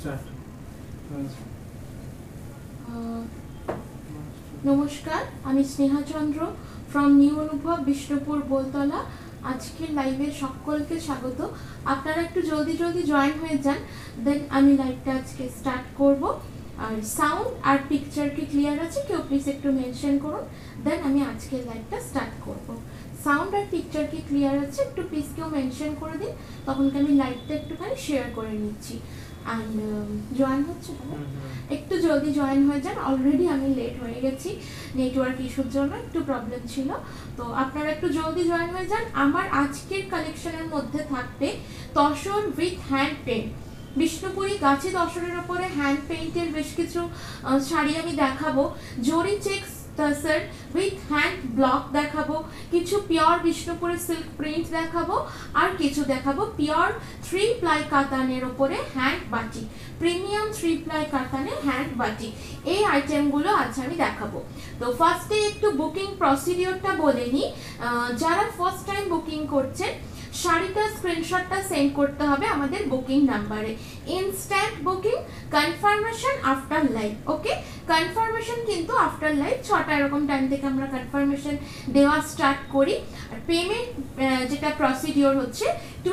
নমস্কার, আমি স্নেহা চন্দ্র from new অনুভব বিষ্ণুপুর বোলতলা। আজকের লাইভে সকলকে স্বাগত। আপনারা একটু জলদি জলদি জয়েন হয়ে যান, দেন আমি লাইভটা আজকে স্টার্ট করব। আর সাউন্ড আর পিকচার কি ক্লিয়ার আছে? কেউ প্লিজ একটু মেনশন করুন, দেন আমি আজকের লাইভটা স্টার্ট করব। সাউন্ড আর পিকচার কি ক্লিয়ার আছে একটু প্লিজ কেউ মেনশন করে দিন, তখন আমি লাইভটা একটুখানি শেয়ার করে নিচ্ছি। অ্যান্ড জয়েন হচ্ছে না, একটু জলদি জয়েন হয়ে যান। অলরেডি আমি লেট হয়ে গেছি, নেটওয়ার্ক ইস্যুর জন্য একটু প্রবলেম ছিল, তো আপনারা একটু জলদি জয়েন হয়ে যান। আমার আজকের কালেকশনের মধ্যে থাকবে tussar with hand paint, Bishnupuri গাছি তসরের ওপরে হ্যান্ড পেইন্টের বেশ কিছু শাড়ি আমি দেখাবো। Zari checks tussar with hand block দেখাবো, কিছু পিওর বিষ্ণুপুরি সিল্ক প্রিন্ট দেখাবো, আর কিছু দেখাবো পিওর 3 প্লাই কাতানের ওপরে হ্যান্ড বাটিক, প্রিমিয়াম 3 প্লাই কাতানের হ্যান্ড বাটিক। এই আইটেমগুলো আজ আমি দেখাবো। তো ফার্স্টে একটু বুকিং প্রসিডিওরটা বলে নিই। যারা ফার্স্ট টাইম বুকিং করছেন, শাড়িটার স্ক্রিনশটটা সেন্ড করতে হবে আমাদের বুকিং নাম্বারে। Instant booking, confirmation after live. Okay, confirmation কিন্তু আফটার লাইভ 6টা এরকম টাইম থেকে আমরা কনফার্মেশন দেওয়া স্টার্ট করি। আর পেমেন্ট যেটা প্রসিডিওর হচ্ছে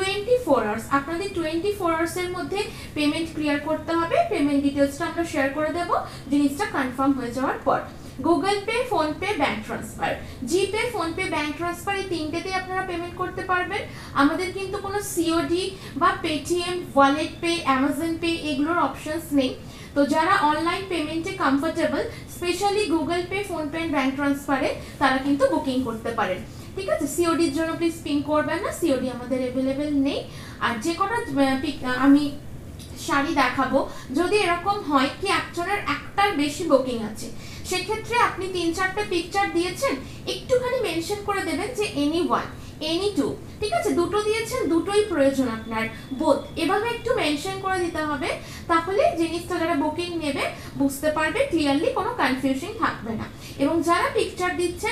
24 আওয়ার্স। আপনাদের 24 আওয়ার্সের মধ্যে পেমেন্ট ক্লিয়ার করতে হবে। পেমেন্ট ডিটেলসটা আমরা শেয়ার করে দেবো জিনিসটা কনফার্ম হয়ে যাওয়ার পর। Google Pay, PhonePe, bank transfer, GPay, PhonePe, bank transfer এই তিনটেতেই আপনারা পেমেন্ট করতে পারবেন। আমাদের কিন্তু কোনো সিওডি বা Paytm, wallet pay, Amazon Pay এগুলোর অপশনস নেই। তো যারা অনলাইন পেমেন্টে comfortable, specially Google Pay, PhonePe and bank ট্রান্সফারে তারা কিন্তু বুকিং করতে পারেন। ঠিক আছে, সিওডির জন্য প্লিজ পিং করবেন না, সিওডি আমাদের অ্যাভেলেবেল নেই। আর যে কটা আমি শাড়ি দেখাবো, যদি এরকম হয় কি একজনের একটার বেশি বুকিং আছে, সেক্ষেত্রে আপনি 3-4টে পিকচার দিয়েছেন, একটুখানি মেনশন করে দেবেন যে এনি ওয়ান, এনি টু। ঠিক আছে, দুটো দিয়েছেন, দুটোই প্রয়োজন আপনার, বোথ, এভাবে একটু মেনশন করে দিতে হবে। তাহলে জিনিসটা যারা বুকিং নেবে বুঝতে পারবে ক্লিয়ারলি, কোনো কনফিউশন থাকবে না। এবং যারা পিকচার দিচ্ছেন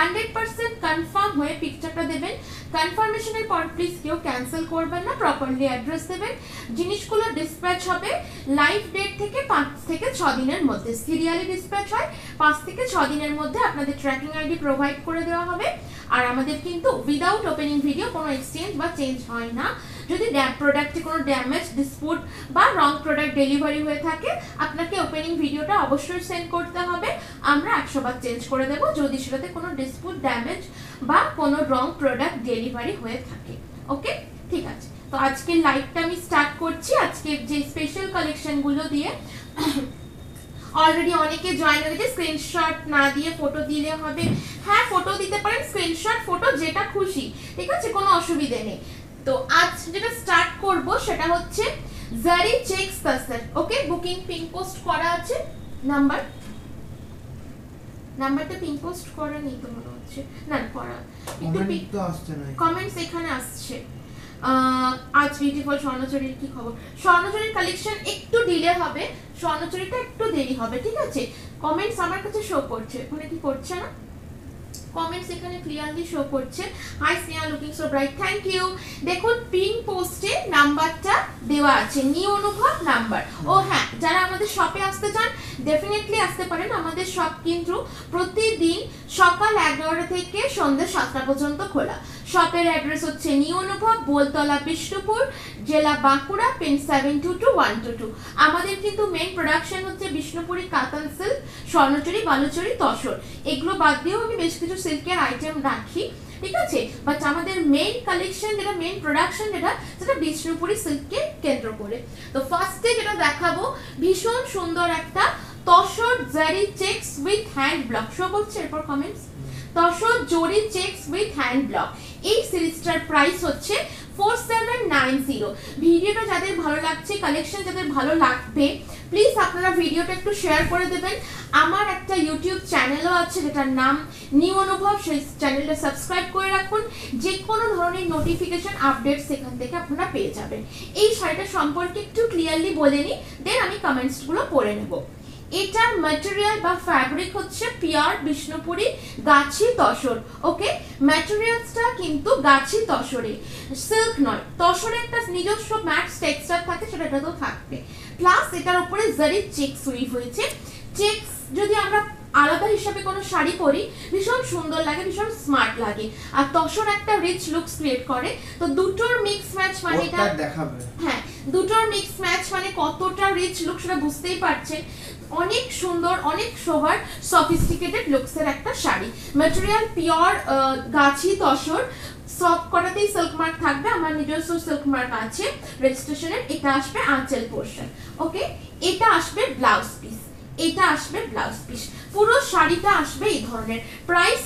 100% কনফার্ম হয়ে পিকচারটা দেবেন। কনফার্মেশনের পর প্লিজ কেউ ক্যান্সেল করবেন না, প্রপারলি অ্যাড্রেস দেবেন। জিনিসগুলো ডিসপ্যাচ হবে লাইভ ডেট থেকে 5 থেকে 6 দিনের মধ্যে। সিরিয়ালি ডিসপ্যাচ হয়, 5 থেকে 6 দিনের মধ্যে আপনাদের ট্র্যাকিং আইডি প্রোভাইড করে দেওয়া হবে। আর আমাদের কিন্তু উইদাউট ওপেনিং ভিডিও কোনো এক্সচেঞ্জ বা চেঞ্জ হয় না। যদি প্রোডাক্টে কোনো ড্যামেজ, ডিসপুট বা রং প্রোডাক্ট ডেলিভারি হয়ে থাকে, আপনাকে ওপেনিং ভিডিওটা অবশ্যই সেন্ড করতে হবে। আমরা 100 বার চেঞ্জ করে দেবো যদি সেটাতে কোনো ডিসপুট, ড্যামেজ বা কোনো রং প্রোডাক্ট ডেলিভারি হয়ে থাকে। ওকে, ঠিক আছে। তো আজকের লাইভটা আমি স্টার্ট করছি আজকের যে স্পেশাল কালেকশনগুলো দিয়ে। অলরেডি অনেকে জয়েন হয়েছে, স্ক্রিনশট না দিয়ে ফটো দিলে হবে। হ্যাঁ, ফটো দিতে পারেন, স্ক্রিনশট, ফটো যেটা খুশি, ঠিক আছে, কোনো অসুবিধে নেই। তো আজ যেটা স্টার্ট করব সেটা হচ্ছে zari checks tussar. Okay, booking pin post করা আছে, নাম্বারটা পিন পোস্ট করা নেই তো মনে হচ্ছে, না করা, একটু তো আসছে না, কমেন্টস এখানে আসছে। আজ বিউটিফুল স্বর্ণচুরির কি খবর? স্বর্ণচুরির কালেকশন একটু ডিলে হবে, স্বর্ণচুরিটা একটু দেরি হবে, ঠিক আছে। কমেন্টস আমার কাছে শো করছে, ওখানে কি করছে না? কমেন্টস এখানে ক্লিয়ারলি শো করছে। Hi Sneha, looking so bright, thank you. দেখুন পিন পোস্টে নাম্বারটা দেওয়া আছে, নিউ অনুভব নাম্বার। ও হ্যাঁ, যারা আমাদের শপে আসতে চান ডেফিনেটলি আসতে পারেন। আমাদের শপ কিন্তু প্রতিদিন সকাল 11টা থেকে সন্ধ্যে 7টা পর্যন্ত খোলা। শপের অ্যাড্রেস হচ্ছে নিউ অনুভব, বোলতলা, বিষ্ণুপুর, জেলা বাঁকুড়া, পিন 722122। আমাদের কিন্তু মেইন প্রোডাকশন হচ্ছে বিষ্ণুপুরি কাতান সিল্ক, স্বর্ণচুরি, বালুচুরি, তসর। এগুলো বাদ দিয়েও আমি বেশ কিছু সিল্কের আইটেম রাখি, ঠিক আছে। বাট আমাদের মেইন কালেকশন যেটা, মেইন প্রোডাকশন যেটা বিষ্ণুপুরি সিল্ককে কেন্দ্র করে। তো ফার্স্টে যেটা দেখাবো, ভীষণ সুন্দর একটা tussar zari checks with hand block. Show করছে এরপর কমেন্টস, তসর জরি চেক্স উইথ হ্যান্ড ব্লক। এই সিরিজটার প্রাইস হচ্ছে 4790। ভিডিওটা যাদের ভালো লাগছে, কালেকশন যাদের ভালো লাগবে, প্লিজ আপনারা ভিডিওটা একটু শেয়ার করে দেবেন। আমার একটা ইউটিউব চ্যানেলও আছে যেটার নাম নিউ অনুভব, সেই চ্যানেলটা সাবস্ক্রাইব করে রাখুন। যে কোনো ধরনের নোটিফিকেশন, আপডেট সেখান থেকে আপনারা পেয়ে যাবেন। এই শাড়িটা সম্পর্কে একটু ক্লিয়ারলি বলে নিই, দেন আমি কমেন্টসগুলো পড়ে নেব। এটার ম্যাটেরিয়াল বা ফ্যাব্রিক হচ্ছে পিওর বিষ্ণুপুরি গাছি তসর। ওকে, ম্যাটেরিয়ালসটা কিন্তু গাছি তসরে, সিল্ক নয়। তসরে একটা নিজস্ব ম্যাট টেক্সচার থাকে, সেটা তো থাকবে। প্লাস এটার উপরে জারি চেকস উইভ হয়েছে। চেকস যদি আমরা আলাদা হিসাবে কোনো শাড়ি পরি ভীষণ সুন্দর লাগে, ভীষণ স্মার্ট লাগে, আর তসর একটা রিচ লুকস ক্রিয়েট করে। তো দুটোর মিক্স ম্যাচ মানে এটা দেখাবে, হ্যাঁ দুটোর মিক্স ম্যাচ মানে কতটা রিচ লুক সেটা বুঝতেই পারছেন। অনেক সুন্দর, অনেক সোভার, সফিস্টিকেটেড লুকসের একটা শাড়ি। ম্যাটেরিয়াল পিওর গাছি তসর, সব কটাতেই সিল্ক মার্ক থাকবে, আমার নিজস্ব সিল্ক মার্ক আছে রেজিস্ট্রেশনের। এটা আসবে আঁচল পোর্শন, ওকে। এটা আসবে ব্লাউজ পিস, এটা আসবে ব্লাউজ পিস, পুরো শাড়িটা আসবে এই ধরনের। Price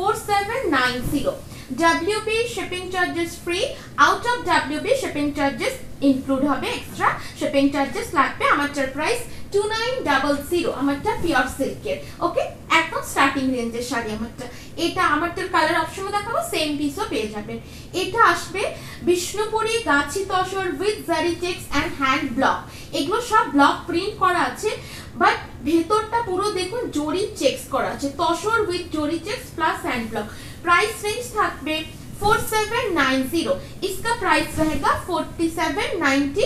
4790। WB shipping charges free, out of WB shipping charges include হবে, এক্সট্রা শিপিং চার্জেস লাগবে। আমারটার প্রাইস 2900, আমারটা পিওর সিল্কের, ওকে। একদম স্টার্টিং রেঞ্জের শাড়ি আমারটা। এটা আমারটার কালার অপশনও দেখাবো, সেম পিসও পেয়ে যাবেন। এটা আসবে বিষ্ণুপুরি গাছি tussar with zari checks and hand block. এগুলো সব ব্লক প্রিন্ট করা আছে, বাট ভেতরটা পুরো দেখুন জরি চেকস করা আছে, tussar with zari checks plus hand block. Price range থাকবে 4790, इसका प्राइस रहेगा 4790,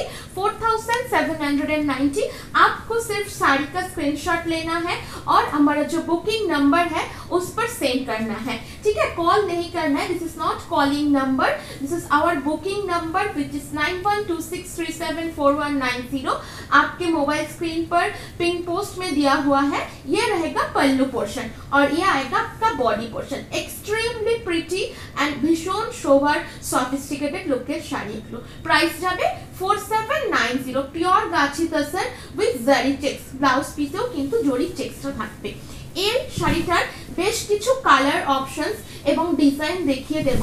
4790। आपको सिर्फ साड़ी का स्क्रीनशॉट लेना है और हमारा जो बुकिंग नंबर है उस पर सेंड करना है, ठीक है। कॉल नहीं करना है, this is not calling number, this is our booking number which is 9126374190। आपके मोबाइल स्क्रीन पर पिंक पोस्ट में दिया हुआ है। ये रहेगा पल्लू पोर्शन और ये आएगा आपका body portion. Extremely pretty and ভীষণ সোভার সফিস্টিকেটেড লুকের শাড়িগুলো। প্রাইস যাবে 4790, পিওর গাছি tussar with zari checks, blouse পিসেও কিন্তু জরি চেকসটা থাকবে। এই শাড়িটার বেশ কিছু কালার অপশনস এবং ডিজাইন দেখিয়ে দেব।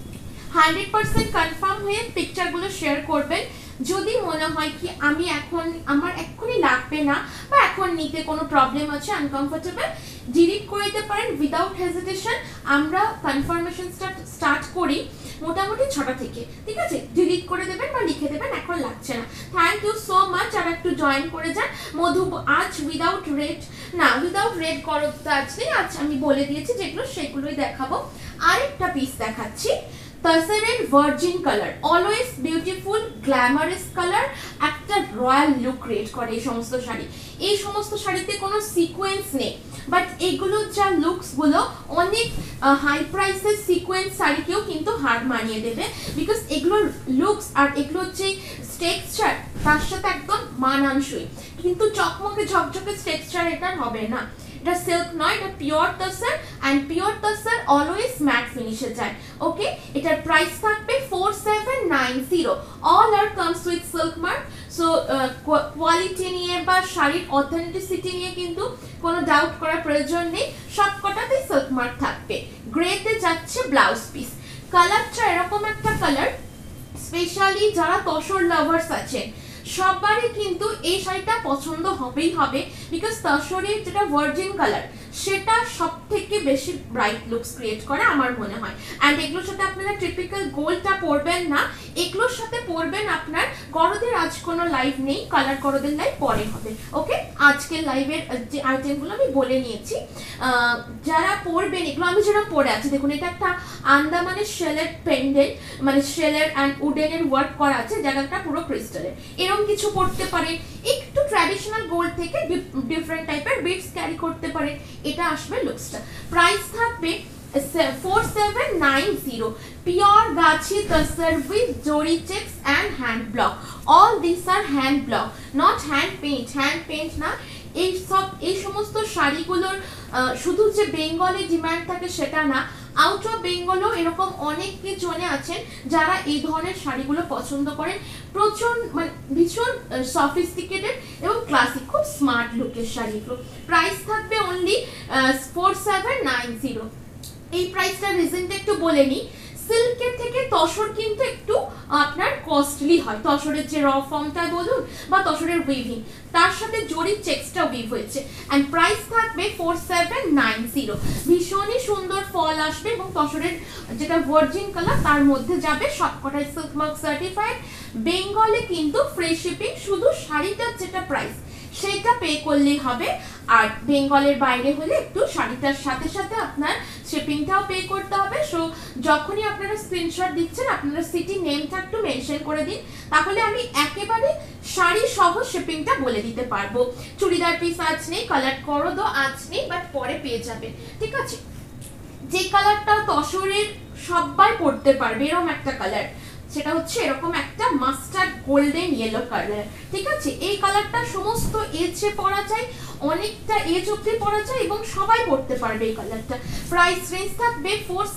100% কনফার্ম হয়ে পিকচারগুলো শেয়ার করবেন। যদি মনে হয় কি আমি আমার এখনই লাগবে না বা এখন নিতে কোনো প্রবলেম আছে, আনকমফোর্টেবল, ডিলিট করে দিতে পারেন উইদাউট হেজিটেশন। আমরা কনফার্মেশন স্টার্ট করি মোটামুটি 6টা থেকে, ঠিক আছে। ডিলিট করে দেবেন বা লিখে দেবেন এখন লাগছে না। Thank you so much. আর একটু জয়েন করে যান। মধু আজ উইদাউট রেড না, উইদাউট রেড করতে আজ নেই, আজ আমি বলে দিয়েছি যেগুলো সেগুলোই দেখাবো। আরেকটা পিস দেখাচ্ছি, তসরের virgin colour, always beautiful glamorous colour, একটা রয়্যাল লুক ক্রিয়েট করে এই সমস্ত শাড়ি। এই সমস্ত শাড়িতে কোনো সিকোয়েন্স নেই, বাট এগুলো যা লুকস গুলো অনেক হাই প্রাইসের সিকোয়েন্স শাড়িকেও কিন্তু হার মানিয়ে দেবে, বিকজ এগুলোর লুকস আর এগুলোর যে টেক্সচার তার সাথে একদম মানানসই। কিন্তু চকমকে ঝকঝকে টেক্সচার এটা হবে না, এটা সিল্ক নয়, এটা pure tussar, and pure tussar always matte ফিনিশে যায়, ওকে। এটার প্রাইস থাকবে 4790। All are comes with silk mark. So quality নিয়ে বা শাড়ির অথেন্টিসিটি নিয়ে কিন্তু কোনো ডাউট করার প্রয়োজন নেই, সবকটাতেই সিল্ক মার্ক থাকবে। গ্রেতে যাচ্ছে ব্লাউজ পিস। কালারটা এরকম একটা কালার, স্পেশালি যারা তসর লাভার্স আছেন সবারই কিন্তু এই শাড়িটা পছন্দ হবেই হবে, বিকজ তসরের যেটা ভার্জিন কালার সেটা সব থেকে বেশি ব্রাইট লুকস ক্রিয়েট করে আমার মনে হয়। অ্যান্ড এগুলোর সাথে আপনারা টিপিক্যাল গোল্ডটা পরবেন না, এগুলোর সাথে পরবেন আপনার গরদের আজ কোনো লাইভ নেই, কালার গরদের লাইভ পরে হবে, ওকে। আজকের লাইভের যে আইটেমগুলো আমি বলে নিয়েছি, যারা পরবেন এগুলো আমি যেটা পরে আছি দেখুন, এটা একটা আন্দামানের শেলের পেন্ডেন্ট, মানে শেলের অ্যান্ড উডেনের ওয়ার্ক করা আছে, জায়গাটা পুরো ক্রিস্টালের। এরকম কিছু পড়তে পারে, একটু ট্র্যাডিশনাল গোল্ড থেকে ডিফারেন্ট টাইপের বিটস ক্যারি করতে পারে। এটা আসবে লুকসটা। প্রাইস থাকবে 4790, পিওর গাছি tussar with zari checks and hand block. All this R hand block, not hand paint. Hand paint না, এই সমস্ত শাড়িগুলোর শুধু যে বেঙ্গলে ডিমান্ড থাকে সেটা না, আউট অফ বেঙ্গলও এরকম অনেক জনে আছেন যারা এই ধরনের শাড়িগুলো পছন্দ করেন। প্রচন্ড মানে ভীষণ সফিস্টিকেটেড এবং ক্লাসিক, খুব স্মার্ট লুকের শাড়িগুলো। প্রাইস থাকবে অনলি 4790। এই প্রাইসটা রিজনটা একটু বলে নিই, সিল্কের থেকে তসর কিন্তু একটু আপনার কস্টলি হয়। তসরের যে র ফর্মটা বলুন বা তসরের উইভিং, তার সাথে জরি চেকসটা উইভ হয়েছে। এন্ড প্রাইস থাকবে 4790। ভীষণই সুন্দর ফল আসবে এবং তসরের যেটা ভার্জিন কালার তার মধ্যে যাবে, সবকটাই সিল্ক মার্ক সার্টিফাইড। বেঙ্গলে কিন্তু ফ্রি শিপিং, শুধু শাড়িটার যেটা প্রাইস সেটা পে করলেই হবে। আর বেঙ্গলের বাইরে হলে একটু শাড়িটার সাথে সাথে আপনার শিপিংটাও পে করতে হবে। সো যখনই আপনারা স্ক্রিনশট দিচ্ছেন আপনারা সিটি নেমটা একটু মেনশন করে দিন, তাহলে আমি একেবারে শাড়ি সহ শিপিংটা বলে দিতে পারবো। চুড়িদার পিস আজ নেই, কালার করো দো আজ নেই, বাট পরে পেয়ে যাবেন, ঠিক আছে। যে কালারটা তসরের সবাই পরতে পারবে এরকম একটা কালার, সেটা হচ্ছে এরকম একটা মাস্টার্ড গোল্ডেন ইয়েলো কালার, ঠিক আছে। এই কালারটা সমস্ত এজে পরা যায়, অনেকটা এজ অবধি পরা যায় এবং সবাই পরতে পারবে এই কালারটা। প্রাইস রেঞ্জ থাকবে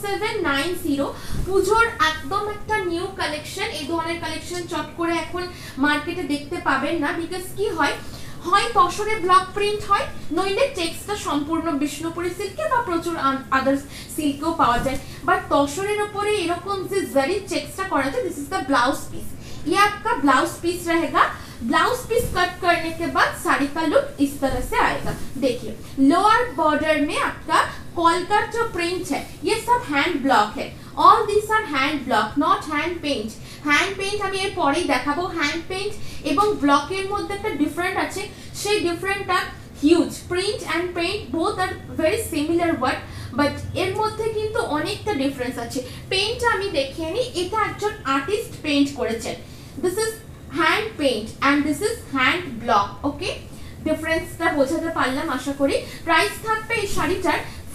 4790। পুজোর একদম একটা নিউ কালেকশন, এই ধরনের কালেকশন চট করে এখন মার্কেটে দেখতে পাবেন না, বিকজ কি হয় তসরে ব্লক প্রিন্ট হয়, নইলে টেক্সটটা সম্পূর্ণ বিষ্ণুপুরি সিল্কে বা প্রচুর আদার্স সিল্কেও পাওয়া যায়, বাট তসরের উপরে এরকম যে জারি চেক্সটা করা যায়, this is the blouse piece. ये आपका ब्लाउज पीस रहेगा। ब्लाउज पीस कट करने के बाद साड़ी का लुक इस तरह से आएगा। देखिए लोअर बॉर्डर में आपका कॉलकर जो प्रिंट है ये सब हैंड ब्लॉक है, all this are hand block not hand paint. Hand paint আমি এর পরেই দেখাবো। হ্যান্ড পেইন্ট এবং ব্লকের মধ্যে একটা ডিফারেন্ট আছে, সেই ডিফারেন্টটা huge. Print and paint both are very similar word, but এর মধ্যে কিন্তু অনেকটা ডিফারেন্স আছে। পেইন্টটা আমি দেখিয়ে নিই, এটা একজন আর্টিস্ট পেইন্ট করেছেন। This is hand paint and this is hand block. Okay, ডিফারেন্সটা বোঝাতে পারলাম আশা করি। প্রাইস থাকবে এই শাড়িটার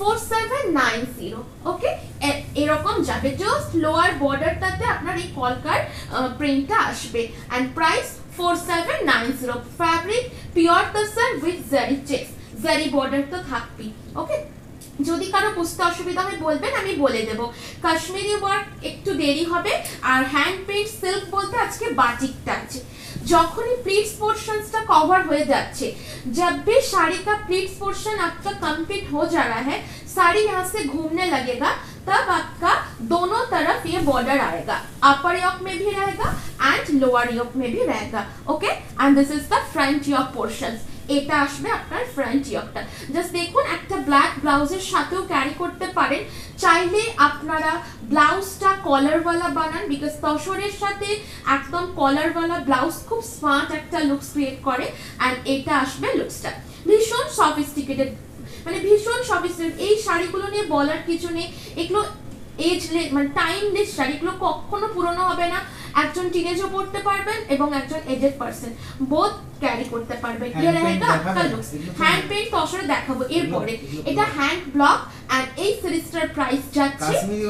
4790। ওকে, এরকম যাবে, জাস্ট লোয়ার বর্ডারটাতে আপনার এই কলকার প্রিন্টটা আসবে। And price 4790। Fabric pure tussar with zari checks, zari border তো থাকবেই। ওকে, যদি কারো বুঝতে অসুবিধা হয় বলবেন, আমি বলে দেব। কাশ্মীরি ওয়ার্ক একটু দেরি হবে, আর হ্যান্ড পেইন্ট সিল্ক বলতে আজকে বাটিকটা আছে। যখনই प्लीट्स पोर्शंसটা कवर हो जाচ্ছে, जब भी साड़ी का प्लीट्स पोर्शन आपका कंप्लीट हो जा रहा है, साड़ी यहाँ से घूमने लगेगा, तब आपका दोनों तरफ ये बॉर्डर आएगा, अपर योक में भी रहेगा एंड लोअर योक में भी रहेगा। Okay, and this is the front yoke portions. এটা আসবে আপনার ফ্রন্ট ইয়কটা। জাস্ট দেখুন, একটা ব্ল্যাক ব্লাউজের সাথেও ক্যারি করতে পারেন, চাইলে আপনারা ব্লাউজটা কলারওয়ালা বানান, বিকজ তসরের সাথে একদম কলারওয়ালা ব্লাউজ খুব স্মার্ট একটা লুকস ক্রিয়েট করে। অ্যান্ড এটা আসবে লুকসটা ভীষণ সফিস্টিকেটেড, মানে ভীষণ সফিস্টিকেটেড। এই শাড়িগুলো নিয়ে বলার কিছু নেই, এগুলো এজলেস মানে টাইমলেস শাড়ি, এগুলো কখনো পুরনো হবে না। একজন টিনেজও পড়তে পারবেন এবং একজন এজেড পারসন বোথ ক্যারি করতে পারবেন। ये रहेगा आपका लुक्स। हैंड पेंट তসরে দেখাবো এরপরে। এটা হ্যান্ড ব্লক এন্ড এই সিরিজটার প্রাইস যাচ্ছে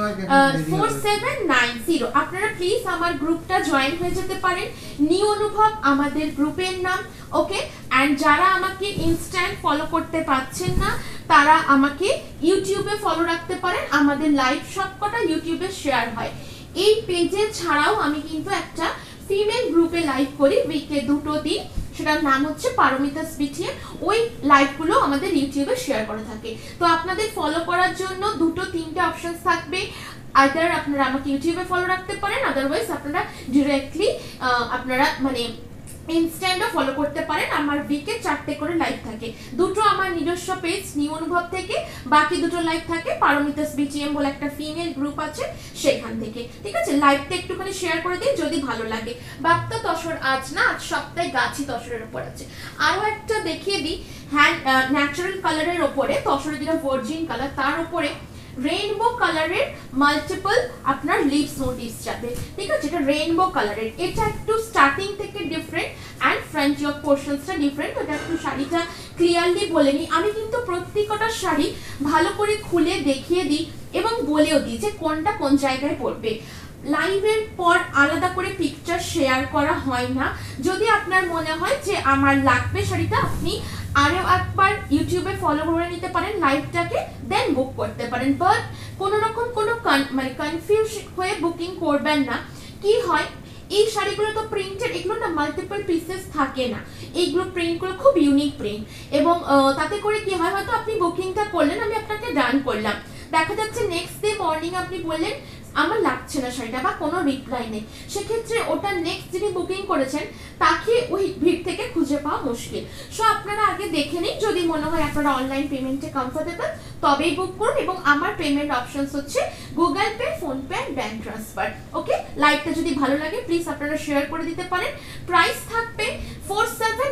4790। আপনারা প্লিজ আমার গ্রুপটা জয়েন হয়ে যেতে পারেন, নিউ অনুভব আমাদের গ্রুপের নাম। ওকে, এন্ড যারা আমাকে ইনস্ট্যান্ট ফলো করতে পারছেন না তারা আমাকে ইউটিউবে ফলো রাখতে পারেন, আমাদের লাইভ সবকটা ইউটিউবে শেয়ার হয়। এই পেজে ছাড়াও আমি কিন্তু একটা ফিমেল গ্রুপে লাইভ করি উইকে 2 দিন, সেটার নাম হচ্ছে পারমিতাস বিটিএ। ওই লাইভগুলো আমাদের ইউটিউবে শেয়ার করা থাকে। তো আপনাদের ফলো করার জন্য 2-3টে অপশনস থাকবে, আইদার আপনারা আমাকে ইউটিউবে ফলো রাখতে পারেন, আদারওয়াইজ আপনারা ডিরেক্টলি আপনারা মানে ইনস্ট্যান্টও ফলো করতে পারেন। আমার উইকে 4টে করে লাইভ থাকে, 2টো আমার নিজস্ব পেজ নিউ অনুভব থেকে, বাকি 2টো লাইভ থাকে পারমিতাস বিটিএম বলে একটা ফিমেল গ্রুপ আছে সেখান থেকে। ঠিক আছে, লাইভটা একটুখানি শেয়ার করে দিন যদি ভালো লাগে। বাপ্তা তসর আজ না, আজ সপ্তাহে গাছি তসরের উপর আছে। আরও একটা দেখিয়ে দিই, হ্যান্ড ন্যাচারাল কালারের ওপরে তসরের যেটা ভার্জিন কালার, তার উপরে রেইনবো কালারের মাল্টিপল আপনার লিভস মোটিভস যাবে। ঠিক আছে, এটা রেইনবো কালারের, এটা একটু স্টার্টিং থেকে ডিফারেন্ট এন্ড ফ্রন্ট ইয়ক পোরশনসটা ডিফারেন্ট। এটা একটু শাড়িটা ক্লিয়ারলি বলে নিই, আমি কিন্তু প্রত্যেকটা শাড়ি ভালো করে খুলে দেখিয়ে দিই এবং বলেও দিই যে কোনটা কোন জায়গায় পড়বে। লাইভের পর আলাদা করে পিকচার শেয়ার করা হয় না। যদি আপনার মনে হয় যে আমার লাগবে শাড়িটা, আপনি আরও একবার ইউটিউবে ফলো করে নিতে পারেন লাইভটাকে, দেন বুক করতে পারেন। বাট কোনো রকম কোনো মানে কনফিউজ হয়ে বুকিং করবেন না। কি হয়, এই শাড়িগুলো তো প্রিন্টেড, এগুলো না মাল্টিপল পিসেস থাকে না, এইগুলো প্রিন্টগুলো খুব ইউনিক প্রিন্ট, এবং তাতে করে কি হয়, হয়তো আপনি বুকিংটা করলেন, আমি আপনাকে ডান করলাম, দেখা যাচ্ছে নেক্সট ডে মর্নিং আপনি বললেন আমার লাগছে না শাড়িটা বা কোনো রিপ্লাই নেই, সেক্ষেত্রে ওটা নেক্সট যিনি বুকিং করেছেন তাকে ওই ভিড় থেকে খুঁজে পাওয়া মুশকিল। সো আপনারা আগে দেখে নিন, যদি মনে হয় আপনারা অনলাইন পেমেন্টে কমফোর্টেবল তবেই বুক করুন, এবং আমার পেমেন্ট অপশনস হচ্ছে Google Pay, PhonePe and bank transfer. Okay, লাইভটা যদি ভালো লাগে প্লিজ আপনারা শেয়ার করে দিতে পারেন। প্রাইস থাকবে 4790।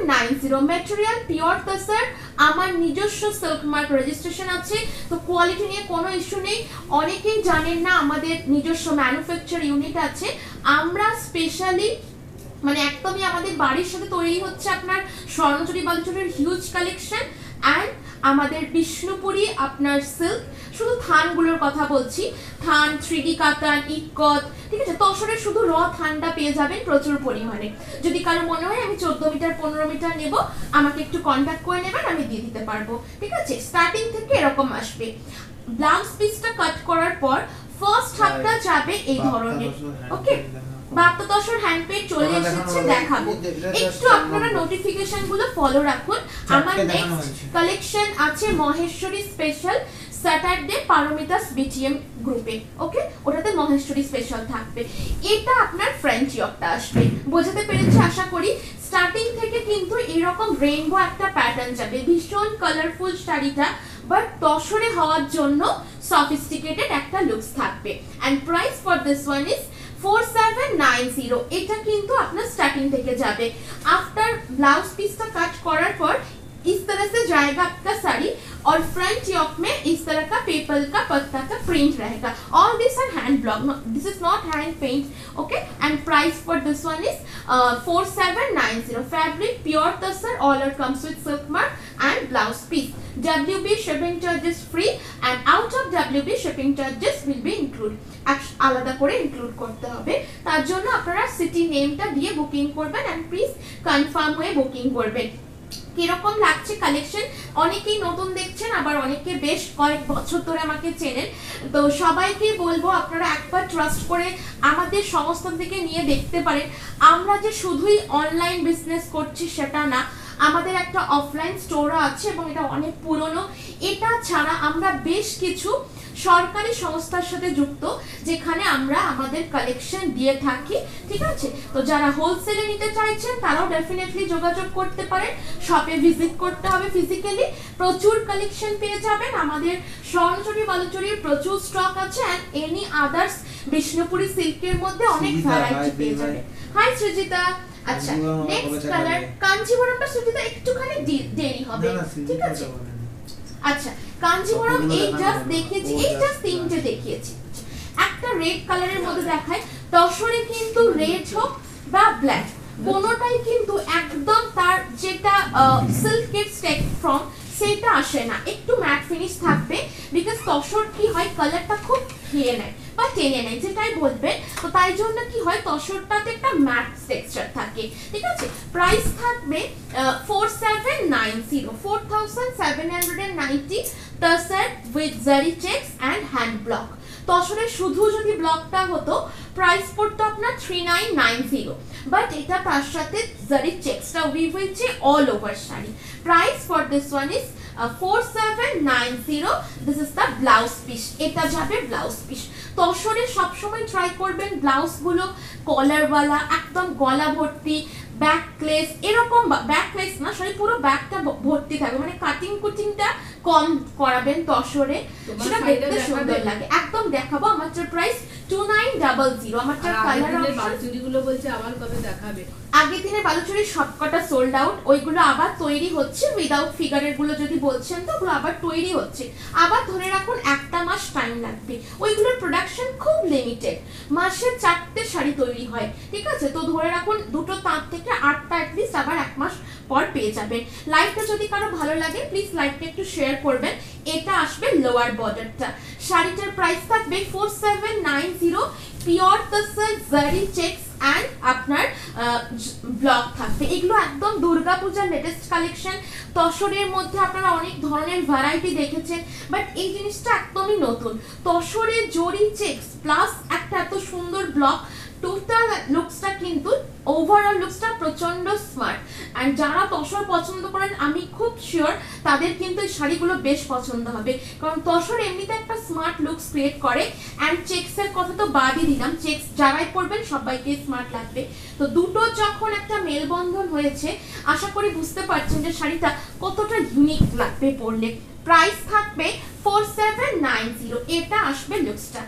4790 ম্যাটেরিয়াল পিওর তসর, আমার নিজস্ব সিল্ক মার্ক রেজিস্ট্রেশন আছে, তো কোয়ালিটি নিয়ে কোনো ইস্যু নেই। অনেকেই জানেন না আমাদের নিজস্ব ম্যানুফ্যাকচার ইউনিট আছে, আমরা স্পেশালি মানে একদমই আমাদের বাড়ির সাথে তৈরি হচ্ছে আপনার স্বর্ণচুরি বালুচুরির হিউজ কালেকশন অ্যান্ড আমাদের বিষ্ণুপুরি আপনার সিল্ক, শুধু থানগুলোর কথা বলছি, থান 3D কাতান ইকত, ঠিক আছে। তসরের শুধু র থানটা পেয়ে যাবেন প্রচুর পরিমাণে। যদি কারো মনে হয় আমি 14 মিটার 15 মিটার নেব, আমাকে একটু কন্ট্যাক্ট করে নেবেন, আমি দিয়ে দিতে পারবো, ঠিক আছে। স্টার্টিং থেকে এরকম আসবে। ব্লাউজ পিসটা কাট করার পর ফার্স্ট হাফটা যাবে এই ধরনের, okay. Bapta tussar hand paint চলে এসেছে, দেখাবো। একটু আপনারা নোটিফিকেশন গুলো ফলো রাখুন। আমার নেক্সট কালেকশন আছে Maheshwari special Saturday Paromita's BTM গ্রুপে, ওকে। ওটাতে মহেশ্বরী স্পেশাল থাকবে। এটা আপনার ফ্রেঞ্চ ইয়কটা আসবে, বোঝাতে পেরেছি আশা করি। স্টার্টিং থেকে কিন্তু এরকম রেইনবো একটা প্যাটার্ন যাবে, ভীষণ কালারফুল শাড়িটা, বাট তসরে হওয়ার জন্য সফিস্টিকেটেড একটা লুকস থাকবে। And price for this one is 4790। এটা কিন্তু আপনার স্টার্টিং থেকে যাবে। आफ्टर ब्लाउज पीस का कट करार पर इस तरह से जाएगा आपका साड़ी और फ्रंट योक में इस तरह का पेपल का पत्ता का प्रिंट रहेगा। All this are hand block, this is not hand paint, okay. And price for this one is 4790। Fabric pure tussar, all are comes with silk mark and blouse piece. WB shipping charges free and out of WB shipping charges will be include, আলাদা করে include করতে হবে। তার জন্য আপনারা city নেমটা দিয়ে booking করবেন এন্ড প্লিজ কনফার্ম হয়ে বুকিং করবেন। কিরকম লাগছে কালেকশন? অনেকেই নতুন দেখছেন, আবার অনেকে বেশ কয়েক বছর ধরে আমাকে চেনেন, তো সবাইকে বলবো আপনারা একবার ট্রাস্ট করে আমাদের সংস্থা থেকে নিয়ে দেখতে পারেন। আমরা যে শুধুই অনলাইন বিজনেস করছি সেটা না, আমাদের একটা অফলাইন স্টোরও আছে এবং এটা অনেক পুরনো। এটা ছাড়া আমরা বেশ কিছু সরকারি সংস্থার সাথে যুক্ত, যেখানে আমরা আমাদের কালেকশন দিয়ে থাকি, ঠিক আছে। তো যারা হোলসেলে নিতে চাইছেন তারাও ডেফিনেটলি যোগাযোগ করতে পারেন। শপে ভিজিট করতে হবে ফিজিক্যালি, প্রচুর কালেকশন পেয়ে যাবেন। আমাদের স্বর্ণচুরি বালুচুরির প্রচুর স্টক আছে এন্ড এনি আদার্স বিষ্ণুপুরি সিল্কের মধ্যে অনেক ভ্যারাইটি পেয়ে যাবেন। হাই সৃজিতা। আচ্ছা, নেক্সট কালার কাঞ্জিভরমটা সৃজিতা একটুখানি দেরি হবে, ঠিক আছে। আচ্ছা, কাঞ্জিভরম এই জাস্ট দেখিয়েছি, এই জাস্ট তিনটে দেখিয়েছি। একটা রেড কালারের মধ্যে দেখায়, তসরে কিন্তু রেড হোক বা ব্ল্যাক কোনোটাই কিন্তু একদম তার যেটা সিল্কের স্টেক ফ্রম সেটা আসে না, একটু ম্যাট ফিনিশ থাকবে। বিকজ তসর কি হয়, কালারটা খুব খেয়ে নেয় বা টেনে নেয় যেটাই বলবে, তো তাই জন্য কি হয় তসরটাতে একটা ম্যাট টেক্সচার থাকে, ঠিক আছে। প্রাইস থাকবে 4790, 4790 tussar with zari checks and hand block. তসরের শুধু যদি ব্লকটা হতো প্রাইস পড়তো আপনার 3990, বাট এটা তার সাথে জারি চেকসটা উইভ হয়েছে all over sari. Price for this one is 4790। This is the blouse piece, এটা যাবে ব্লাউজ পিস। তসরে সবসময় ট্রাই করবেন ব্লাউজগুলো কলারওয়ালা, একদম গলা ভর্তি, ব্যাকলেস, এরকম ব্যাকলেস না সরি পুরো ব্যাকটা ভর্তি থাকবে, মানে কাটিং কুটিংটা কম করাবেন তসরে, সেটা দেখতে সুন্দর লাগে। একদম দেখাবো। আমার প্রাইস 2900। আমার কালার বালুচুরিগুলো বলছে আবার কবে দেখাবে? আগের দিনে বালুচুরি সবকটা সোল্ড আউট, ওইগুলো আবার তৈরি হচ্ছে উইদাউট ফিগারের গুলো যদি বলছেন তো ওগুলো আবার তৈরি হচ্ছে, আবার ধরে রাখুন একটা মাস টাইম লাগবে। ওইগুলোর প্রোডাকশন খুব লিমিটেড, মাসে 4টে শাড়ি তৈরি হয়, ঠিক আছে। তো ধরে রাখুন দুটো তাঁত থেকে 8টা অ্যাটলিস্ট আবার এক মাস পর পেয়ে যাবেন। লাইভটা যদি কারো ভালো লাগে প্লিজ লাইভটা একটু শেয়ার করবেন। এটা আসবে লোয়ার বর্ডারটা। শাড়িটার প্রাইস থাকবে 4790, পিওর তসর জারি চেকস এন্ড আপনার ব্লক থাকবে। এগুলো একদম দুর্গাপূজার লেটেস্ট কালেকশন। তসরের মধ্যে আপনারা অনেক ধরনের ভ্যারাইটি দেখেছেন, বাট এই জিনিসটা একদমই নতুন। তসরে জরি চেকস প্লাস একটা এত সুন্দর ব্লক, টোটাল লুকসটা কিন্তু ওভারঅল লুকসটা প্রচন্ড স্মার্ট। এন্ড যারা তসর পছন্দ করেন আমি খুব শিওর তাদের কিন্তু এই শাড়িগুলো বেশ পছন্দ হবে, কারণ তসর এমনিতে একটা স্মার্ট লুকস ক্রিয়েট করে। এন্ড চেকসের কথা তো বাদই দিলাম, চেকস যারাই পরবেন সবাইকে স্মার্ট লাগবে। তো দুটো যখন একটা মেলবন্ধন হয়েছে, আশা করি বুঝতে পারছেন যে শাড়িটা কতটা ইউনিক লাগবে পরলে। প্রাইস থাকবে 4790। এটা আসবে লুকসটা।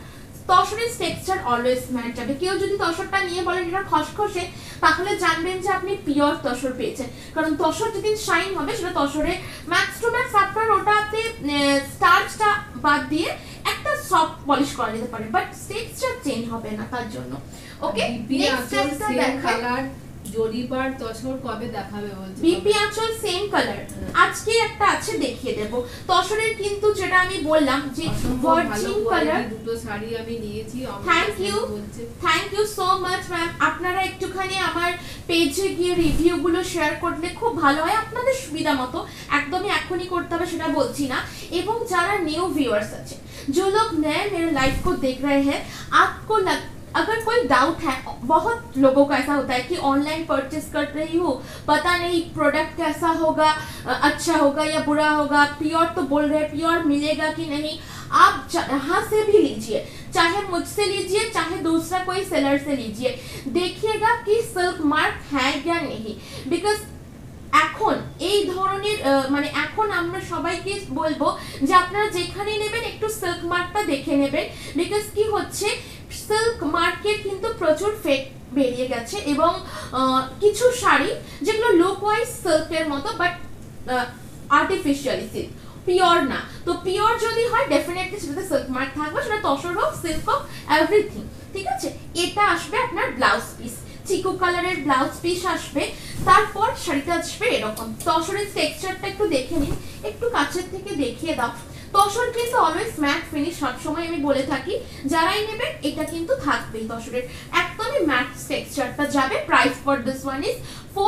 তসরের টেক্সচার অলওয়েজ ম্যাট যাবে। কেউ যদি তসরটা নিয়ে বলেন এটা খসখসে, তাহলে জানবেন যে আপনি পিওর তসর পেয়েছেন, কারণ তসর যেদিন শাইন হবে সেটা তসরে ম্যাক্স টু ম্যাক্স আপনার ওটাতে স্টার্চটা বাদ দিয়ে একটা সফট পলিশ করা যেতে পারে, বাট টেক্সচার চেঞ্জ হবে না তার জন্য। ওকে, নেক্সট স্টেপটা দেখাই। জরিপার তসর কবে দেখাবে বলছে? বিপি আঁচল সেম কালার আজকে একটা আছে, দেখিয়ে দেব। তসরের কিন্তু যেটা আমি বললাম যে ভার্জিন কালার দুটো শাড়ি আমি নিয়েছি। Thank you so much ma'am. আপনারা একটুখানি আমার পেজে গিয়ে রিভিউ গুলো শেয়ার করলে খুব ভালো হয়, আপনাদের সুবিধা মতো, একদমই এখনই করতে হবে সেটা বলছি না। এবং যারা নিউ व्यूअर्स আছে, जो लोग नए मेरे लाइव को देख रहे हैं, आपको अगर कोई डाउट है, बहुत लोगों का ऐसा होता है कि ऑनलाइन परचेस कर रही हूँ, पता नहीं प्रोडक्ट कैसा होगा, अच्छा होगा या बुरा होगा, प्योर तो बोल रहे हैं, प्योर मिलेगा कि नहीं। आप जहाँ से भी लीजिए, चाहे मुझसे लीजिए चाहे दूसरा कोई सेलर से लीजिए, देखिएगा कि सिल्क मार्क है या नहीं। बिकॉज এখন এই ধরনের মানে এখন আমরা সবাইকে বলবো যে আপনারা যেখানে নেবেন একটু সিল্ক মার্কটা দেখে নেবেন, বিকজ কি হচ্ছে সিল্ক মার্কের কিন্তু প্রচুর ফেক বেরিয়ে গেছে, এবং কিছু শাড়ি যেগুলো লুক ওয়াইজ সিল্কের মতো বাট আর্টিফিশিয়ালি সিল্ক, পিওর না। তো পিওর যদি হয় ডেফিনেটলি সেটাতে সিল্ক মার্ক থাকবে, সেটা তসর হোক সিল্ক হোক এভরিথিং, ঠিক আছে। এটা আসবে আপনার ব্লাউজ পিস, চিকু কালারের ব্লাউজ পিস আসবে, তারপর শাড়িটা আসবে এরকম। তসরের টেক্সচারটা একটু দেখে নিন, একটু কাছের থেকে দেখিয়ে দাও। তসর কিন্তু অলওয়েজ ম্যাট ফিনিশ, সবসময় আমি বলে থাকি, যারাই নেবেন এটা কিন্তু থাকবেই তসরের একদমই ম্যাট টেক্সচারটা যাবে। Price for this one is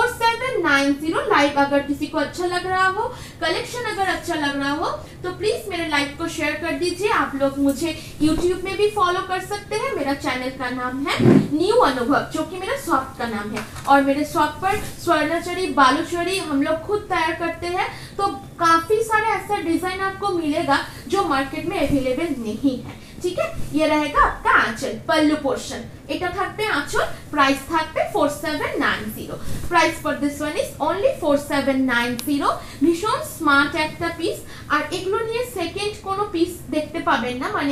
4790। Live अगर किसी को अच्छा लग रहा हो, कलेक्शन अगर अच्छा लग रहा हो, तो प्लीज मेरे लाइव को शेयर कर दीजिए। आप लोग मुझे यूट्यूब में भी फॉलो कर सकते हैं, मेरा चैनल का नाम है न्यू अनुभव, जो कि मेरा शॉप का नाम है, और मेरे शॉप पर स्वर्णचरी बालूचरी हम लोग खुद तैयार करते हैं। तो काफी सारे ऐसा डिजाइन आपको मिलेगा जो मार्केट में अवेलेबल नहीं है, ठीक है। ये रहेगा आपका आंचल, पल्लू पोर्शन, এটা থাকবে আঁচল, প্রাইস থাকবে 4790। Price for this one is only 4790। ভীষণ স্মার্ট একটা পিস, আর এগুলো নিয়ে সেকেন্ড কোনো পিস দেখতে পাবেন না, মানে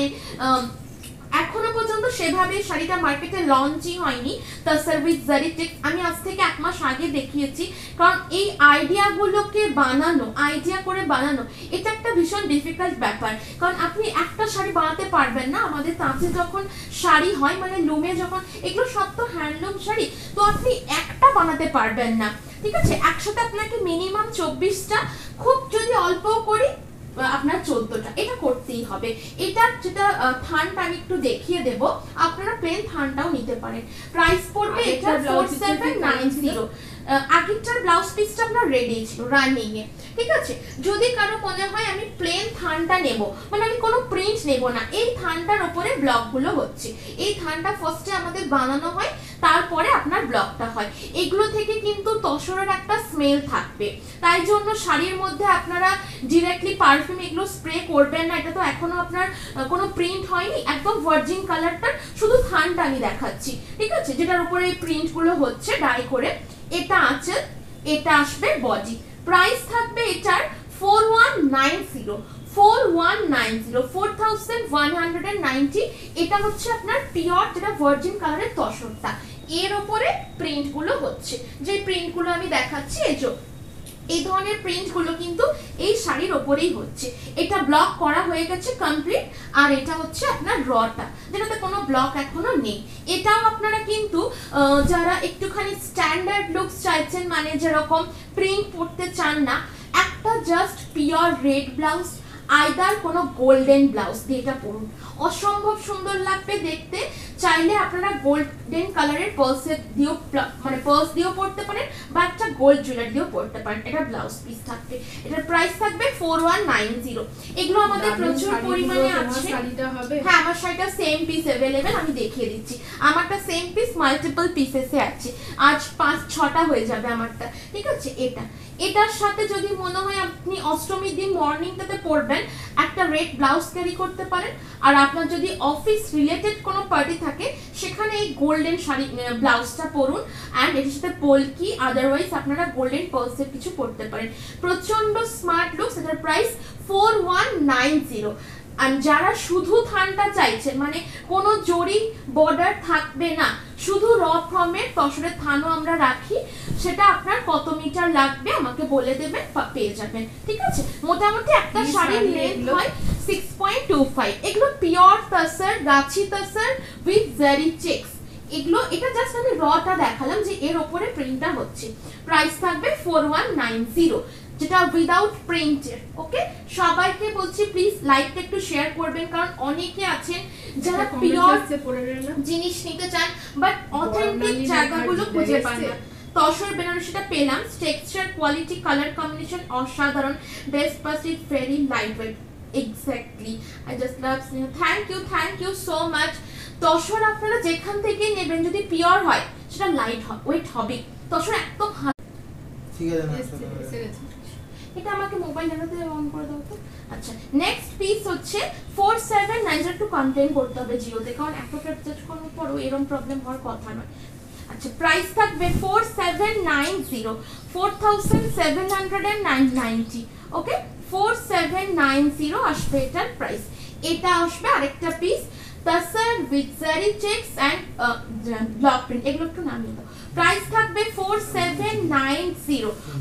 এখনো পর্যন্ত সেভাবে শাড়িটা মার্কেটে লঞ্চই হয়নি। তসর উইথ জারি টেক্স আমি আজ থেকে 1 মাস আগে দেখিয়েছি, কারণ এই আইডিয়াগুলোকে বানানো, আইডিয়া করে বানানো, এটা একটা ভীষণ ডিফিকাল্ট ব্যাপার, কারণ আপনি একটা শাড়ি বানাতে পারবেন না। আমাদের তাঁতে যখন শাড়ি হয়, মানে লুমে যখন, এগুলো সব তো হ্যান্ডলুম শাড়ি, তো আপনি একটা বানাতে পারবেন না, ঠিক আছে। একসাথে আপনাকে মিনিমাম 24টা, খুব যদি অল্প করি আপনার 14টা, এটা করতেই হবে। এটা যেটা থানটা আমি একটু দেখিয়ে দেব, আপনারা প্লেন থানটাও নিতে পারেন। প্রাইস পড়বে এটা 4790। আগেরটার ব্লাউজ পিসটা আপনার রেডি ছিল রানিং এ, ঠিক আছে। যদি কারো মনে হয় আমি প্লেন থানটা নেব, মানে আমি কোনো প্রিন্ট নেব না, এই থানটার উপরে ব্লকগুলো হচ্ছে, এই থানটা ফার্স্টে আমাদের বানানো হয়, তারপরে আপনার ব্লকটা হয়। এগুলো থেকে কিন্তু তসরের একটা স্মেল থাকবে, তাই জন্য শাড়ির মধ্যে আপনারা ডিরেক্টলি পারফিউম এগুলো স্প্রে করবেন না। এটা তো এখনো আপনার কোনো প্রিন্ট হয়নি, একদম ভার্জিন কালারটা, শুধু থানটা আমি দেখাচ্ছি, ঠিক আছে, যেটার উপরে এই প্রিন্টগুলো হচ্ছে ডাই করে। এটা আঁচল, এটা আসবে বডি। প্রাইস থাকবে এটার 4190। 4190। এটা হচ্ছে আপনার পিওর যেটা ভার্জিন কালারের তসরটা, এর উপরে প্রিন্ট গুলো হচ্ছে, যে প্রিন্ট গুলো আমি দেখাচ্ছি, এই ধরনের প্রিন্ট গুলো কিন্তু এই শাড়ির ওপরেই হচ্ছে। এটা ব্লক করা হয়ে গেছে কমপ্লিট, আর এটা হচ্ছে আপনার রটা, যেটাতে কোনো ব্লক এখনো নেই। এটাও আপনারা কিন্তু যারা একটুখানি স্ট্যান্ডার্ড লুকস চাইছেন, মানে যেরকম প্রিন্ট পরতে চান না, একটা just pure red blouse, either কোনো গোল্ডেন ব্লাউজ দিয়ে এটা পরুন, অসম্ভব সুন্দর লাগবে দেখতে। চাইলে আপনারা গোল্ডেন কালারের পার্সের দিয়েও, মানে পার্স দিয়েও পরতে পারেন, বা একটা গোল্ড জুয়েলারি দিয়েও পরতে পারেন। এটা ব্লাউজ পিস থাকবে, এটার প্রাইস থাকবে 4190। এগুলো আমাদের প্রচুর পরিমাণে আছে। হ্যাঁ, আমার শাড়িটা সেম পিস अवेलेबल, আমি দেখিয়ে দিচ্ছি। আমারটা সেম পিস মাল্টিপল পিসেসে আছে, আজ 5-6টা হয়ে যাবে আমারটা, ঠিক আছে। এটার সাথে যদি মনে হয় আপনি অষ্টমীর দিন মর্নিংটাতে পরবেন, একটা রেড ব্লাউজ ক্যারি করতে পারেন। আর আপনার যদি অফিস রিলেটেড কোনো পার্টি থাকে, সেখানে এই গোল্ডেন শাড়ি ব্লাউজটা পরুন, অ্যান্ড এর সাথে পোলকি, আদারওয়াইজ আপনারা গোল্ডেন পার্লসের কিছু পরতে পারেন। প্রচন্ড স্মার্ট লুকস। এটার প্রাইস 4190। আর যারা শুধু থানটা চাইছেন, মানে কোনো জরি বর্ডার থাকবে না, শুধু র ফর্মের তসরের থানও আমরা রাখি, সেটা আপনার কত মিটার লাগবে আমাকে বলে দেবেন, পেয়ে যাবেন। ঠিক আছে, মোটামুটি একটা শাড়ির লেন্থ হয় 6.25। এগুলো pure tussar, Gachhi tussar with zari checks. এগুলো, এটা জাস্ট আমি রটা দেখালাম যে এর উপরে প্রিন্টটা হচ্ছে। প্রাইস থাকবে 4190, যেটা উইদাউট প্রিন্টের। ওকে, সবাইকে বলছি প্লিজ লাইকটা একটু শেয়ার করবেন, কারণ অনেকে আছেন যারা পিওর জিনিস নিতে চান বাট অথেন্টিক জায়গাগুলো খুঁজে পান না। তসর বেনারসিটা পেলাম, টেক্সচার, কোয়ালিটি, কালার কম্বিনেশন অসাধারণ, best but it very light weight. Exactly, I just love Sneha, thank you so much. Tussar আপনারা যেখান থেকে নেবেন যদি পিওর হয় সেটা লাইট ওয়েট হবে। তসর এত ভালো। ঠিক আছে, এটা আমাকে মোবাইল ডাটাতে অন করে দাও তো। আচ্ছা, নেক্সট পিস হচ্ছে 4790, একটু কন্টেন্ট করতে হবে জিওতে, কারণ এতটা রিচার্জ করার পরও এরকম প্রবলেম হওয়ার কথা নয়। আচ্ছা, প্রাইস থাকবে 4790, 4790। ওকে, 4790 আসবে এটার প্রাইস। এটা আসবে আরেকটা piece tussar with zari checks and block print, এগুলো একটু নামিয়ে দাও। প্রাইস থাকবে 4790,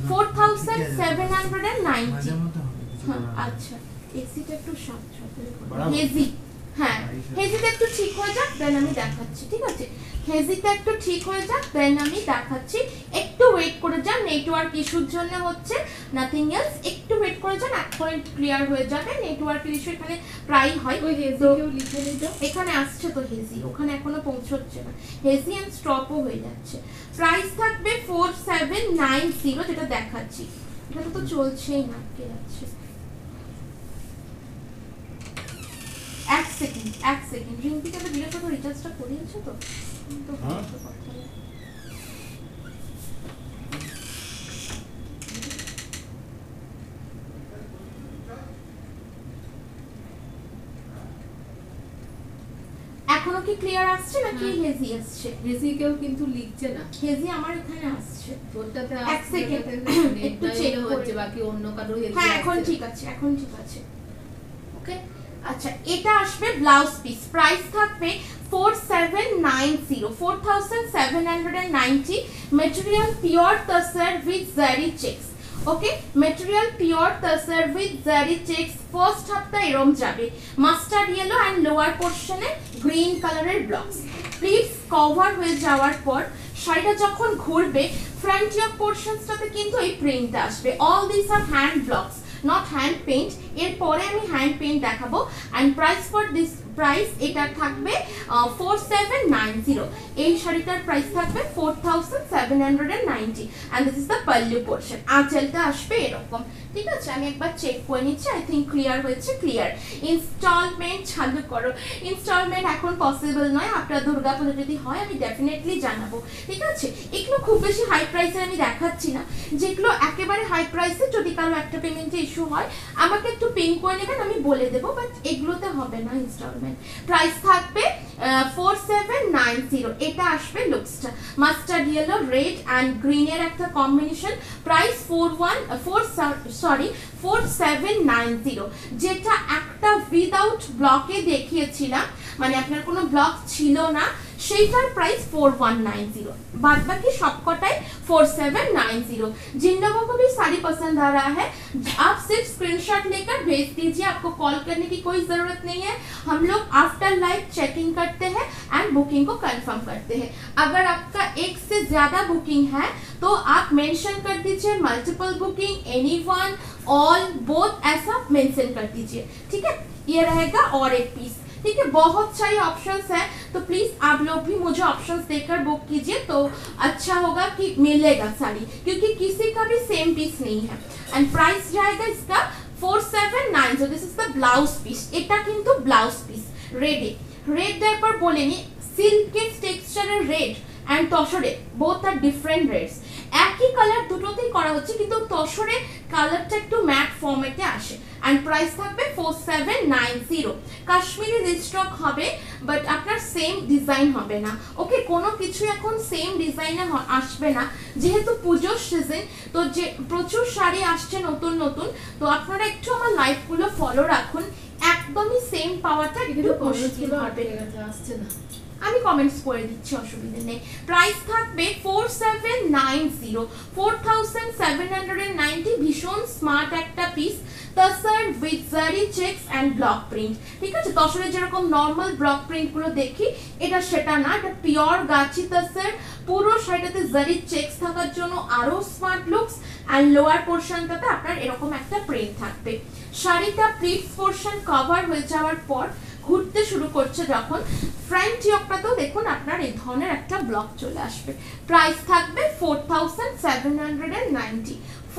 4790। হ্যাঁ, আচ্ছা, এসিটা একটু সাবধানে হেজি, হ্যাঁ হেজিটা একটু ঠিক হয়ে যাক দেন আমি দেখাচ্ছি। ঠিক আছে, হেজিটা একটু ঠিক হয়ে যাক দেন আমি দেখাচ্ছি। একটু ওয়েট করে যান, নেটওয়ার্ক ইস্যুর জন্য হচ্ছে, নাথিং এলস। একটু ওয়েট করে যান, এখন ক্লিয়ার হয়ে যাবে। নেটওয়ার্কের ইস্যু এখানে প্রায় হয়। ওই হেজিকেও লিখে নিতে, এখানে আসছে তো হেজি, ওখানে এখনো পৌঁছচ্ছে না, হেজি এন্ড স্টপও হয়ে যাচ্ছে। প্রাইস থাকবে 4790, যেটা দেখাচ্ছি। এটা তো চলছেই না, কে যাচ্ছে। এক সেকেন্ড রিম্পিকে তো জিজ্ঞাসা করে রিচার্জটা করিয়েছো তো? এখনো কি ক্লিয়ার আসছে নাকি হেজি আসছে? হেজিকেও কিন্তু লিখছে না, হেজি আমার এখানে আসছে। তোরটাতে এক সেকেন্ড একটু চেক হচ্ছে, বাকি অন্য কারো হেজি। হ্যাঁ, এখন ঠিক আছে। ওকে, আচ্ছা, এটা আসবে ব্লাউজ পিস। প্রাইস থাকবে 4790, 4790। Material pure tussar with zari checks. Okay, material pure tussar with zari checks. First হাফটা এরম যাবে, মাস্টার্ড ইয়েলো এন্ড লোয়ার পোরশনে গ্রিন কালারের ব্লকস। প্লিজ কভার হয়ে যাওয়ার পর শাড়িটা যখন ঘুরবে ফ্রন্ট ইয়ার পোরশনসটাতে কিন্তু এই প্রিন্টটা আসবে। All this R hand blocks, not hand paint. এরপরে আমি হ্যান্ড পেইন্ট দেখাবো। And price for this price এটা থাকবে 4790। এই শাড়িটার প্রাইস থাকবে 4790 and this is the pallu portion. আঁচলটা আসবে এরকম। ঠিক আছে, আমি একবার চেক করে নিচ্ছি। আই থিঙ্ক ক্লিয়ার হয়েছে। ক্লিয়ার। ইনস্টলমেন্ট চালু করো। ইনস্টলমেন্ট এখন পসিবল নয়, আপনার দুর্গাপুজো যদি হয় আমি ডেফিনেটলি জানাবো। ঠিক আছে, এগুলো খুব বেশি হাই প্রাইসে আমি দেখাচ্ছি না, যেগুলো একেবারে হাই প্রাইসে যদি কারো একটা পেমেন্টে ইস্যু হয় আমাকে একটু পিন করে নেবেন, আমি বলে দেবো, বাট এগুলোতে হবে না ইনস্টলমেন্ট। প্রাইস থাকবে 4790। এটা আসবে লুকসটা মাস্টার্ড ইয়েলো, রেড এন্ড গ্রিনের একটা কম্বিনেশন। প্রাইস 4790, যেটা একটা উইদাউট ব্লকে দেখিয়েছিলাম, মানে আপনার কোনো ব্লক ছিল না, সেইটার প্রাইস 4190। बाद बाकी सबकटाई 4790। जिन लोगों को भी साड़ी पसंद आ रहा है आप सिर्फ स्क्रीनशॉट लेकर भेज दीजिए, आपको कॉल करने की कोई जरूरत नहीं है। हम लोग आफ्टर लाइव चेकिंग करते हैं एंड बुकिंग को कंफर्म करते हैं। अगर आपका एक से ज्यादा बुकिंग है तो आप मेंशन कर दीजिए multiple booking, anyone, all, both, ऐसा मेंशन कर दीजिए। ठीक है, ये रहेगा। और एक पीस, ठीक है, बहुत सारे ऑप्शंस हैं, तो प्लीज आप लोग भी मुझे ऑप्शंस देकर बुक कीजिए, तो अच्छा होगा कि मिलेगा साड़ी, क्योंकि किसी का भी सेम पीस नहीं है। एंड प्राइस जाएगा इसका 4790। This is the blouse piece. এটা কিন্তু ব্লাউজ পিস রেডে। রেড দেওয়ার পর বলেনি সিল্কের টেক্সচারের রেড এন্ড তসরে বোথ আর ডিফারেন্ট রেডস। একই কালার দুটোতেই করা হচ্ছে, কিন্তু তসরে কালারটা একটু ম্যাট ফরম্যাটে আসে। এন্ড প্রাইস থাকবে 4790। কাশ্মীরি রিস্টক হবে, বাট আপনার সেম ডিজাইন হবে না। ওকে, কোনো কিছু এখন সেম ডিজাইনে আসবে না, যেহেতু পুজোর সিজন, তো যে প্রচুর শাড়ি আসছে নতুন নতুন, তো আপনারা একটু আমার লাইভগুলো ফলো রাখুন। এক একদমই সেম পাওয়াটা একটু মুশকিল হবে। আসছে না, আমি কমেন্টস করে দিচ্ছি, অসুবিধা নেই। প্রাইস থাকবে 4790, 4790, ভীষণ স্মার্ট একটা piece, tussar with zari checks and block print. ঠিক আছে, তসরের যেরকম নর্মাল ব্লক প্রিন্ট গুলো দেখি, এটা সেটা না, এটা পিওর গাছি তসর। পুরো শাড়িটাতে জারি চেকস থাকার জন্য আরো স্মার্ট লুকস, এন্ড লোয়ার পোর্শনটাতে আপনার এরকম একটা প্রিন্ট থাকবে। শাড়িটা প্লিটস পোর্শন কভার হয়ে যাওয়ার পর ঘুরতে শুরু করছে যখন, ফ্রন্ট ইয়োকটাতেও দেখুন আপনার এই ধরনের একটা ব্লক চলে আসবে। প্রাইস থাকবে 4790,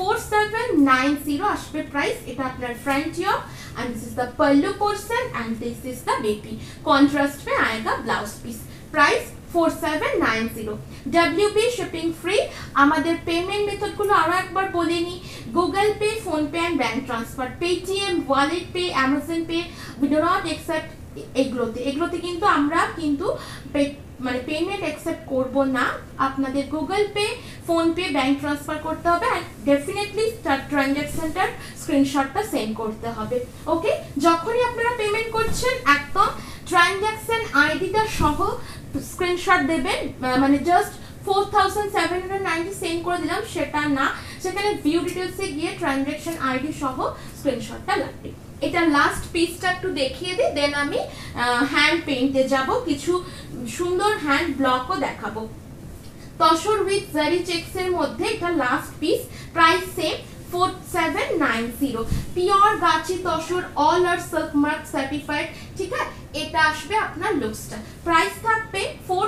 4790 আসবে প্রাইস। এটা আপনার front yoke, and this is the pallu portion and this is the baby, contrast में आएगा blouse piece. Price 4790, WP shipping free. আমাদের পেমেন্ট মেথড গুলো আরো একবার বলে নি, Google pay, phone pay and bank transfer, Paytm, wallet pay, Amazon Pay, we do not accept এগুলোতে কিন্তু আমরা কিন্তু মানে পেমেন্ট অ্যাকসেপ্ট করব না। আপনাদের Google pay, phone pay, bank transfer করতে হবে, এন্ড ডেফিনেটলি ট্রানজ্যাকশনটার স্ক্রিনশটটা সেন্ড করতে হবে। ওকে, যখনই আপনারা পেমেন্ট করছেন একদম ট্রানজ্যাকশন আইডিটা সহ স্ক্রিনশট দেবেন, মানে জাস্ট 4790 সেন্ড করে দিলাম সেটা না, সেখানে ভিউ ডিটেইলসে গিয়ে ট্রানজ্যাকশন আইডি সহ স্ক্রিনশটটা লাগবে। এটা লাস্ট পিসটা একটু দেখিয়ে দিই, দেন আমি হ্যান্ড পেইন্টে যাব, কিছু সুন্দর হ্যান্ড ব্লকও দেখাবো। তসর উইথ জারি চেকস এর মধ্যে এটা last piece, price same 4790, pure গাছি tussar, all are silk mark certified. ঠিক আছে, এটা আসবে আপনার লুকসটা। প্রাইস থাকবে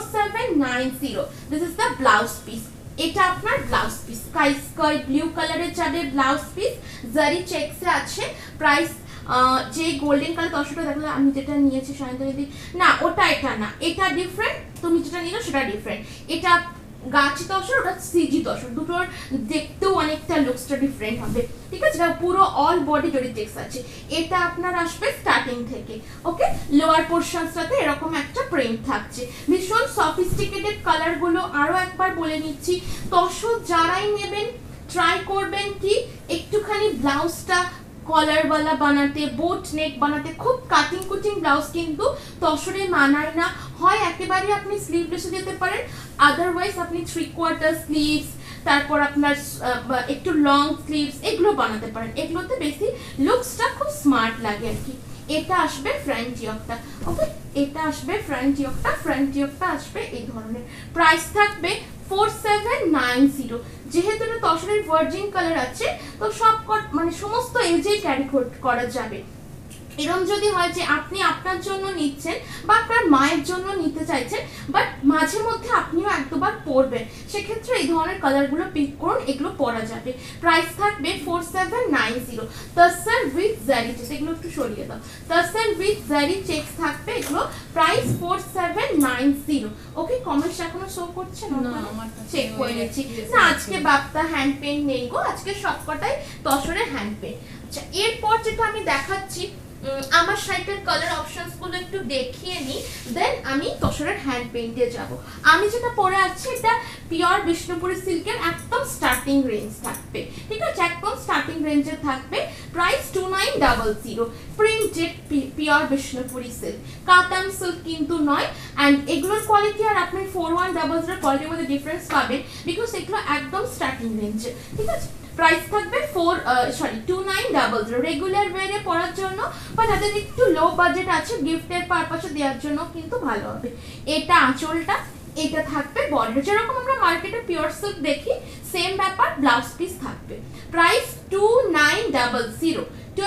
4790, this is the blouse piece. এটা আপনার ব্লাউজ পিস, স্কাই ব্লু কালারের যাবে ব্লাউজ পিস, জারি চেকসে আছে। প্রাইস যে গোল্ডেন কালার তসরটা দেখলে, আমি যেটা নিয়েছি সায়ন্তনী না ওটা, এটা না, এটা ডিফারেন্ট, তুমি যেটা নিলো সেটা ডিফারেন্ট। এটা গাছি তসর, ওটা সিজি তসর, দুটোর দেখতেও অনেকটা লুকসটা ডিফারেন্ট হবে। ঠিক আছে, এটা পুরো অল বডি জরি চেকস আছে। এটা আপনার আসবে স্টার্টিং থেকে। ওকে, লোয়ার পোর্শনসটাতে এরকম একটা প্রিন্ট থাকছে, ভীষণ সফিস্টিকেটেড কালার গুলো আরো একবার বলে নিচ্ছি। তসর যারাই নেবেন ট্রাই করবেন কি একটুখানি ব্লাউজটা কলারওয়ালা বানাতে, বোট নেক বানাতে। খুব কাটিং কুটিং ব্লাউজ কিন্তু তসরে মানায় না, হয় একেবারে আপনি স্লিভলেসে যেতে পারেন, আদারওয়াইজ আপনি 3/4 স্লিভস, তারপর আপনার একটু লং স্লিভস এগুলো বানাতে পারেন, এগুলোতে বেশি লুকসটা খুব স্মার্ট লাগে আর কি। এটা আসবে ফ্রন্ট ইয়োকটা। ওকে, এটা আসবে ফ্রন্ট ইয়োকটা, ফ্রন্ট ইয়োকটা আসবে এই ধরনের। প্রাইস থাকবে 4790, যেহেতু এটা তসরের ভার্জিন কালার আছে তো সব মানে সমস্ত এজে ক্যারি করা যাবে। এরকম যদি হয় যে আপনি আপনার জন্য নিচ্ছেন বা আপনার মায়ের জন্য নিতে চাইছেন, বাট মাঝে মধ্যে আপনিও এক দুবার পরবেন, সেক্ষেত্রে এই ধরনের কালারগুলো পিক করুন, এগুলো পরা যাবে। প্রাইস থাকবে 4790, তসর উইথ জারি চেকস, এগুলো একটু সরিয়ে দাও, তসর উইথ জারি চেকস থাকবে এগুলো। প্রাইস 4790। ওকে, কমেন্টস এখনো শো করছে না, চেক করে নিচ্ছি। না, আজকে বাপ্তা হ্যান্ড পেইন্ট নেই গো, আজকে সবকটাই তসরের হ্যান্ড পেইন্ট। আচ্ছা, এরপর যেটা আমি দেখাচ্ছি, আমার শাড়িটার কালার অপশনস গুলো একটু দেখিয়ে নি, দেন আমি তসরের হ্যান্ড পেইন্টে যাব। আমি যেটা পরে আছি এটা পিওর বিষ্ণুপুরি সিল্কের, একদম স্টার্টিং রেঞ্জ থাকবে। ঠিক আছে, একদম স্টার্টিং রেঞ্জে থাকবে। Price 2900, printed pure Bishnupuri silk, katan silk কিন্তু নয়। এন্ড এগুলোর কোয়ালিটি আর আপনি 4100 কোয়ালিটির মধ্যে ডিফারেন্স পাবেন, বিকজ এগুলো একদম স্টার্টিং রেঞ্জে। ঠিক আছে, প্রাইস থাকবে 2900, রেগুলার ওয়্যারে পরার জন্য বা যাদের একটু লো বাজেট আছে গিফটের পারপাসে দেওয়ার জন্য কিন্তু ভালো হবে। এটা আঁচলটা, এটা থাকবে বর্ডার, যেরকম আমরা মার্কেটে পিওর সিল্ক দেখি সেম ব্যাপার, ব্লাউজ পিস থাকবে। প্রাইস 2900,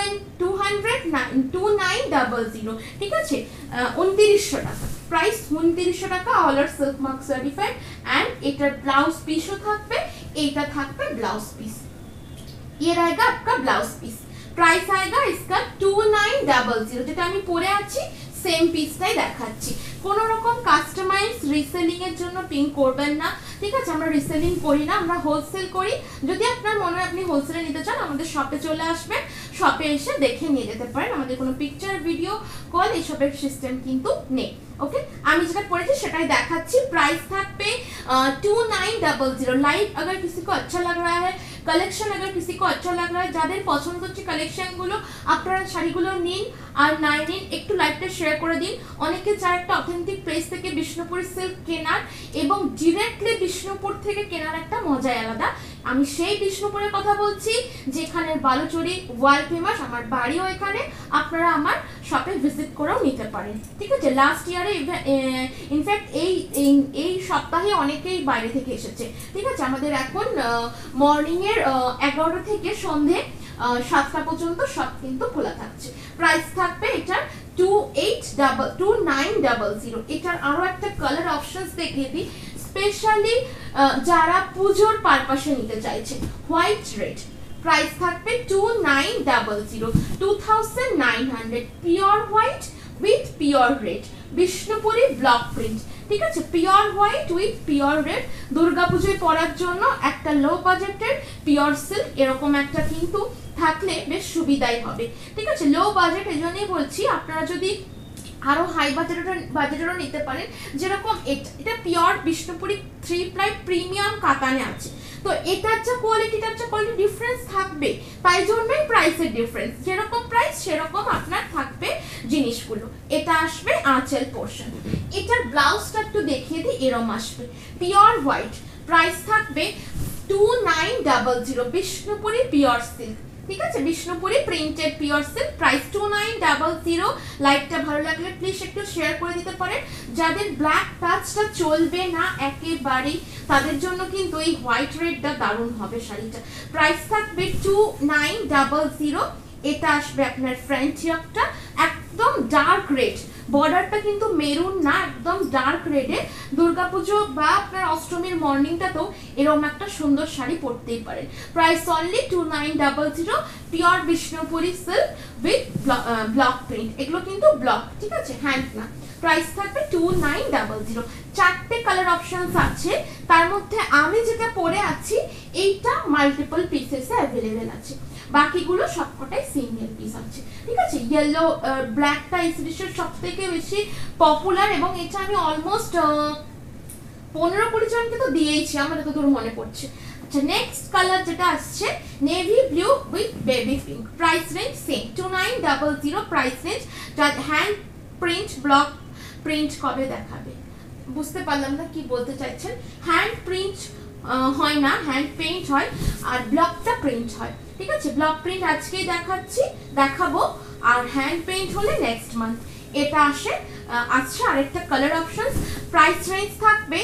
2900, ঠিক আছে, 2900 টাকা। প্রাইস 2900 টাকা, all are silk mark certified. And এটার ব্লাউজ পিসও থাকবে, এইটা থাকবে ব্লাউজ পিস। ये रहेगा आपका ब्लाउज पीस। प्राइस आएगा इसका 2900, যেটা আমি পরে আছি সেম পিসটাই দেখাচ্ছি। কোনো রকম কাস্টমাইজ রিসেলিং এর জন্য পিন করবেন না, ঠিক আছে? আমরা রিসেলিং করি না, আমরা হোলসেল করি। যদি আপনার মনে হয় আপনি হোলসেলে নিতে চান, আমাদের শপে চলে আসবেন, শপে এসে দেখে নিয়ে যেতে পারেন। আমাদের কোনো পিকচার, ভিডিও কল এইসবের সিস্টেম কিন্তু নেই। ওকে, আমি যেটা পড়েছি সেটাই দেখাচ্ছি। प्राइस থাকবে 2900। लाइव अगर किसी को अच्छा लग रहा है, कलेक्शन अगर किसी को अच्छा लग रहा है, যাদের পছন্দ হচ্ছে কালেকশন গুলো, আপনারা শাড়িগুলো নিন আর নাই নিন, একটু লাইভটা শেয়ার করে দিন। অনেকে চায় একটা অথেন্টিক প্লেস থেকে বিষ্ণুপুরি সিল্ক কেনার এবং ডিরেক্টলি বিষ্ণুপুর থেকে কেনার একটা মজাই আলাদা। আমি সেই বিষ্ণুপুরের কথা বলছি যেখানে বালুচরি ওয়ার্ল্ড ফেমাস, আমার বাড়িও এখানে। আপনারা আমার শপে ভিজিট করেও নিতে পারেন, ঠিক আছে? লাস্ট ইয়ারে ইনফ্যাক্ট এই সপ্তাহে অনেকেই বাইরে থেকে এসেছে, ঠিক আছে? আমাদের এখন মর্নিং এর 11টা থেকে সন্ধে 7টা পর্যন্ত সব কিন্তু খোলা থাকছে। প্রাইস থাকবে এটার 2900। এটার আরো একটা কালার অপশনস দেখিয়ে দিই, স্পেশালি যারা পুজোর পারপাসে নিতে চাইছে। হোয়াইট রেড, প্রাইস থাকবে 2900, pure white with pure red, Bishnupuri block print, ঠিক আছে? Pure white with pure red, দুর্গাপূজায় পরার জন্য একটা লো বাজেটের পিওর সিল্ক এরকম একটা কিন্তু থাকলে বেশ সুবিধাই হবে, ঠিক আছে? লো বাজেট এই জন্যই বলছি, আপনারা যদি আরো হাই বাজেটেরও নিতে পারেন। যেরকম এটা পিওর বিষ্ণুপুরি 3 প্লাই প্রিমিয়াম কাতানে আছে, তো এটার যে কোয়ালিটিটার যে কোয়ালিটি ডিফারেন্স থাকবে, তাই জন্যই প্রাইসের ডিফারেন্স। যেরকম প্রাইস সেরকম আপনার থাকবে জিনিসগুলো। এটা আসবে আঁচল পোর্শন। এটার ব্লাউজটা একটু দেখিয়ে দিই, এরম আসবে পিওর হোয়াইট, প্রাইস থাকবে 2900, বিষ্ণুপুরি পিওর সিল্ক, ঠিক আছে? Bishnupuri printed pure silk, price 2900। লাইভটা ভালো লাগলে প্লিজ একটু শেয়ার করে দিতে পারেন। যাদের ব্ল্যাক টাচটা চলবে না একেবারেই, তাদের জন্য কিন্তু এই হোয়াইট রেডটা দারুণ হবে শাড়িটা। প্রাইস থাকবে 2900। এটা আসবে আপনার ফ্রন্ট ইয়াকটা একদম ডার্ক রেড, বর্ডারটা কিন্তু মেরুন না, একদম ডার্ক রেডে। দুর্গাপুজো বা আপনার অষ্টমীর মর্নিংটাতেও এরকম একটা সুন্দর শাড়ি পরতেই পারেন। Price only 2900, pure Bishnupuri silk with block print. এগুলো কিন্তু ব্লক, ঠিক আছে? হ্যান্ড না। প্রাইস থাকবে 2900। 4টে কালার অপশনস আছে, তার মধ্যে আমি যেটা পরে আছি এইটা মাল্টিপল পিসেসে অ্যাভেলেবেল আছে, বাকিগুলো সবকটাই সিঙ্গেল পিস আছে, ঠিক আছে? ইয়েলো ব্ল্যাকটা এই সিরিজের সবথেকে বেশি পপুলার এবং এটা আমি অলমোস্ট 15-20 জনকে তো দিয়েইছি, আমার এতদূর মনে পড়ছে। আচ্ছা, নেক্সট কালার যেটা আসছে navy blue with baby pink, price range same 2900 price range. যার হ্যান্ড প্রিন্ট ব্লক প্রিন্ট কবে দেখাবে বুঝতে পারলাম না কি বলতে চাইছেন। হ্যান্ড প্রিন্ট হয় না, হ্যান্ড পেইন্ট হয়, আর ব্লকটা প্রিন্ট হয়, ঠিক আছে? ব্লক প্রিন্ট আজকেই দেখাবো, আর হ্যান্ড পেইন্ট হলে নেক্সট মান্থ। এটা আসছে আরেকটা কালার অপশনস। প্রাইস রেঞ্জ থাকবে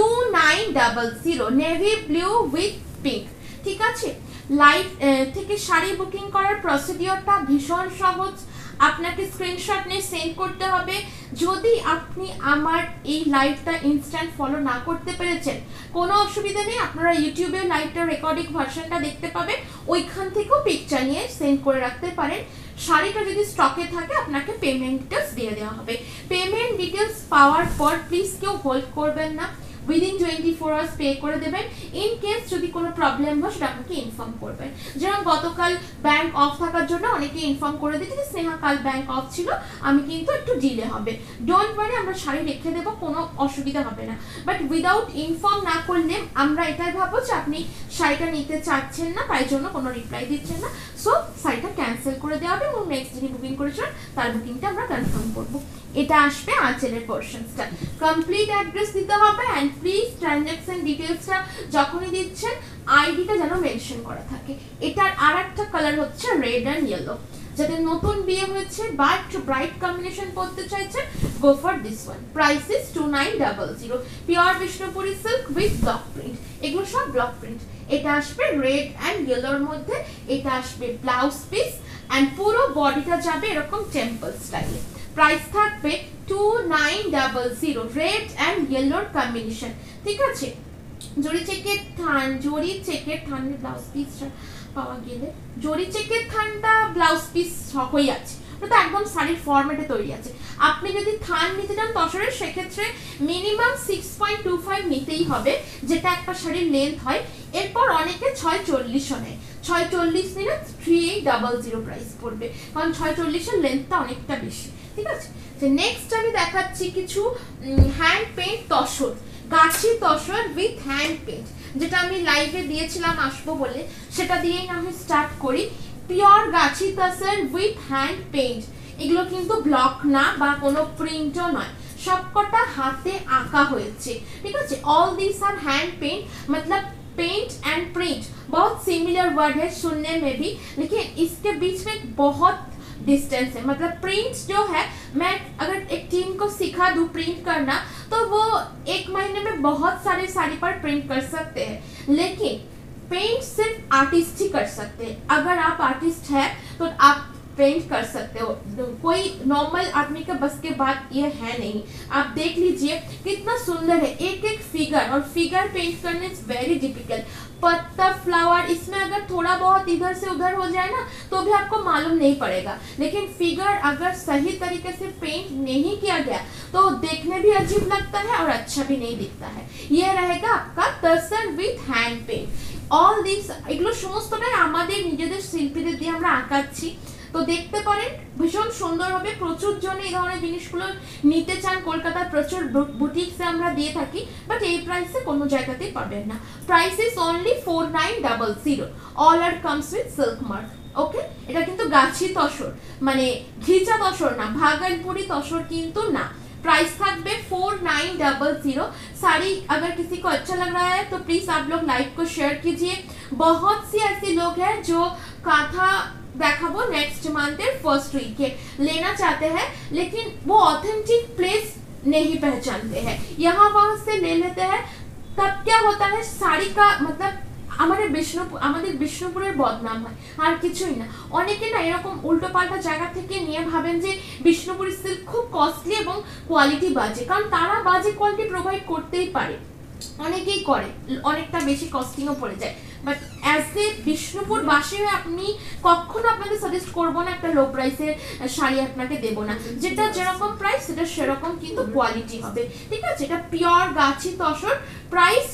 2900, নেভি ব্লু উইথ পিঙ্ক, ঠিক আছে? লাইভ থেকে শাড়ি বুকিং করার প্রসিডিওরটা ভীষণ সহজ। আপনাকে স্ক্রিনশট নিয়ে সেন্ড করতে হবে। যদি আপনি আমার এই লাইভটা ইনস্ট্যান্ট ফলো না করতে পেরেছেন, কোনো অসুবিধা নেই, আপনারা ইউটিউবে লাইভটা রেকর্ডিং ভার্সনটা দেখতে পাবেন, ওইখান থেকেও পিকচার নিয়ে সেন্ড করে রাখতে পারেন। শাড়িটা যদি স্টকে থাকে আপনাকে পেমেন্ট ডিটেলস দিয়ে দেওয়া হবে। পেমেন্ট ডিটেলস পাওয়ার পর প্লিজ কেউ হোল্ড করবেন না, উইদিন 24 আওয়ার্স পে করে দেবেন। ইন কেস যদি কোনো প্রবলেম হয় সেটা আমাকে ইনফর্ম করবেন। যেমন গতকাল ব্যাংক অফ থাকার জন্য অনেকে ইনফর্ম করে দিচ্ছে যে স্নেহা কাল ব্যাংক অফ ছিল, আমি কিন্তু একটু ডিলে হবে। ডোন্ট ওয়ারি, আমরা শাড়ি রেখে দেবো, কোনো অসুবিধা হবে না। বাট উইদাউট ইনফর্ম না করলে আমরা এটাই ভাববো যে আপনি শাড়িটা নিতে চাচ্ছেন না, তাই জন্য কোনো রিপ্লাই দিচ্ছেন না। সো শাড়িটা ক্যান্সেল করে দেওয়া হবে এবং নেক্সট যিনি বুকিং করেছিলেন তার বুকিংটা আমরা কনফার্ম করবো। এটা আসবে আঁচলের পোর্শনসটা। কমপ্লিট অ্যাড্রেস দিতে হবে অ্যান্ড প্লিজ ট্রানজ্যাকশন ডিটেলসটা যখনই দিচ্ছেন আইডিটা যেন মেনশন করা থাকে। এটার আর একটা কালার হচ্ছে রেড অ্যান্ড ইয়েলো। যাদের নতুন বিয়ে হয়েছে বা একটু ব্রাইট কম্বিনেশন করতে চাইছেন, go for this one. Price is 2900, pure Bishnupuri silk with block print. এগুলো সব ব্লক প্রিন্ট। এটা আসবে রেড অ্যান্ড ইয়েলোর মধ্যে। এটা আসবে ব্লাউজ পিস অ্যান্ড পুরো বডিটা যাবে এরকম টেম্পল স্টাইলে। প্রাইস থাকবে 2900, রেড অ্যান্ড ইয়েলোর কম্বিনেশন, ঠিক আছে? জরি চেকের থান ব্লাউজ পিসটা পাওয়া গেলে জরি চেকের থানটা ব্লাউজ পিস হয়ে আছে, এটা তো একদম শাড়ির ফরম্যাটে তৈরি আছে। আপনি যদি থান নিতে চান তসরের সেক্ষেত্রে মিনিমাম 6.25 নিতেই হবে, যেটা একটা শাড়ির লেন্থ হয়। এরপর অনেকে 6.40 নেয়, 6.40 নিলে 3800 প্রাইস পড়বে, কারণ 6.40 লেন্থটা অনেকটা বেশি। ঠিক আছে, তো নেক্সট আমি দেখাচ্ছি কিছু hand paint tussar, Gachhi tussar with hand paint, যেটা আমি লাইভে দিয়েছিলাম আসবো বলে, সেটা দিয়েই আমি স্টার্ট করি। পিওর গাছি তসর উইথ হ্যান্ড পেইন্ট, এগুলো কিন্তু ব্লক না বা কোনো প্রিন্টও নয়, সবকটা হাতে আঁকা হয়েছে। ঠিক আছে, all this are hand paint, मतलब पेंट एंड प्रिंट बहुत सिमिलर वर्ड है सुनने में भी, लेकिन इसके बीच में बहुत डिस्टेंस है। मतलब प्रिंट जो है, मैं अगर एक टीम को सिखा दूं प्रिंट करना, तो वो 1 महीने में बहुत सारे साड़ी पर प्रिंट कर सकते हैं, लेकिन पेंट सिर्फ आर्टिस्ट ही कर सकते हैं। अगर आप आर्टिस्ट है तो आप पेंट कर सकते हो, कोई नॉर्मल आदमी का बस के बात ये है नहीं। आप देख लीजिए कितना सुंदर है एक एक फिगर, और फिगर पेंट करने इज वेरी डिफिकल्ट। पत्ता, फ्लावर, इसमें अगर थोड़ा बहुत इधर से उधर हो जाए ना तो भी आपको मालूम नहीं पड़ेगा, लेकिन फिगर अगर सही तरीके से पेंट नहीं किया गया तो देखने भी अजीब लगता है और अच्छा भी नहीं दिखता है। ये रहेगा आपका tussar with hand paint. All this, এগুলো সমস্তটাই আমাদের নিজেদের শিল্পীদের দিয়ে আমরা আঁকাচ্ছি, তো দেখতে পারেন ভীষণ সুন্দর হবে। প্রচুর জন এই ধরনের জিনিসগুলো নিতে চান, কলকাতার প্রচুর বুটিকসে আমরা দিয়ে থাকি, বাট এই প্রাইসে কোনো জায়গাতেই পাবেন না। Price is only 4900, all are comes with silk mark. Okay, এটা কিন্তু গাছি তসর, মানে ঘিচা তসর না, ভাগলপুরি তসর কিন্তু না। प्राइस থাকবে 4900। साड़ी अगर किसी को अच्छा लग रहा है तो प्लीज आप लोग लाइव को शेयर कीजिए। बहुत सी ऐसे लोग हैं जो काथा देखाबो नेक्स्ट मंथ फर्स्ट वीक के लेना चाहते हैं, लेकिन वो ऑथेंटिक प्लेस नहीं पहचानते हैं, यहाँ वहां से ले लेते हैं। तब क्या होता है, साड़ी का मतलब আমাদের বিষ্ণুপুরের বদনাম হয়, আর কিছুই না। অনেকে না এরকম উল্টো পাল্টা জায়গা থেকে নিয়ে ভাবেন যে বিষ্ণুপুরি সিল্ক খুব কস্টলি এবং কোয়ালিটি বাজে, কারণ তারা বাজে কোয়ালিটি প্রোভাইড করতেই পারে, অনেকেই করে, অনেকটা বেশি কস্টিংও পড়ে যায়। বাট অ্যাজ এ বিষ্ণুপুর বাসী হয়ে আপনি কখনো আপনাকে সাজেস্ট করবো না একটা লো প্রাইসের শাড়ি আপনাকে দেবো না, যেটা যেরকম প্রাইস সেটা সেরকম কিন্তু কোয়ালিটি হবে। ঠিক আছে, এটা পিওর গাছি tussar, price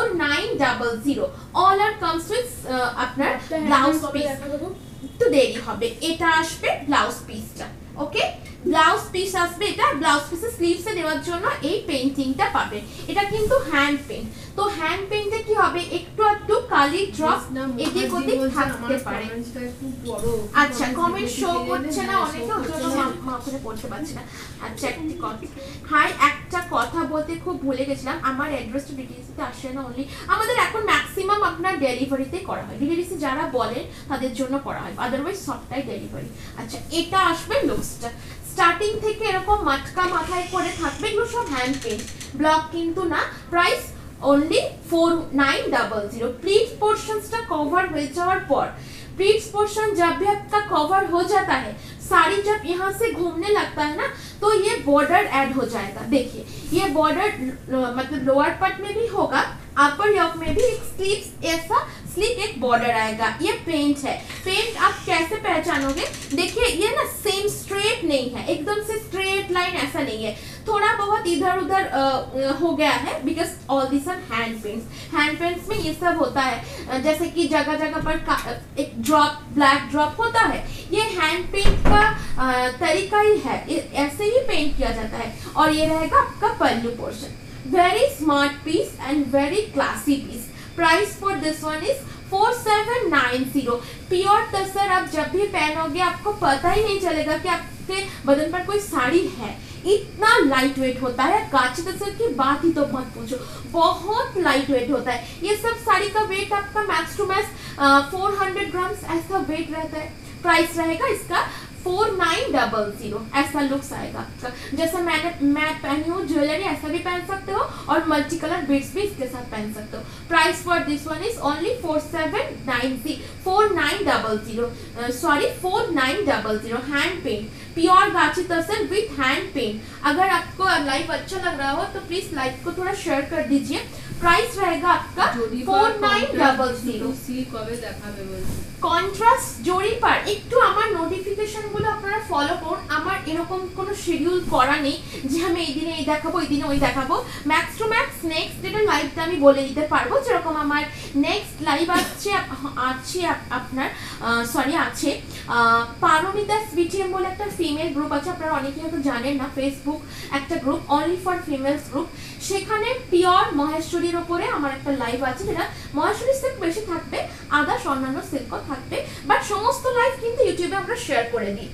4900। All are comes with আপনার ব্লাউজ পিস, একটু দেরি হবে, এটা আসবে ব্লাউজ পিসটা। ওকে, ব্লাউজ পিস আসবে, এটা ব্লাউজ পিসের স্লিভসে দেওয়ার জন্য এই পেইন্টিংটা পাবে। এটা কিন্তু হ্যান্ড পেইন্ট, তো হ্যান্ড পেইন্টে কি হবে, একটু একটু কালি ড্রপ এদিক ওদিক থাকতে পারে। আচ্ছা, কমেন্ট শো করছে না অনেকে, ওর জন্য মাপে পড়তে পারছি না। আচ্ছা, একটি কথা, হাই, একটা কথা বলতে খুব ভুলে গেছিলাম, আমার অ্যাড্রেসটা ডিটিএসিতে আসে না, অনলি আমাদের এখন ম্যাক্সিমাম আপনার ডেলিভারিতে করা হয়, ডিটিএসি যারা বলেন তাদের জন্য করা হয়, আদারওয়াইজ সবটাই ডেলিভারি। আচ্ছা, এটা আসবে লুকসটা, স্টার্টিং থেকে এরকম মাটকা মাথায় করে থাকবে, এগুলো সব হ্যান্ড পেইন্ট, ব্লক কিন্তু না। Price only 4900। प्लीट्स पोर्शंस का कवर हो जावर पर, प्लीट्स पोर्शन जब भी आपका कवर हो जाता है, साड़ी जब यहाँ से घूमने लगता है ना, तो ये बॉर्डर ऐड हो जाएगा। देखिए, ये बॉर्डर मतलब लोअर पार्ट में भी होगा, अपर योक में भी एक स्लीव्स ऐसा स्लीक एक बॉर्डर आएगा। ये पेंट है, पेंट आप कैसे पहचानोगे, देखिए ये ना सेम स्ट्रेट नहीं है, एकदम से स्ट्रेट लाइन ऐसा नहीं है, थोड़ा बहुत इधर उधर हो गया है, because all this are hand paints. Hand paints में ये सब होता है, जैसे कि जगह जगह पर एक ड्रॉप, ब्लैक ड्रॉप होता है, ये हैंड पेंट का तरीका ही है, ऐसे ही पेंट किया जाता है। और ये रहेगा आपका pallu portion, very smart piece and very classy piece. Price for this one is 4790। Pure tussar आप जब भी पहनोगे आपको पता ही नहीं चलेगा कि आपके बदन पर कोई साड़ी है, इतना लाइट वेट होता है। गाची तसर की बात ही तो मत पूछो, बहुत लाइट वेट होता है। ये सब साड़ी का वेट आपका मैक्स टू मैक्स 400 ग्राम्स ऐसा वेट रहता है। प्राइस रहेगा इसका 4900, ऐसा लुक्स आएगा आपका। जैसे मैं पहनी हूँ ज्वेलरी, ऐसा भी पहन सकते हो, और मल्टी कलर बीड्स भी इसके साथ पहन सकते हो। Price for this one is only 4900। Hand paint, pure गाची तसर विथ हैंड पेंट। अगर आपको लाइव अच्छा लग रहा हो तो प्लीज लाइव को थोड़ा शेयर कर दीजिए। प्राइस रहेगा आपका 4900। সিল্ক কবে দেখাবে বলছে কন্ট্রাস্ট জরিপার একটু আমার নোটিফিকেশনগুলো আপনারা ফলো করুন। আমার এরকম কোনো শিডিউল করা নেই যে আমি এই দিনে এই দেখাবো এই দিনে ওই দেখাবো। ম্যাক্স টু ম্যাক্স নেক্সট ডেটের লাইভটা আমি বলে দিতে পারবো, যেরকম আমার নেক্সট লাইভ আছে পারমিতা বিটিএম বলে একটা ফিমেল গ্রুপ আছে, আপনারা অনেকেই হয়তো জানেন না, ফেসবুক একটা group only for females group. সেখানে পিওর মহেশ্বরীর ওপরে আমার একটা লাইভ আছে, যেটা মহেশ্বরী সিল্ক বেশি থাকবে, আদার্স অন্যান্য সিল্কও থাকবে, বাট সমস্ত লাইভ কিন্তু ইউটিউবে আমরা শেয়ার করে দিই।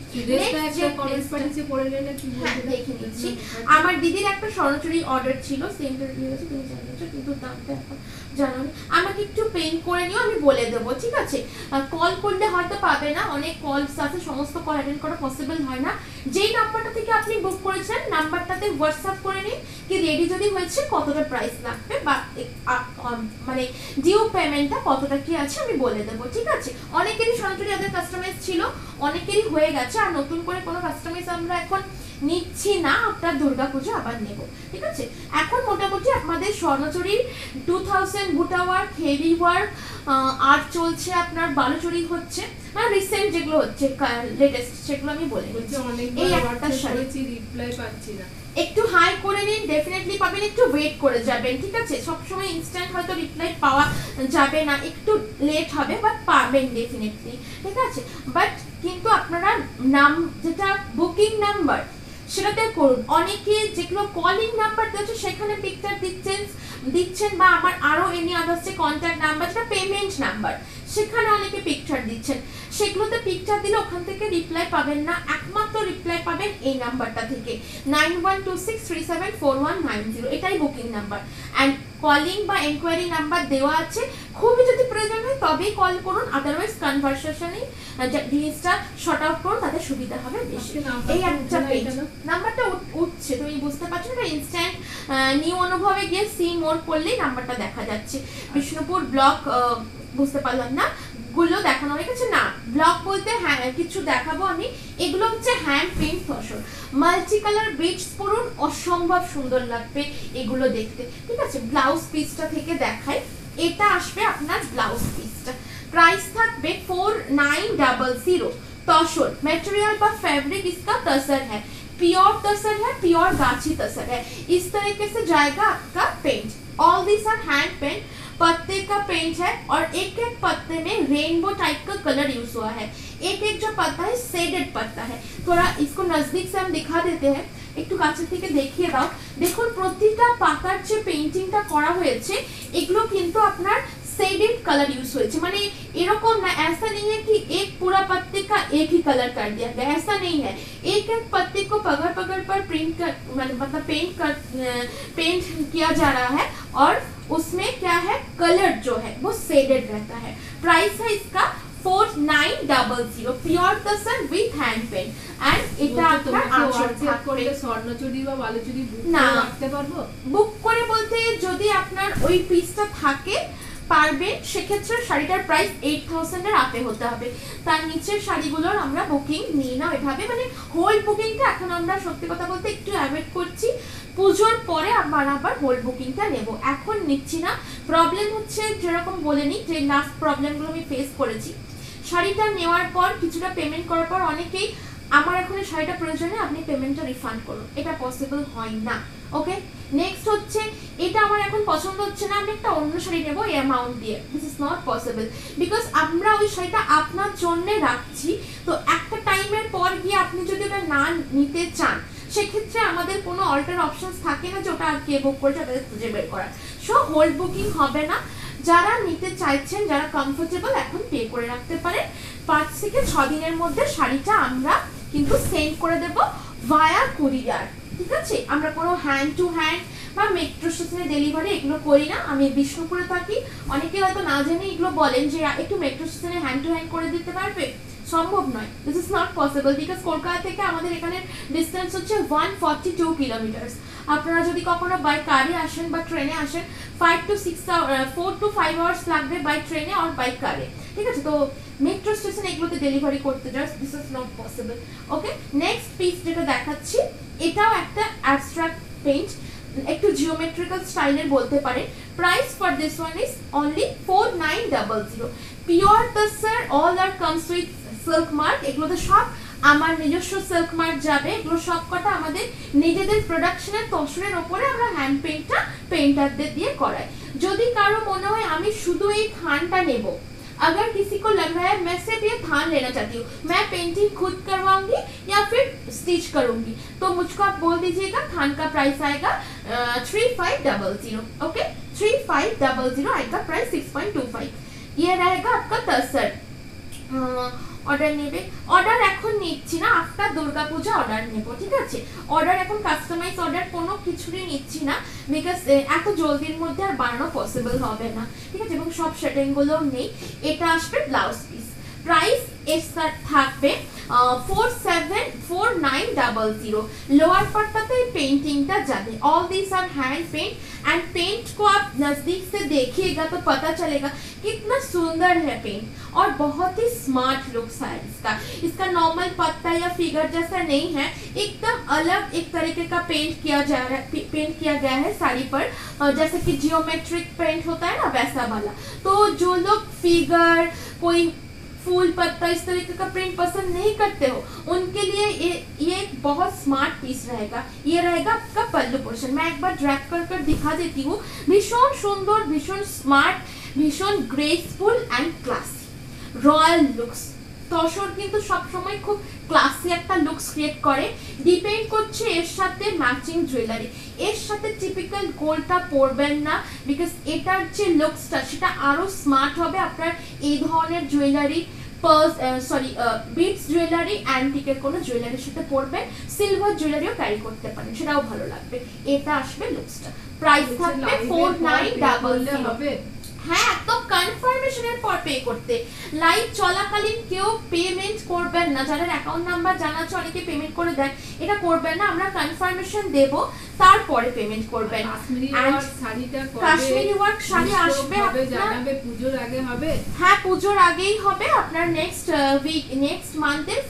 দেখে নিচ্ছি আমার দিদির একটা স্বর্ণচুরি অর্ডার ছিল, সেম আছে তুমি জানিয়েছো, কিন্তু দামটা এখন জানো না। আমাকে একটু পেইন্ট করে নিও, আমি বলে দেবো, ঠিক আছে? কল করলে হয়তো পাবে না, অনেক কলস আছে, সমস্ত কল অ্যাটেন্ড করা পসিবল হয় না। যেই নাম্বারটা থেকে আপনি বুক করেছেন নাম্বারটাতে হোয়াটসঅ্যাপ করে নিন কি রেডি যদি হয়েছে কতটা প্রাইস লাগবে বা মানে ডিউ পেমেন্টটা কতটা কি আছে আমি বলে দেবো, ঠিক আছে? অনেকেরই সরাসরি যাদের কাস্টমাইজ ছিল অনেকেরই হয়ে গেছে, আর নতুন করে কোনো কাস্টমাইজ আমরা এখন নিচ্ছি না, আপনার দুর্গাপুজো আবার নেব, ঠিক আছে? এখন মোটামুটি আমাদের স্বর্ণচুরির 2000 বুটা ওয়ার্ক, হেভি ওয়ার্ক আর চলছে, আপনার বালুচুরি হচ্ছে, মানে রিসেন্ট যেগুলো হচ্ছে লেটেস্ট সেগুলো আমি বলে দিচ্ছি। এই একটা শাড়ি রিপ্লাই পাচ্ছি না, একটু হাই করে নিন, ডেফিনেটলি পাবেন, একটু ওয়েট করে যাবেন, ঠিক আছে? সবসময় ইনস্ট্যান্ট হয়তো রিপ্লাই পাওয়া যাবে না, একটু লেট হবে, বাট পাবেন ডেফিনেটলি, ঠিক আছে? বাট কিন্তু আপনারা নাম যেটা বুকিং নাম্বার সেটাতে করুন। অনেকে যেগুলো কলিং নাম্বার দিচ্ছে সেখানে পিকচার দিচ্ছেন বা আমার আরো এনি আদার্স যে কন্ট্যাক্ট নাম্বার যেটা পেমেন্ট নাম্বার সেখানে অনেকে পিকচার দিচ্ছেন, সেগুলোতে পিকচার দিলে ওখান থেকে রিপ্লাই পাবেন না, একমাত্র রিপ্লাই পাবেন এই নাম্বারটা থেকে 9126374190, এটাই বুকিং নাম্বার। অ্যান্ড কলিং বা এনকোয়ারি নাম্বার দেওয়া আছে, খুবই যদি প্রয়োজন হয় তবেই কল করুন, আদারওয়াইজ কনভারসেশনে জিনিসটা শর্ট আউট করুন, তাদের সুবিধা হবে বেশি। এই একটা পেজ নাম্বারটা উঠছে, তুমি বুঝতে পারছো না? ইনস্ট্যান্ট নিউ অনুভবে গিয়ে সি মোর করলেই নাম্বারটা দেখা যাচ্ছে। বিষ্ণুপুর ব্লক বুঝতে পারলাম না গুলো দেখানো হয়ে গেছে না, ব্লক বলতে হ্যাঁ কিছু দেখাবো আমি। এগুলো হচ্ছে হ্যান্ড পেইন্ট ফসল, মাল্টি কালার বিটস পরুন, অসম্ভব সুন্দর লাগবে এগুলো দেখতে, ঠিক আছে? ব্লাউজ পিসটা থেকে দেখাই, এটা আসবে আপনার ব্লাউজ পিসটা, प्राइस থাকবে 4900। तसर मटेरियल বা फैब्रिक इसका तसर है, प्योर तसर है, प्योर गाछी तसर है। इस तरीके से जाएगा आपका paint, all this are hand paint, पत्ते का पेंट है और एक एक पत्ते में रेनबो टाइप का कलर यूज हुआ है। एक एक जो पत्ता है शेडेड पत्ता है, थोड़ा इसको नजदीक से हम दिखा देते हैं, একটু কাছে থেকে দেখিয়ে দাও। দেখুন প্রতিটা পাতার যে পেইন্টিংটা করা হয়েছে এগুলো কিন্তু আপনার शेडेड कलर यूज हुए, माने एरकम ना, ऐसा नहीं है कि एक पूरा पत्ते का एक ही कलर कर दिया गया, ऐसा नहीं है। एक एक पत्ते को पकड़ पकड़ पर प्रिंट कर मतलब पेंट किया जा रहा है और उसमें क्या है कलर जो है वो शेडेड रहता है। प्राइस है इसका 4900 pure tussar with hand paint and এটা আপনার আঁচল থাকবে। স্বর্ণচুরি বা বালুচুরি বুক না রাখতে পারবো, বুক করে বলতে যদি আপনার ওই পিসটা থাকে পারবে, সেক্ষেত্রে শাড়িটার প্রাইস 8000 এর আপে হতে হবে। তার নিচের শাড়িগুলোর আমরা বুকিং নিই না ওইভাবে, মানে হোল বুকিংটা এখন আমরা সত্যি কথা বলতে একটু অ্যাভয়েড করছি, পুজোর পরে আবার হোল বুকিংটা নেব, এখন নিচ্ছি না। প্রবলেম হচ্ছে যেরকম বলে নিই যে লাস্ট প্রবলেমগুলো আমি ফেস করেছি, শাড়িটা নেওয়ার পর কিছুটা পেমেন্ট করার পর অনেকেই আমার এখন এই শাড়িটা প্রয়োজনে আপনি পেমেন্টটা রিফান্ড করুন, এটা পসিবল হয় না। ওকে, নেক্সট হচ্ছে এটা আমার এখন পছন্দ হচ্ছে না, আমি একটা অন্য শাড়ি নেবো এই অ্যামাউন্ট দিয়ে, this is not possible, because আমরা ওই শাড়িটা আপনার জন্য রাখছি। তো একটা টাইমের পর গিয়ে আপনি যদি ওটা না নিতে চান সেক্ষেত্রে আমাদের কোনো অল্টার অপশনস থাকে না যে ওটা আর কে বুক করেছে ওটাকে খুঁজে বের করার। সো হোল্ড বুকিং হবে না, যারা নিতে চাইছেন যারা কমফোর্টেবল এখন পে করে রাখতে পারেন। 5 থেকে 6 দিনের মধ্যে শাড়িটা আমরা কিন্তু সেন্ড করে দেব ভায়া কুরিয়ার, ঠিক আছে? আমরা কোনো হ্যান্ড টু হ্যান্ড বা মেট্রো স্টেশনে ডেলিভারি এগুলো করি না। আমি বিষ্ণুপুরে থাকি, অনেকে হয়তো না জেনে এগুলো বলেন যে একটু মেট্রো স্টেশনে হ্যান্ড টু হ্যান্ড করে দিতে পারবে, সম্ভব নয়, this is not possible, because Kolkata থেকে আমাদের এখানে ডিস্টেন্স হচ্ছে 142 কিলোমিটার্স। আপনারা যদি কখনো বাই কারে আসেন বা ট্রেনে আসেন 4 to 5 আওয়ার্স লাগবে বাই ট্রেনে আর বাই কারে, ঠিক আছে? তো মেট্রো স্টেশন এগুলোতে ডেলিভারি করতে just this is not possible. Okay, next piece যেটা দেখাচ্ছি এটাও একটা অ্যাবস্ট্রাক্ট পেইন্ট, একটু জিওমেট্রিক্যাল স্টাইলের বলতে পারেন। Price for this one is only 4900। Pure tussar, all are comes with silk mark. এগুলোতে সব আমার নিজস্ব সিল্ক মার্ক যাবে। এগুলো সব কটা আমাদের নিজেদের প্রোডাকশনের তসরের ওপরে আমরা হ্যান্ড পেইন্টটা পেইন্টারদের দিয়ে করাই। যদি কারো মনে হয় আমি শুধু এই থানটা নেব, अगर किसी को लग रहा है मैं सिर्फ ये थान लेना चाहती हूँ, मैं पेंटिंग खुद करवाऊंगी या फिर स्टिच करूंगी, तो मुझको आप बोल दीजिएगा। थान का प्राइस आएगा 3500। ओके, 3500 आएगा प्राइस 6.25। ये रहेगा आपका तसर। অর্ডার নেবে, অর্ডার এখন নিচ্ছি না, আফটার দুর্গা পূজা অর্ডার নেব, ঠিক আছে। অর্ডার এখন কাস্টমাইজ অর্ডার কোনো কিছুরই নিচ্ছি না, বিকজ এত জলদির মধ্যে আর বানানো পসিবল হবে না, ঠিক আছে। এবং সব সেটিংগুলো নেই। এটা আসবে ব্লাউজ পিস। প্রাইস এর থাকবে 4900। लोअर पार्टটাতে पेंटिंगটা যাবে। All this are hand paint and paint को आप नजदीक से देखिएगा तो पता चलेगा कितना सुंदर है पेंट और बहुत ही स्मार्ट लुक्स है इसका। इसका नॉर्मल पत्ता या फिगर जैसा नहीं है, एकदम अलग एक तरीके का पेंट किया गया है साड़ी पर, जैसे कि जियोमेट्रिक पेंट होता है ना वैसा वाला। तो जो लोग फिगर, कोई फूल पत्ता इस तरीके का प्रिंट पसंद नहीं करते हो, उनके लिए ये एक बहुत स्मार्ट पीस रहेगा। ये रहेगा आपका पल्लू पोर्शन। मैं एक बार ड्रैग कर दिखा देती हूँ। भीषण सुंदर, भीषण स्मार्ट, भीषण graceful and classy royal looks. Tussar কিন্তু সবসময় খুব ক্লাসি একটা লুকস ক্রিয়েট করে। ডিপেন্ড করছে এর সাথে ম্যাচিং জুয়েলারি। এর সাথে টিপিক্যাল গোল্ডটা পরবেন না, বিকজ এটার যে লুকসটা সেটা আরো স্মার্ট হবে। আপনার এই ধরনের জুয়েলারি, পার্স, বিটস জুয়েলারি, অ্যান্টিকের কোনো জুয়েলারির সাথে পরবেন, সিলভার জুয়েলারিও ক্যারি করতে পারেন, সেটাও ভালো লাগবে। এটা আসবে লুকসটা। প্রাইস থাকবে 4900। হ্যাঁ, একদম কনফার্মেশনের পর পে করতে। লাইভ চলাকালীন কেউ পেমেন্ট করবেন না। যাদের অ্যাকাউন্ট নাম্বার জানা আছে অনেকে পেমেন্ট করে দেন, এটা করবেন না। আমরা কনফার্মেশন দেব, তারপরে পেমেন্ট করবেন। কাশ্মীরি ওয়ার্ক শাড়ি আসবে জানাবে পুজোর আগে হবে। হ্যাঁ, পুজোর আগেই হবে। আপনার নেক্সট মান্থের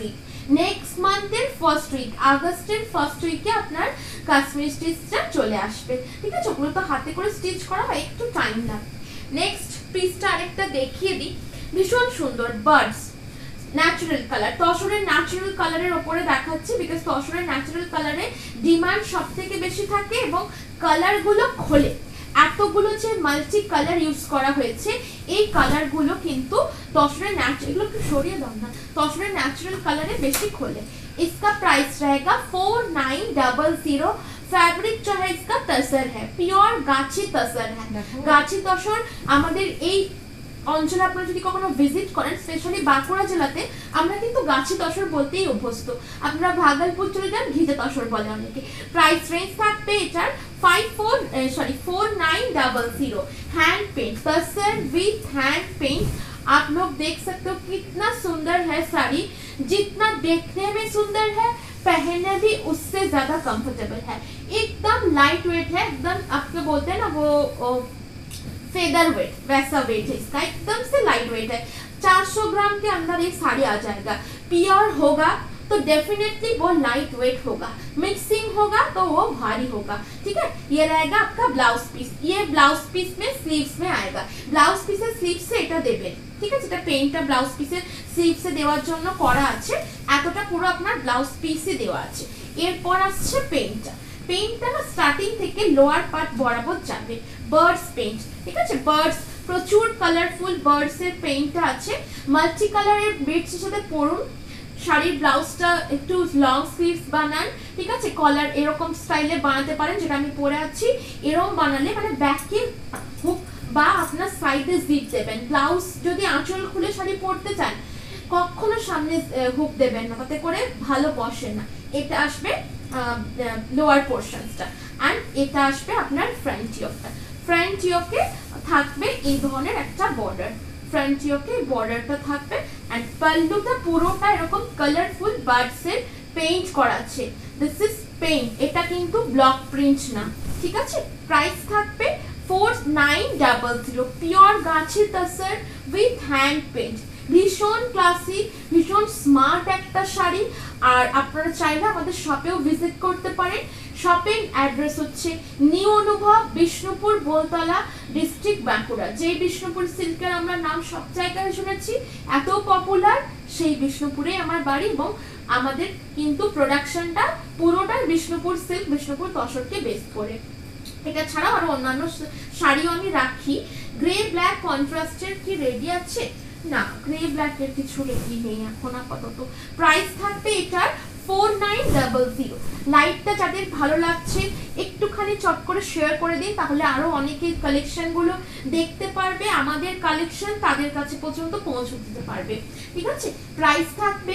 ফার্স্ট উইক আগস্টের ফার্স্ট উইকে আপনার কাশ্মীরি স্টিচটা চলে আসবে, ঠিক আছে। ওগুলো তো হাতে করে স্টিচ করা হয়, একটু টাইম লাগে। নেক্সট পিসটা আরেকটা দেখিয়ে দিই। ভীষণ সুন্দর বার্ডস, ন্যাচারাল কালার। তসরের ন্যাচারাল কালারের ওপরে দেখাচ্ছি, বিকজ তসরের ন্যাচারাল কালারে ডিমান্ড সব থেকে বেশি থাকে এবং কালারগুলো খোলে। এতগুলো যে মাল্টি কালার ইউজ করা হয়েছে, এই কালারগুলো কিন্তু তসরের এগুলো একটু সরিয়ে দাও না, তসরের ন্যাচারাল কালারে বেশি খোলে। इसका प्राइस रहेगा 4900। फैब्रिक जो है इसका तसर है, प्योर गाछी तसर है। गाछी तसर আমাদের এই অঞ্চলে আপনারা যদি কখনো ভিজিট করেন, স্পেশালি বাঁকুড়া জেলাতে আমরা কিন্তু গাছি তসর বলতেই অভ্যস্ত। আপনারা ভাগলপুর চলে যান, ঘিজে তসর বলে অনেকে। প্রাইস রেঞ্জ থাকবে এটার 4900। Hand paint tussar with hand paint. आप लोग देख सकते हो कितना सुंदर है साड़ी। जितना देखने में सुंदर है, पहनने भी उससे ज्यादा कंफर्टेबल है। एकदम लाइट वेट है, एकदम आपको बोलते हैं ना वो फेदर वेट, वैसा वेट है इसका, एकदम से लाइट वेट है। 400 ग्राम के अंदर ये साड़ी आ जाएगा। प्योर होगा तो डेफिनेटली वो लाइट वेट होगा, मिक्सिंग होगा तो वो भारी होगा, ठीक है। ये रहेगा आपका ब्लाउज पीस। ये ब्लाउज पीस में स्लीव्स में आएगा। ब्लाउज पीसेর স্লিভস এ এটা দেবেন, ঠিক আছে। এটা পেইন্টটা ব্লাউজ পিসের স্লিভস এ দেওয়ার জন্য করা আছে। এতটা পুরো আপনার ব্লাউজ পিসে দেওয়া আছে। এরপর আসছে পেইন্টটা না স্টার্টিং থেকে লোয়ার পার্ট বরাবর যাবে। বার্ডস পেইন্ট, ঠিক আছে। বার্ডস, প্রচুর কালারফুল বার্ডস এর পেইন্টটা আছে। মাল্টি কালারের বিটস এর সাথে পরুন। শাড়ির ব্লাউজটা একটু লং স্লিভস বানান, ঠিক আছে। কলার এরকম স্টাইলে বানাতে পারেন, যেটা আমি পরে আছি। এরকম বানালে মানে ব্যাকে হুক বা আপনার সাইডে জিপ দেবেন। ব্লাউজ যদি আঁচল খুলে শাড়ি পরতে চান, কখনো সামনে হুক দেবেন না, তাতে করে ভালো বসে না। এটা আসবে লোয়ার পোর্শনসটা, অ্যান্ড এটা আসবে আপনার ফ্রন্ট ইয়োকটা। ফ্রন্ট ইয়োকে থাকবে এই ধরনের একটা বর্ডার। ফ্রন্ট ইয়োকে বর্ডারটা থাকবে, এন্ড পাল্লুটা পুরোটা এরকম কালারফুল বার্ডস এর পেইন্ট করা আছে। দিস ইজ পেইন্ট, এটা কিন্তু ব্লক প্রিন্ট না, ঠিক আছে। প্রাইস থাকবে 4900। পিওর গাছি তসর উইথ হ্যান্ড পেইন্ট। ভীষণ ক্লাসি, ভীষণ স্মার্ট একটা শাড়ি। আর আপনারা চাইলে আমাদের শপেও ভিজিট করতে পারেন। শপিং অ্যাড্রেস হচ্ছে নিউ অনুভব, বিষ্ণুপুর, বোলতলা, ডিস্ট্রিক্ট বাঁকুড়া। যে বিষ্ণুপুর সিল্কের আমরা নাম সব জায়গায় শুনেছি, এত পপুলার, সেই বিষ্ণুপুরে আমার বাড়ি এবং আমাদের কিন্তু প্রোডাকশনটা পুরোটাই বিষ্ণুপুর সিল্ক, বিষ্ণুপুর তসরকে বেস করে। এটা ছাড়াও আরো অন্যান্য শাড়িও আমি রাখি। গ্রে ব্ল্যাক কন্ট্রাস্টের কি রেডি আছে? না, গ্রে ব্ল্যাকের কিছু রেডি নেই এখন আপাতত। প্রাইস থাকবে এটার 4900। লাইটটা যাদের ভালো লাগছে একটুখানি চট করে শেয়ার করে দিন, তাহলে আরো অনেকে কালেকশনগুলো দেখতে পারবে, আমাদের কালেকশন তাদের কাছে পর্যন্ত পৌঁছে দিতে পারবে। ঠিক আছে, প্রাইস থাকবে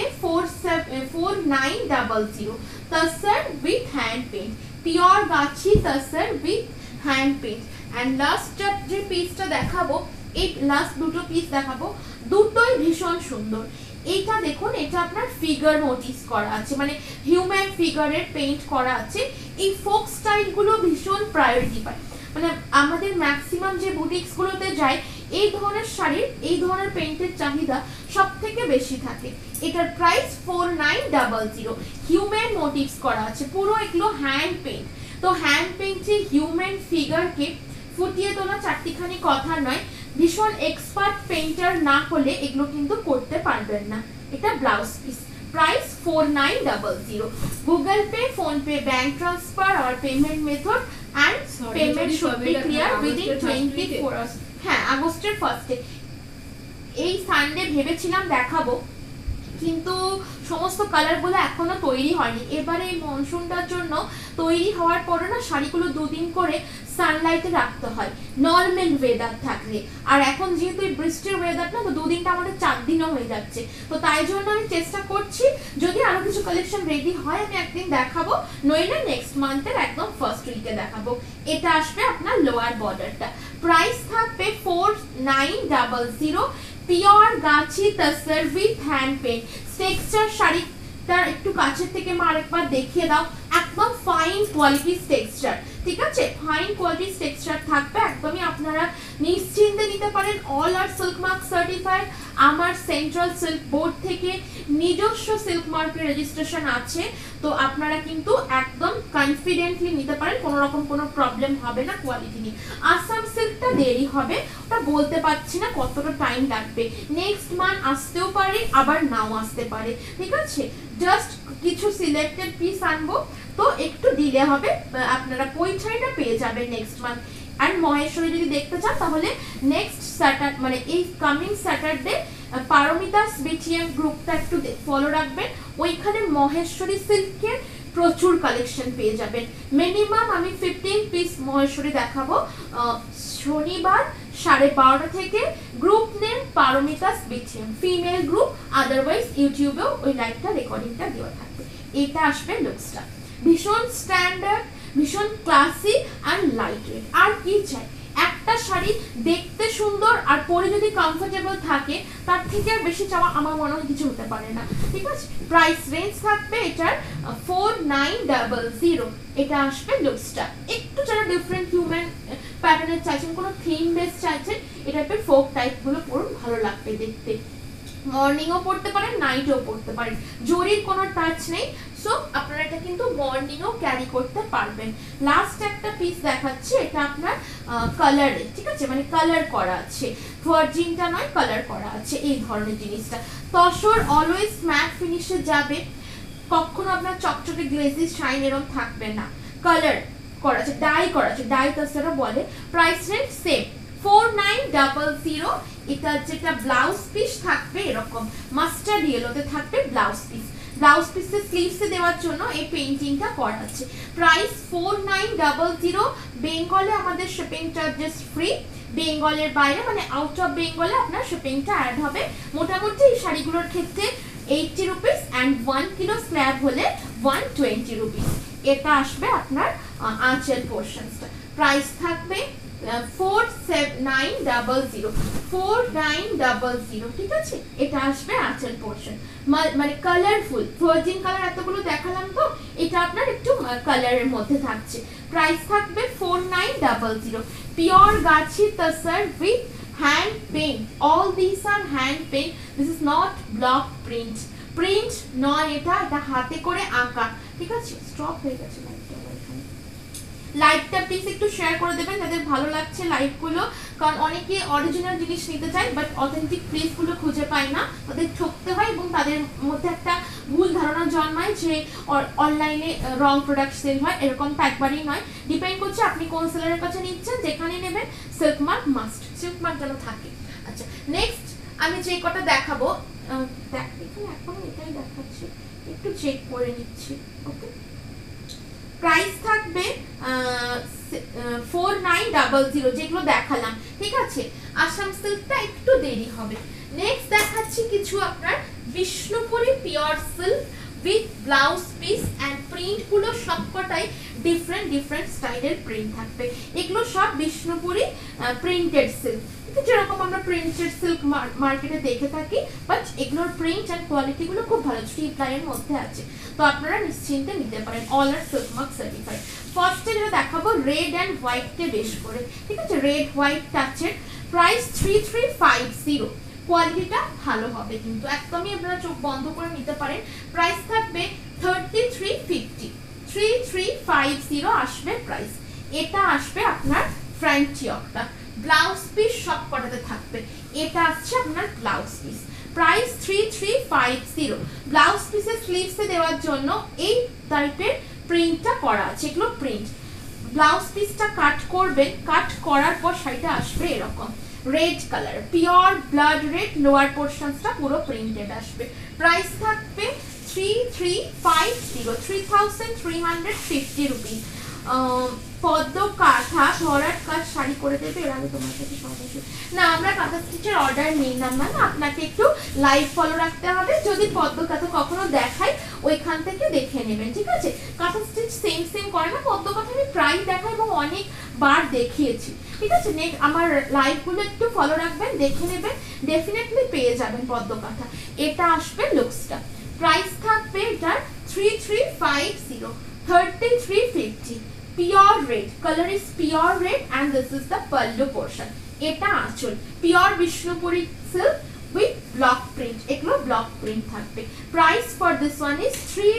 4900। Tussar with hand paint, pure গাছি tussar with hand paint. And last যে পিসটা দেখাবো, এই লাস্ট দুটো পিস দেখাবো, দুটোই ভীষণ সুন্দর। এইটা দেখুন, এটা আপনার ফিগার মোটিভস করা আছে, মানে হিউম্যান ফিগারের পেইন্ট করা আছে। এই ফোক স্টাইলগুলো ভীষণ প্রায়োরিটি পায়, মানে আমাদের ম্যাক্সিমাম যে বুটিক্সগুলোতে যায় এই ধরনের শাড়ির, এই ধরনের পেইন্টের চাহিদা সব থেকে বেশি থাকে। এটার প্রাইস 4900। হিউম্যান মোটিভস করা আছে, পুরো এগুলো হ্যান্ড পেইন্ট। তো হ্যান্ড পেইন্টে হিউম্যান ফিগারকে ফুটিয়ে তোলা চারটিখানি কথা নয়, ভীষণ এক্সপার্ট পেইন্টার না হলে এগুলো কিন্তু করতে পারবেন না। এটা blouse piece, price 4900। Google pay, phone pay, bank transfer আর payment method and payment should be clear within 24 hours. হ্যাঁ, আগস্টের ফার্স্টে। এই সানডে ভেবেছিলাম দেখাবো, কিন্তু সমস্ত কালারগুলো এখনো তৈরি হয়নি। এবারে এই মনসুনটার জন্য তৈরি হওয়ার পরে না শাড়িগুলো দুদিন করে সানলাইটে রাখতে হয় নর্মাল ওয়েদার থাকলে, আর এখন যেহেতু এই বৃষ্টির ওয়েদার না, তো দুদিনটা আমাদের 4 দিনও হয়ে যাচ্ছে। তো তাই জন্য আমি চেষ্টা করছি, যদি আরো কিছু কালেকশন রেডি হয় আমি একদিন দেখাবো, নইলে নেক্সট মান্থের একদম ফার্স্ট উইকে দেখাবো। এটা আসবে আপনার লোয়ার বর্ডারটা। প্রাইস থাকবে 4900। পিওর গাছি tussar with hand paint. Texture শাড়িটা একটু কাছের থেকে মা আরেকবার দেখিয়ে দাও, একদম ফাইন কোয়ালিটির টেক্সচার। ঠিক আছে, ফাইন কোয়ালিটির টেক্সচার থাকবে, একদমই আপনারা নিশ্চিন্তে নিতে পারেন। All are silk mark certified, আমার সেন্ট্রাল সিল্ক বোর্ড থেকে নিজস্ব সিল্ক মার্কের রেজিস্ট্রেশন আছে, তো আপনারা কিন্তু একদম কনফিডেন্টলি নিতে পারেন, কোনো রকম কোনো প্রবলেম হবে না কোয়ালিটি নিয়ে। আসাম সিল্কটা দেরি হবে, ওটা বলতে পারছি না কতটা টাইম লাগবে, নেক্সট মান্থ আসতেও পারে আবার নাও আসতে পারে। ঠিক আছে, জাস্ট কিছু সিলেক্টেড পিস আনবো, তো একটু ডিলে হবে, আপনারা পৌঁছাইটা পেয়ে যাবেন নেক্সট মান্থ। অ্যান্ড মহেশ্বরী যদি দেখতে চান তাহলে নেক্সট স্যাটারডে, মানে এই কামিং স্যাটারডে পারমিতাস বিটিএম গ্রুপটা একটু ফলো রাখবেন, ওইখানে মহেশ্বরী সিল্কের প্রচুর কালেকশন পেয়ে যাবেন। মিনিমাম আমি 15 পিস মহেশ্বরী দেখাবো শনিবার 12:30 থেকে। Group name Paromita's BTM, female group, otherwise ইউটিউবেও ওই লাইভটা রেকর্ডিংটা দেওয়া থাকবে। এটা আসবে লুকসটা ভীষণ স্ট্যান্ডার্ড, ভীষণ ক্লাসি অ্যান্ড লাইট ওয়েট। আর কি চাই, একটা শাড়ি দেখতে সুন্দর আর পরে যদি কমফোর্টেবল থাকে, তার থেকে আর বেশি চাওয়া আমার মনে হয় কিছু হতে পারে না। ঠিক আছে, প্রাইস রেঞ্জ থাকবে এটার 4900। এটা আসবে লুকসটা। একটু যারা ডিফারেন্ট হিউম্যান প্যাটার্নের চাইছেন, কোনো থিম বেস চাইছেন, এই টাইপের ফোক টাইপগুলো পরুন, ভালো লাগবে দেখতে। মর্নিংও পড়তে পারেন, নাইটেও পড়তে পারেন, জরির কোনো টাচ নেই, সো আপনারা এটা কিন্তু মর্নিংও ক্যারি করতে পারবেন। লাস্ট একটা পিস দেখাচ্ছি, এটা আপনার কালারে, ঠিক আছে, মানে কালার করা আছে, ভার্জিনটা নয়, কালার করা আছে, এই ধরনের জিনিসটা। তসর অলওয়েজ ম্যাট ফিনিশে যাবে, কখনো আপনার চকচকে গ্লেজি শাইন এরকম থাকবে না। কালার করা আছে, ডাই করা আছে, ডাই তসরও বলে। Price range same 4900। এটা যেটা ব্লাউজ পিস থাকবে এরকম মাস্টার্ড ইয়েলোতে থাকবে ব্লাউজ পিস। ব্লাউজ পিসের স্লিভসে দেওয়ার জন্য এই পেইন্টিংটা করা আছে। প্রাইস 4900। বেঙ্গলে আমাদের শিপিং চার্জেস ফ্রি, বেঙ্গলের বাইরে মানে আউট অফ বেঙ্গলে আপনার শিপিংটা অ্যাড হবে। মোটামুটি এই শাড়িগুলোর ক্ষেত্রে 80 রুপিস অ্যান্ড 1 কিলো স্ল্যাব হলে 120 রুপিস। এটা আসবে আপনার আঁচল পোর্শনসটা। প্রাইস থাকবে 4900, 4900। ঠিক আছে, এটা আসবে আঁচল পোর্শন, মানে কালারফুল ভার্জিন কালার এতগুলো দেখালাম, তো এটা আপনার একটু কালারের মধ্যে থাকছে। প্রাইস থাকবে 4900। পিওর গাছি tussar with hand paint, all this R hand paint, this is not block print, print নয় এটা, এটা হাতে করে আঁকা। ঠিক আছে, স্টপ হয়ে গেছে লাইটটা এখানে। লাইভটা প্লিজ একটু শেয়ার করে দেবেন যাদের ভালো লাগছে লাইভগুলো, কারণ অনেকে অরিজিনাল জিনিস নিতে চায় বাট অথেন্টিক প্লেসগুলো খুঁজে পায় না, তাদের ঠকতে হয় এবং তাদের মধ্যে একটা ভুল ধারণা জন্মায় যে অনলাইনে রং প্রোডাক্ট সেল হয়। এরকমটা একবারই নয়, ডিপেন্ড করছে আপনি কোন সেলারের কাছে নিচ্ছেন, যেখানে নেবেন silk mark must, silk mark যেন থাকে। আচ্ছা নেক্সট আমি যে কটা দেখাবো, এখানে এখন এটাই দেখাচ্ছি, একটু চেক করে নিচ্ছি। ওকে, প্রাইস থাকবে 4900 যেগুলো দেখালাম, ঠিক আছে। আসাম সিল্কটা একটু দেরি হবে। নেক্সট দেখাচ্ছি কিছু আপনার Bishnupuri pure silk with blouse piece and print গুলো সবকটাই ডিফারেন্ট স্টাইলের প্রিন্ট থাকবে। এগুলো সব বিষ্ণুপুরি প্রিন্টেড সিল্ক, যেরকম আমরা প্রিন্টেড সিল্ক মার্কেটে দেখে থাকি, বাট এগুলোর প্রিন্ট অ্যান্ড কোয়ালিটি গুলো খুব ভালো, 3 প্লাইয়ের মধ্যে আছে, তো আপনারা নিশ্চিন্তে নিতে পারেন, all are silk mark certified. ফার্স্টে যেটা দেখাবো রেড অ্যান্ড হোয়াইটকে বেশ করে, ঠিক আছে, রেড হোয়াইট টাচের, প্রাইস 3350, কোয়ালিটিটা ভালো হবে কিন্তু একদমই আপনারা চোখ বন্ধ করে নিতে পারেন। প্রাইস থাকবে 3350 আসবে প্রাইস। এটা আসবে আপনার ফ্রন্ট চিয়কটা, ব্লাউজ পিস সব কটাতে থাকবে, এটা আসছে আপনার ব্লাউজ পিস, প্রাইস 3350। ব্লাউজ পিসের স্লিভসে দেওয়ার জন্য এই টাইপের প্রিন্টটা করা আছে, এগুলো প্রিন্ট। ব্লাউজ পিসটা কাট করবেন, কাট করার পর শাড়িটা আসবে এরকম red colour, pure blood red, lower পোর্শনসটা পুরো প্রিন্টেড আসবে। প্রাইস থাকবে 3350 রুপিস। পদ্ম কাঁথা ভরাট কাজ শাড়ি করে দেবে, এর আগে তোমার কাছে সরাসরি না, আমরা কাঁথা স্টিচের অর্ডার নিলাম না, আপনাকে একটু লাইভ ফলো রাখতে হবে, যদি পদ্ম কাঁথা কখনো দেখাই ওইখান থেকে দেখে নেবেন, ঠিক আছে। কাঁথা স্টিচ সেম করে না, পদ্ম কাঁথা আমি প্রায় দেখাই এবং অনেকবার দেখিয়েছি, ঠিক আছে। নেক্সট আমার লাইভগুলো একটু ফলো রাখবেন, দেখে নেবেন, ডেফিনেটলি পেয়ে যাবেন পদ্ম কাঁথা। এটা আসবে লুকসটা, প্রাইস থাকবে এটার 3350, pure red, color is pure red and this is the pallu portion. এটা আঁচল, pure Bishnupuri silk with block print, এগুলো ব্লক প্রিন্ট থাকবে। Price for this one is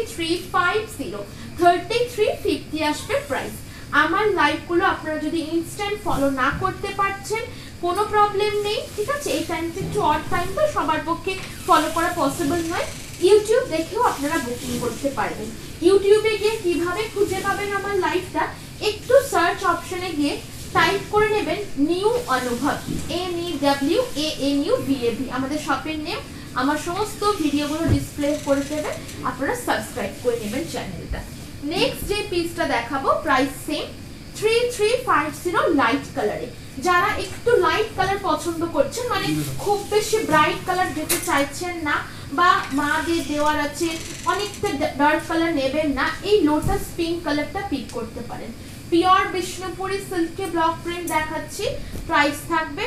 3350 আসবে প্রাইস। আমার লাইভগুলো আপনারা যদি ইনস্ট্যান্ট ফলো না করতে পারছেন কোনো প্রবলেম নেই, ঠিক আছে, এই টাইমটা একটু অড টাইম তো সবার পক্ষে ফলো করা পসিবল নয়, ইউটিউব দেখেও আপনারা বুকিং করতে পারবেন। ইউটিউবে গিয়ে কিভাবে খুঁজে পাবেন আমার লাইভটা, একটু সার্চ অপশনে গিয়ে টাইপ করে নেবেন নিউ অনুভব, NEWANUVAV, আমাদের শপের নেম, আমার সমস্ত ভিডিওগুলো ডিসপ্লে করে দেবে, আপনারা সাবস্ক্রাইব করে নেবেন চ্যানেলটা। নেক্সট যে পিসটা দেখাবো প্রাইস সেম 3350 লাইট কালারে। যারা একটু লাইট কালার পছন্দ করছেন, মানে খুব বেশি ব্রাইট কালার যেতে চাইছেন না, বা মাদের দেওয়ার আছে অনেকটা ডার্ক কালার নেবেন না, এই লোটাস পিঙ্ক কালারটা পিক করতে পারেন। পিওর বিষ্ণুপুরি সিল্কে ব্লক প্রিন্ট দেখাচ্ছি, প্রাইস থাকবে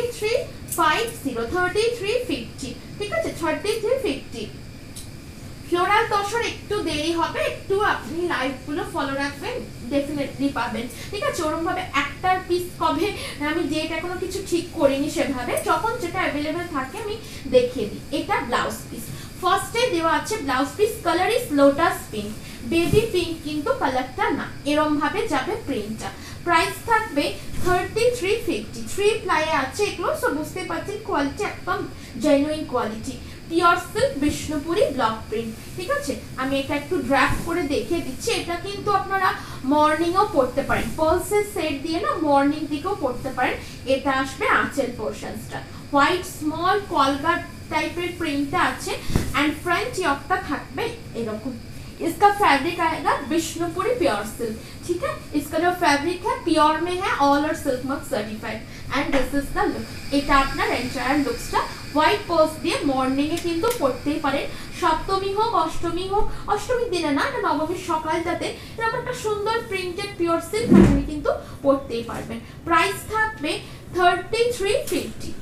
3350, ঠিক আছে, 3350। ফ্লোরাল তসর একটু দেরি হবে, একটু আপনি লাইভগুলো ফলো রাখবেন, ডেফিনেটলি পাবেন, ঠিক আছে। ওরকম ভাবে একটার পিস কবে আমি ডেট এখনো কিছু ঠিক করিনি সেভাবে, যখন যেটা অ্যাভেলেবেল থাকে আমি দেখিয়ে দিই। এটা ব্লাউজ পিস, ফার্স্টে দেওয়া আছে blouse piece, colour is lotus pink, baby pink কিন্তু কালারটা না, এরম ভাবে যাবে প্রিন্টটা। প্রাইস থাকবে 3350, 3 প্লাইয়ে আছে এগুলো, সো বুঝতে পারছেন কোয়ালিটি একদম genuine quality, pure silk Bishnupuri block print, ঠিক আছে। আমি এটা একটু ড্রাফট করে দেখিয়ে দিচ্ছি, এটা কিন্তু আপনারা মর্নিংও পড়তে পারেন, পালসের সেট দিয়ে না মর্নিং দিকেও পড়তে পারেন। এটা আসবে আঁচল পোর্শনসটা, হোয়াইট স্মল কলগার টাইপের প্রিন্টটা আছে एंड फ्रंट योकटा থাকবে এরকম। इसका फैब्रिक आएगा विष्णुपुरी प्योर सिल्क, ठीक है। इसका जो फैब्रिक है प्योर में है, all are silk mark certified and this is the look. এটা আপনার এন্টায়ার লুকসটা হোয়াইট পার্লস দিয়ে মর্নিং এ কিন্তু পড়তেই পারেন, সপ্তমী হোক অষ্টমী হোক, অষ্টমীর দিনে না, এটা নবমীর সকালটাতে এরকম একটা সুন্দর প্রিন্টেড পিওর সিল্ক আপনি কিন্তু পড়তেই পারবেন। প্রাইস থাকবে 3350,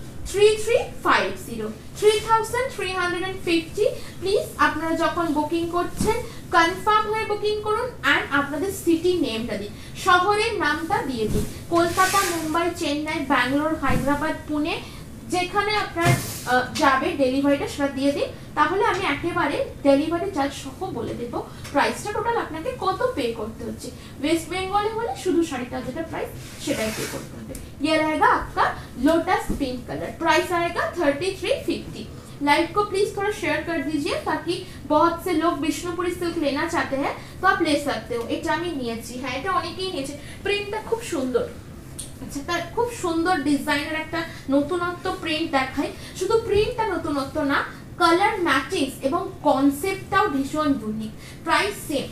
3350। প্লিজ আপনারা যখন বুকিং করছেন কনফার্ম হয়ে বুকিং করুন এন্ড আপনাদের সিটি নেমটা দিন, শহরের নামটা দিয়ে দিন, কলকাতা, মুম্বাই, চেন্নাই, ব্যাঙ্গালোর, হায়দ্রাবাদ, পুনে, যেখানে আপনার যাবে ডেলিভারিটা সেটা দিয়ে দিন, তাহলে আমি একেবারে ডেলিভারি চার্জ সহ বলে দেবো প্রাইসটা টোটাল আপনাকে কত পে করতে হচ্ছে। वेस्ट बंगाल হলে শুধু শাড়িটা যেটা প্রাইস সেটাই পে করতে হবে। ये रहेगा आपका लोटस पिंक कलर, प्राइस आएगा 3350। लाइव को प्लीज थोड़ा शेयर कर दीजिए ताकि बहुत से लोग विष्णुपुरी सिल्क लेना चाहते हैं तो आप ले सकते हो। এটা আমি নিয়েছি, হ্যাঁ এটা অনেকেই নিয়েছে, প্রিন্টটা খুব সুন্দর। আচ্ছা, তার খুব সুন্দর ডিজাইনের একটা নতুনত্ব প্রিন্ট দেখাই, শুধু প্রিন্টটা নতুনত্ব না, কালার ম্যাচিংস এবং কনসেপ্টটাও ভীষণ unique. Price same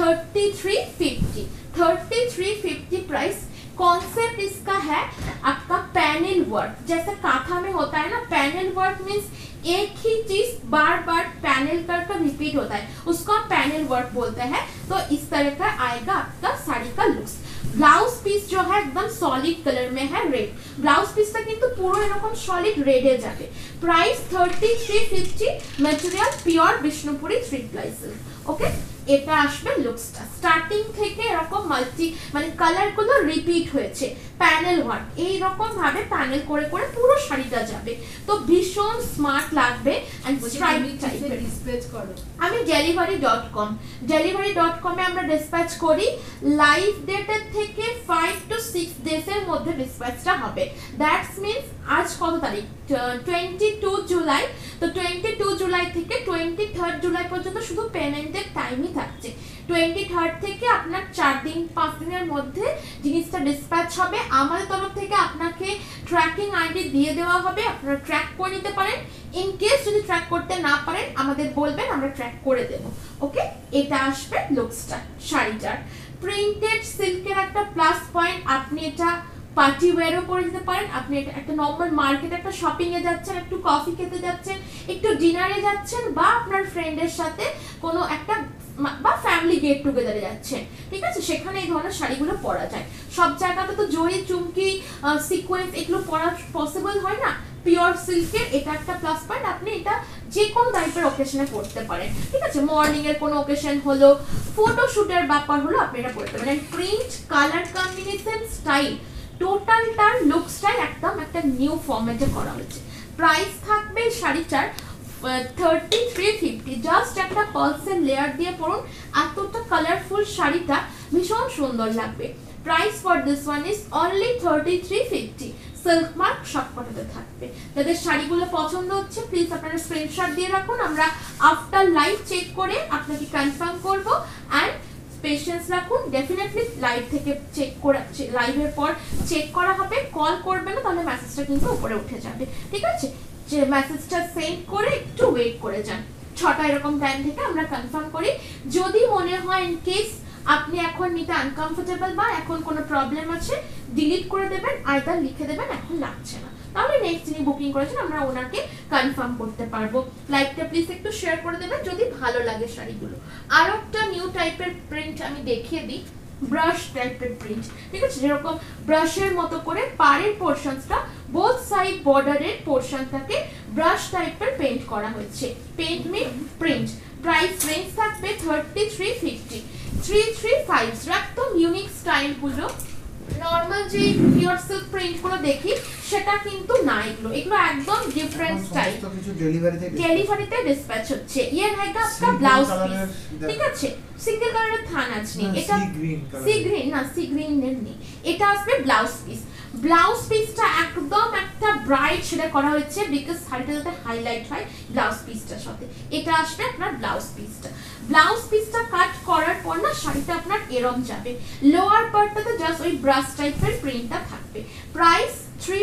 3350 price. Concept इसका है आपका पैनल वर्क, जैसा काथा में होता है ना, पैनल वर्क मीन्स एक ही चीज बार बार पैनल कर रिपीट होता है, उसको आप पैनल वर्क बोलते हैं। तो इस तरह का आएगा आपका साड़ी का लुक्स। ब्लाउज पीस जो है एकदम सॉलिड कलर में है, रेड ब्लाउज पीसটা কিন্তু পুরো এরকম সলিড রেডে যাবে। Price 3350, material pure Bishnupuri 3 ply silk। Okay, এটা আসবে লুকসটা স্টার্টিং থেকে এরকম মাল্টি মানে কালার গুলো রিপিট হয়েছে, প্যানেল ওয়ার্ক এই রকম ভাবে প্যানেল করে করে পুরো শাড়িটা যাবে, তো ভীষণ স্মার্ট লাগবে এন্ড স্ট্রাইপ টাইপের। ডিসপ্যাচ করো, আমি delivery.com এ আমরা ডিসপ্যাচ করি, লাইভ ডেটের থেকে 5 to 6 ডেজ এর মধ্যে ডিসপ্যাচটা হবে। দ্যাটস মিন্স আজ কত তারিখ, 22 জুলাই, তো 22 জুলাই থেকে 23 জুলাই পর্যন্ত শুধু পেমেন্টের টাইমই থাকছে। 23 থেকে আপনার 4 দিন 5 দিনের মধ্যে জিনিসটা ডিসপ্যাচ হবে। আমাদের তরফ থেকে আপনাকে ট্র্যাকিং আইডি দিয়ে দেওয়া হবে, আপনারা ট্র্যাক করে নিতে পারেন। ইন কেস যদি ট্র্যাক করতে না পারেন আমাদের বলবেন, আমরা ট্র্যাক করে দেব। ওকে, এটা আসবে লুকসটা শাড়িটার। প্রিন্টেড সিল্কের একটা প্লাস পয়েন্ট, আপনি এটা পার্টি ওয়্যারও পরে যেতে পারেন, আপনি এটা একটা নর্মাল মার্কেটে একটা শপিং এ যাচ্ছেন, একটু কফি খেতে যাচ্ছেন, একটু ডিনারে যাচ্ছেন, বা আপনার ফ্রেন্ডের সাথে কোনো একটা বা ফ্যামিলি গেট টুগেদারে যাচ্ছেন, ঠিক আছে, সেখানে এই ধরনের শাড়িগুলো পরা যায়। সব জায়গাতে তো জরি চুমকি সিকোয়েন্স এগুলো পরা পসিবল হয় না, পিওর সিল্কের এটা একটা প্লাস পয়েন্ট, আপনি এটা যে কোনো টাইপের অকেশনে পড়তে পারেন, ঠিক আছে, মর্নিং এর কোনো অকেশন হলো, ফটোশুটের ব্যাপার হলো, আপনি এটা পড়তে পারেন। প্রিন্ট, কালার কম্বিনেশন, স্টাইল, টোটালটার লুকসটাই একদম একটা নিউ ফরম্যাটে করা হয়েছে। প্রাইস থাকবে শাড়িটার 3350, জাস্ট একটা পালসের লেয়ার দিয়ে পরুন, এতটা কালারফুল শাড়িটা ভীষণ সুন্দর লাগবে। Price for this one is only 3350। Silk mark সবকটাতে থাকবে। যাদের শাড়িগুলো পছন্দ হচ্ছে প্লিজ আপনারা স্ক্রিনশট দিয়ে রাখুন, আমরা আফটার লাইভ চেক করে আপনাকে কনফার্ম করব। অ্যান্ড পেশেন্স রাখুন, ডেফিনেটলি লাইভ থেকে চেক করা, লাইভের পর চেক করা হবে, কল করবে না তাহলে মেসেজটা কিন্তু উপরে উঠে যাবে, ঠিক আছে, যে মেসেজটা সেন্ড করে একটু ওয়েট করে যান, 6টা এরকম টাইম থেকে আমরা কনফার্ম করি। যদি মনে হয় ইন কেস আপনি এখন নিতে আনকমফোর্টেবল বা এখন কোনো প্রবলেম আছে, ডিলিট করে দেবেন, আইদার লিখে দেবেন এখন লাগছে না, তাহলে নেক্সট যিনি বুকিং করেছেন আমরা ওনাকে কনফার্ম করতে পারবো। লাইভটা প্লিজ একটু শেয়ার করে দেবেন যদি ভালো লাগে শাড়িগুলো। আর একটা নিউ টাইপের প্রিন্ট আমি দেখিয়ে দিই, ব্রাশ টাইপের প্রিন্ট, ঠিক আছে, যেরকম ব্রাশের মতো করে পাড়ের পোর্শনসটা বোথ সাইড বর্ডারের পোর্শনটাকে ব্রাশ টাইপের পেইন্ট করা হয়েছে, paint mean print. Price range থাকবে 3350, 335। একদম ইউনিক স্টাইলগুলো, নরমাল যে পিওর সিল্ক প্রিন্ট গুলো দেখি সেটা কিন্তু না, এগুলো একদম ডিফারেন্ট স্টাইল, ডেলিভারিতে ডিসপ্যাচ হচ্ছে। ये रहेगा आपका ব্লাউজ পিস, ঠিক আছে, সিঙ্গেল কালারের থানাজ নেই, এটা সি গ্রিন না, সি গ্রিন নেই, এটা আসবে ব্লাউজ পিস। ব্লাউজ পিসটা একদম একটা ব্রাইট শেডে করা হয়েছে বিকজ শাড়িটা যাতে হাইলাইট হয় ব্লাউজ পিসটার সাথে, এটা আসবে আপনার ব্লাউজ পিসটা। ব্লাউজ পিসটা কাট করার পর না শাড়িটা আপনার এরম যাবে, লোয়ার পার্টটাতে জাস্ট ওই ব্রাশ টাইপের প্রিন্টটা থাকবে। প্রাইস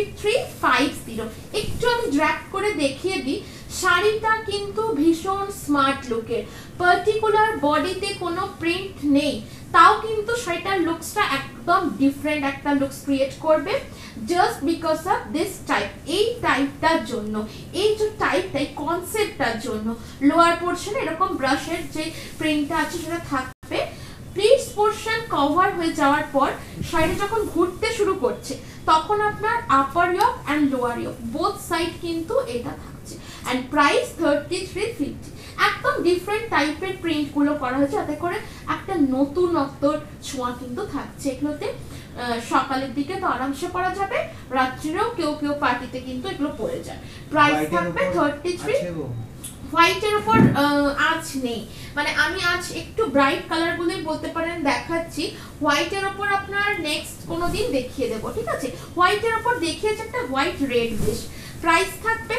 3350। একটু আমি ড্র্যাগ করে দেখিয়ে দিই, শাড়িটা কিন্তু ভীষণ স্মার্ট লুকের, পার্টিকুলার বডিতে কোনো প্রিন্ট নেই, তাও কিন্তু শাড়িটার লুকসটা একদম ডিফারেন্ট একটা লুকস ক্রিয়েট করবে just because of this type, এই টাইপটার জন্য, এই যে টাইপটাই কনসেপ্টটার জন্য। লোয়ার পোর্শনে এরকম ব্রাশের যে প্রিন্টটা আছে সেটা থাকবে, প্লিটস পোর্শন কভার হয়ে যাওয়ার পর শাড়িটা যখন ঘুরতে শুরু করছে তখন আপনার upper yoke and lower yoke both side কিন্তু এটা থাকছে। And price 3350। একদম ডিফারেন্ট টাইপের প্রিন্ট গুলো করা হয়েছে, যাতে করে একটা নতুনত্বর ছোঁয়া কিন্তু থাকছে এগুলোতে। সকালের দিকে তো আরামসে পরা যাবে, রাত্রিরেও কেউ কেউ পার্টিতে কিন্তু এগুলো পরে যায়। প্রাইস থাকবে 33। হোয়াইটের উপর আজ নেই, মানে আমি আজ একটু ব্রাইট কালার গুলোই বলতে পারেন দেখাচ্ছি। হোয়াইটের উপর আপনার নেক্সট কোনো দিন দেখিয়ে দেবো, ঠিক আছে। হোয়াইটের উপর দেখিয়েছে একটা হোয়াইট রেড বেশ। প্রাইস থাকবে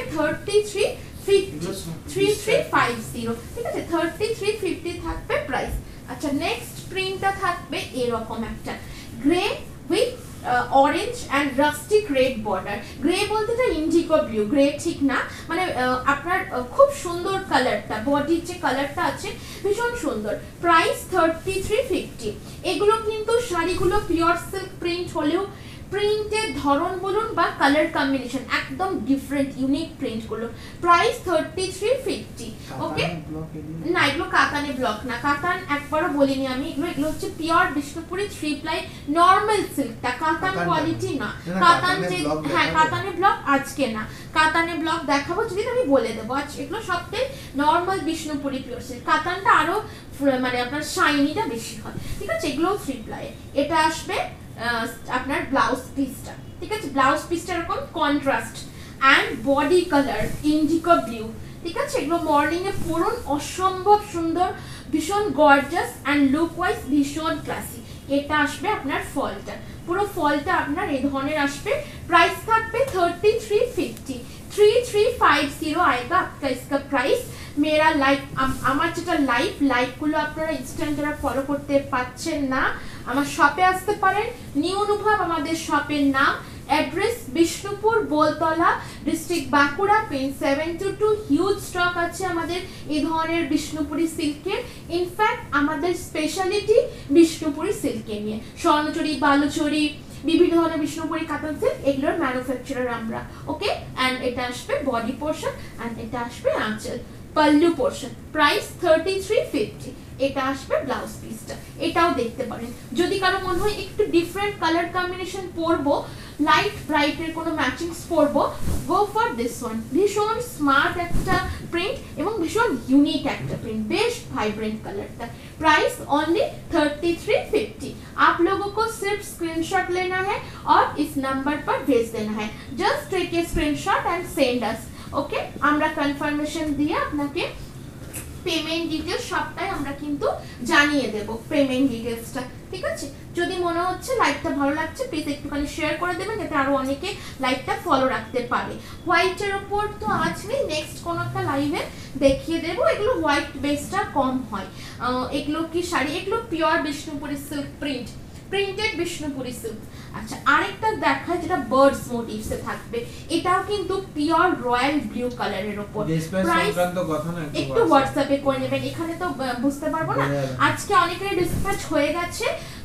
3350, ঠিক আছে, 3350 থাকবে প্রাইস। আচ্ছা, নেক্সট প্রিন্টটা থাকবে এরকম একটা grey with orange and rustic red border. Grey বলতে এটা ইন্ডিগো ব্লু, গ্রে ঠিক না, মানে আপনার খুব সুন্দর কালারটা, বডির যে কালারটা আছে ভীষণ সুন্দর। প্রাইস 3350। এগুলো কিন্তু শাড়িগুলো পিওর সিল্ক প্রিন্ট হলেও প্রিন্টের ধরন বলুন বা কালার কম্বিনেশন একদম ডিফারেন্ট, ইউনিক প্রিন্ট গুলো। প্রাইস 3350। ওকে, না এগুলো কাতানে ব্লক না, কাতান একবারও বলিনি আমি, এগুলো হচ্ছে পিওর বিষ্ণুপুরি 3 প্লাই নরমাল সিল্কটা, কাতান কোয়ালিটি না। কাতান যে, হ্যাঁ কাতানে ব্লক আজকে না, কাতানে ব্লক দেখাবো যদি আমি বলে দেবো। আজ এগুলো সবটাই নরমাল বিষ্ণুপুরি পিওর সিল্ক। কাতানটা আরো মানে আপনার শাইনিটা বেশি হয়, ঠিক আছে। এগুলো 3 প্লাই। এটা আসবে আপনার ব্লাউজ পিসটা, ঠিক আছে। ব্লাউজ পিসটা এরকম contrast and body colour indigo blue, ঠিক আছে। এগুলো মর্নিং এ পরুন, অসম্ভব সুন্দর, ভীষণ গর্জাস অ্যান্ড লুক ওয়াইজ ভীষণ ক্লাসি। এটা আসবে আপনার ফলটা, পুরো ফলটা আপনার এই ধরনের আসবে। প্রাইস থাকবে 3350। 3350 आएगा आपका इसका प्राइस। मेरा लाइक আমার যেটা লাইভ গুলো আপনারা ইনস্ট্যান্ট যারা ফলো করতে পাচ্ছেন না, আমার শপে আসতে পারেন। নিউ অনুভব আমাদের শপের নাম, address Bishnupur Boltala, district Bankura, pin 722। Huge stock আছে আমাদের এই ধরনের বিষ্ণুপুরি সিল্কের। ইনফ্যাক্ট আমাদের স্পেশালিটি বিষ্ণুপুরি সিল্কে নিয়ে, স্বর্ণচুরি, বালুচুরি, বিভিন্ন ধরনের বিষ্ণুপুরি কাতান সিল্ক, এগুলোর ম্যানুফ্যাকচারার আমরা। ওকে, এন্ড এটা আসবে বডি পোর্শন এন্ড এটা আসবে আঁচল পাল্লু পোর্শন। প্রাইস 3350। এটা আসবে ব্লাউজ পিসটা, এটাও দেখতে পারেন। যদি কারো মনে হয় একটু ডিফারেন্ট কালার কম্বিনেশন পরবো, লাইট ব্রাইটের কোনো ম্যাচিংস পরবো, গো ফর দিস ওয়ান। ভীষণ স্মার্ট একটা প্রিন্ট এবং ভীষণ ইউনিক একটা প্রিন্ট, बेस्ट वाइब्रेंट कलर था। Price only 3350। आप लोगों को सिर्फ स्क्रीनशॉट लेना है और इस नंबर पर भेज देना है। Just take a screenshot and send us. Okay, আমরা কনফার্মেশন দিয়ে আপনাকে পেমেন্ট ডিটেইলস সবটাই আমরা কিন্তু জানিয়ে দেব, পেমেন্ট ডিটেইলসটা, ঠিক আছে। যদি মনে হচ্ছে লাইভটা ভালো লাগছে প্লিজ একটুখানি শেয়ার করে দেবেন, যাতে আরো অনেকে লাইভটা ফলো রাখতে পারে। হোয়াইটের উপর তো আজ নেই, নেক্সট কোন একটা লাইভে দেখিয়ে দেব। এগুলো হোয়াইট বেসটা কম হয়। এগুলো কি শাড়ি, এগুলো pure Bishnupuri silk print, printed Bishnupuri silk. আচ্ছা, আরেকটা দেখা যেটা বার্ডস মোটিভসে থাকবে, এটাও কিন্তু পিওর রয়্যাল ব্লু কালারের উপর। প্রাইস একটু হোয়াটসঅ্যাপে করে নেবেন, এখানে তো বুঝতে পারবো না। আজকে অনেকের ডিসপ্যাচ হয়ে গেছে,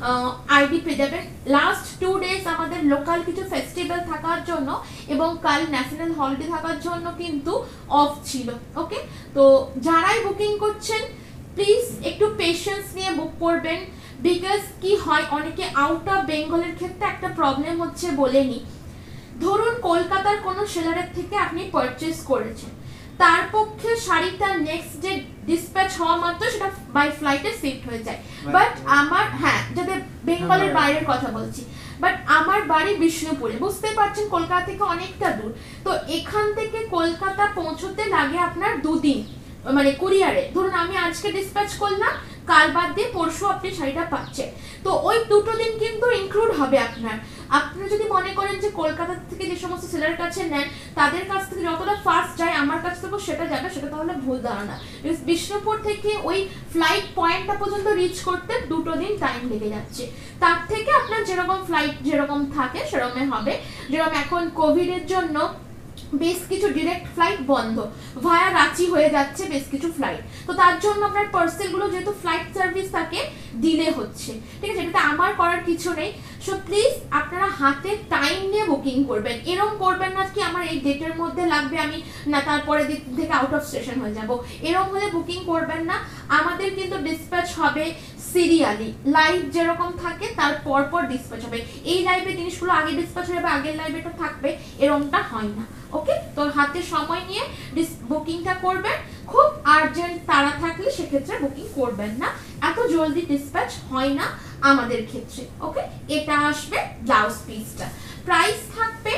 আইডি পেয়ে যাবেন। লাস্ট 2 ডেজ আমাদের লোকাল কিছু ফেস্টিভ্যাল থাকার জন্য এবং কাল ন্যাশনাল হলিডে থাকার জন্য কিন্তু অফ ছিল। ওকে, তো যারাই বুকিং করছেন প্লিজ একটু পেশেন্স নিয়ে বুক করবেন। বিকজ কি হয়, অনেকে আউট অফ বেঙ্গলের ক্ষেত্রে একটা প্রবলেম হচ্ছে বলেনি। ধরুন কলকাতার কোনো সেলারের থেকে আপনি পারচেজ করেছেন, তার পক্ষে শাড়িটা নেক্সট ডে ডিসপ্যাচ হওয়া মাত্র সেটা বাই ফ্লাইটে শিফট হয়ে যায়। বাট আমার, হ্যাঁ যাদের বেঙ্গলের বাইরের কথা বলছি, বাট আমার বাড়ি বিষ্ণুপুরে, বুঝতে পারছেন কলকাতা থেকে অনেকটা দূর। তো এখান থেকে কলকাতা পৌঁছতে লাগে আপনার 2 দিন, মানে কুরিয়ারে। ধরুন আমি আজকে ডিসপ্যাচ করলাম, কাল বাদ দিয়ে পরশু আপনি শাড়িটা পাচ্ছেন, তো ওই 2 দিন কিন্তু ইনক্লুড হবে আপনার। আপনি যদি মনে করেন যে কলকাতা থেকে যে সমস্ত সেলারের কাছে নেন তাদের কাছ থেকে যতটা ফাস্ট যায় আমার কাছ থেকেও সেটা যাবে, সেটা তাহলে ভুল ধারণা। বিষ্ণুপুর থেকে ওই ফ্লাইট পয়েন্টটা পর্যন্ত রিচ করতে 2 দিন টাইম লেগে যাচ্ছে। তার থেকে আপনার যেরকম ফ্লাইট যেরকম থাকে সেরকমই হবে। যেরকম এখন কোভিডের জন্য বেশ কিছু ডিরেক্ট ফ্লাইট বন্ধ, ভায়া রাঁচি হয়ে যাচ্ছে বেশ কিছু ফ্লাইট, তো তার জন্য আপনার পার্সেলগুলো যেহেতু ফ্লাইট সার্ভিস থাকে ডিলে হচ্ছে, ঠিক আছে। এটাতে আমার করার কিছু নেই। সো প্লিজ আপনারা হাতে টাইম নিয়ে বুকিং করবেন, এরকম করবেন না কি আমার এই ডেটের মধ্যে লাগবে আমি না তারপরে দিক থেকে আউট অফ স্টেশন হয়ে যাব, এরকম হলে বুকিং করবেন না। আমাদের কিন্তু ডিসপ্যাচ হবে সিরিয়ালি, লাইভ যেরকম থাকে তার পর ডিসপ্যাচ হবে। এই লাইভে জিনিসগুলো আগে ডিসপ্যাচ হবে, আগের লাইভেটা থাকবে, এরকমটা হয় না। ওকে, তো হাতে সময় নিয়ে বুকিংটা করবেন। খুব আর্জেন্ট তাড়া থাকলে সেক্ষেত্রে বুকিং করবেন না। এত এত জলদি ডিসপ্যাচ হয় না আমাদের ক্ষেত্রে। ওকে, এটা আসবে ব্লাউজ পিসটা, প্রাইস থাকবে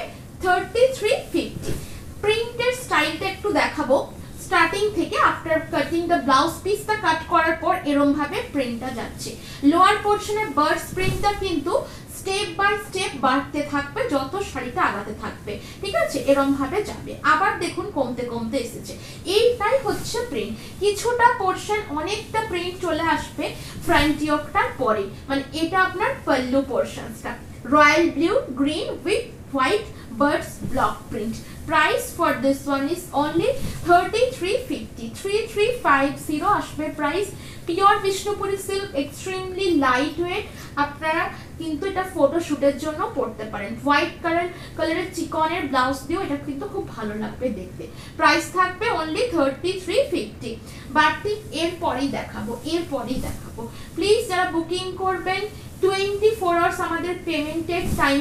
3350। প্রিন্টের স্টাইলটা একটু দেখাবো স্টার্টিং থেকে। আফটার কাটিং দ্য ব্লাউজ পিসটা কাট করার পর এরকম ভাবে প্রিন্টটা যাচ্ছে। লোয়ার পোর্শনে বার্ডস প্রিন্টটা কিন্তু স্টেপ বাই স্টেপ বাড়তে থাকবে যত শাড়িটা আগাতে থাকবে, ঠিক আছে, এরকম ভাবে যাবে। আবার দেখুন কমতে কমতে এসেছে, এইটাই হচ্ছে প্রিন্ট। কিছুটা পোর্শন অনেকটা প্রিন্ট চলে আসবে ফ্রন্ট ইয়োকটার পরে, মানে এটা আপনার পাল্লু পোর্শনসটা royal blue green with white birds block print. Price for this one is only 3350, 3350 আসবে price. Pure Bishnupuri silk, extremely light weight. আপনারা কিন্তু এটা ফটো শুটের জন্য পড়তে পারেন। হোয়াইট কালারের চিকনের ব্লাউজ দিয়েও এটা কিন্তু খুব ভালো লাগবে দেখতে। প্রাইস থাকবে অনলি 3350। বাটিক এরপরেই দেখাবো, প্লিজ যারা বুকিং করবেন 24 আওয়ার্স আমাদের পেমেন্টের টাইম,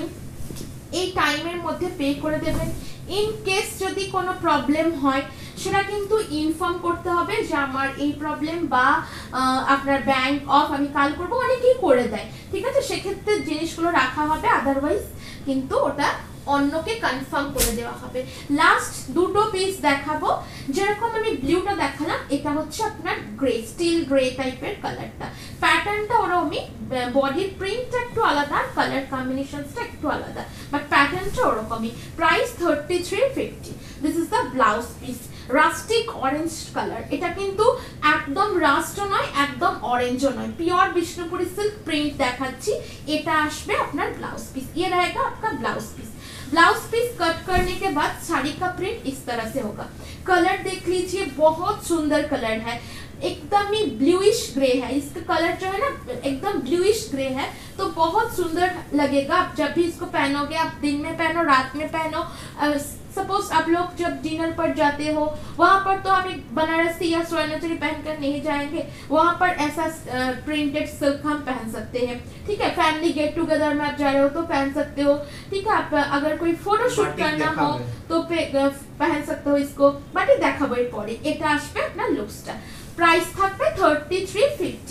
এই টাইমের মধ্যে পে করে দেবেন। ইন কেস যদি কোনো প্রবলেম হয় সেটা কিন্তু ইনফর্ম করতে হবে যে আমার এই প্রবলেম বা আপনার ব্যাংক অফ আমি কাল করবো, অনেকেই করে দেয়, ঠিক আছে, সেক্ষেত্রে জিনিসগুলো রাখা হবে, আদারওয়াইজ কিন্তু ওটা অন্যকে কনফার্ম করে দেওয়া হবে। লাস্ট দুটো পিস দেখাবো, যেরকম আমি ব্লুটা দেখালাম, এটা হচ্ছে আপনার গ্রে, স্টিল গ্রে টাইপের কালারটা। প্যাটার্নটা ওরকমই, বডির প্রিন্টটা একটু আলাদা, কালার কম্বিনেশনসটা একটু আলাদা, বাট প্যাটার্নটা ওরকমই। Price 3350। This is the blouse piece, rustic orange colour. এটা কিন্তু একদম রাস্টও নয়, একদম অরেঞ্জও নয়, পিওর বিষ্ণুপুরি সিল্ক প্রিন্ট দেখাচ্ছি। এটা আসবে আপনার ब्लाउज पीस, ये रहेगा आपका blouse piece. Blouse piece cut करने के बाद साड़ी का प्रिंट इस तरह से होगा। कलर देख लीजिए, बहुत सुंदर कलर है, एकदम ही ब्लूइश ग्रे है। इसका कलर जो है ना एकदम ब्लूइश ग्रे है, तो बहुत सुंदर लगेगा। आप जब भी इसको पहनोगे, आप दिन में पहनो, रात में पहनो। सपोज आप लोग जब डिनर पर जाते हो, वहाँ पर तो हम एक बनारसी या स्वर्णचरी पहनकर नहीं जाएंगे, वहाँ पर ऐसा प्रिंटेड सिल्क हम पहन सकते हैं, ठीक है। फैमिली गेट टुगेदर में आप जा रहे हो तो पहन सकते हो, ठीक है। आप अगर कोई फोटो शूट करना हो तो पहन सकते हो इसको। बाटी देखाबो एरपरे, এটা আসবে আপনার লুকসটা। প্রাইস থাকবে 3350।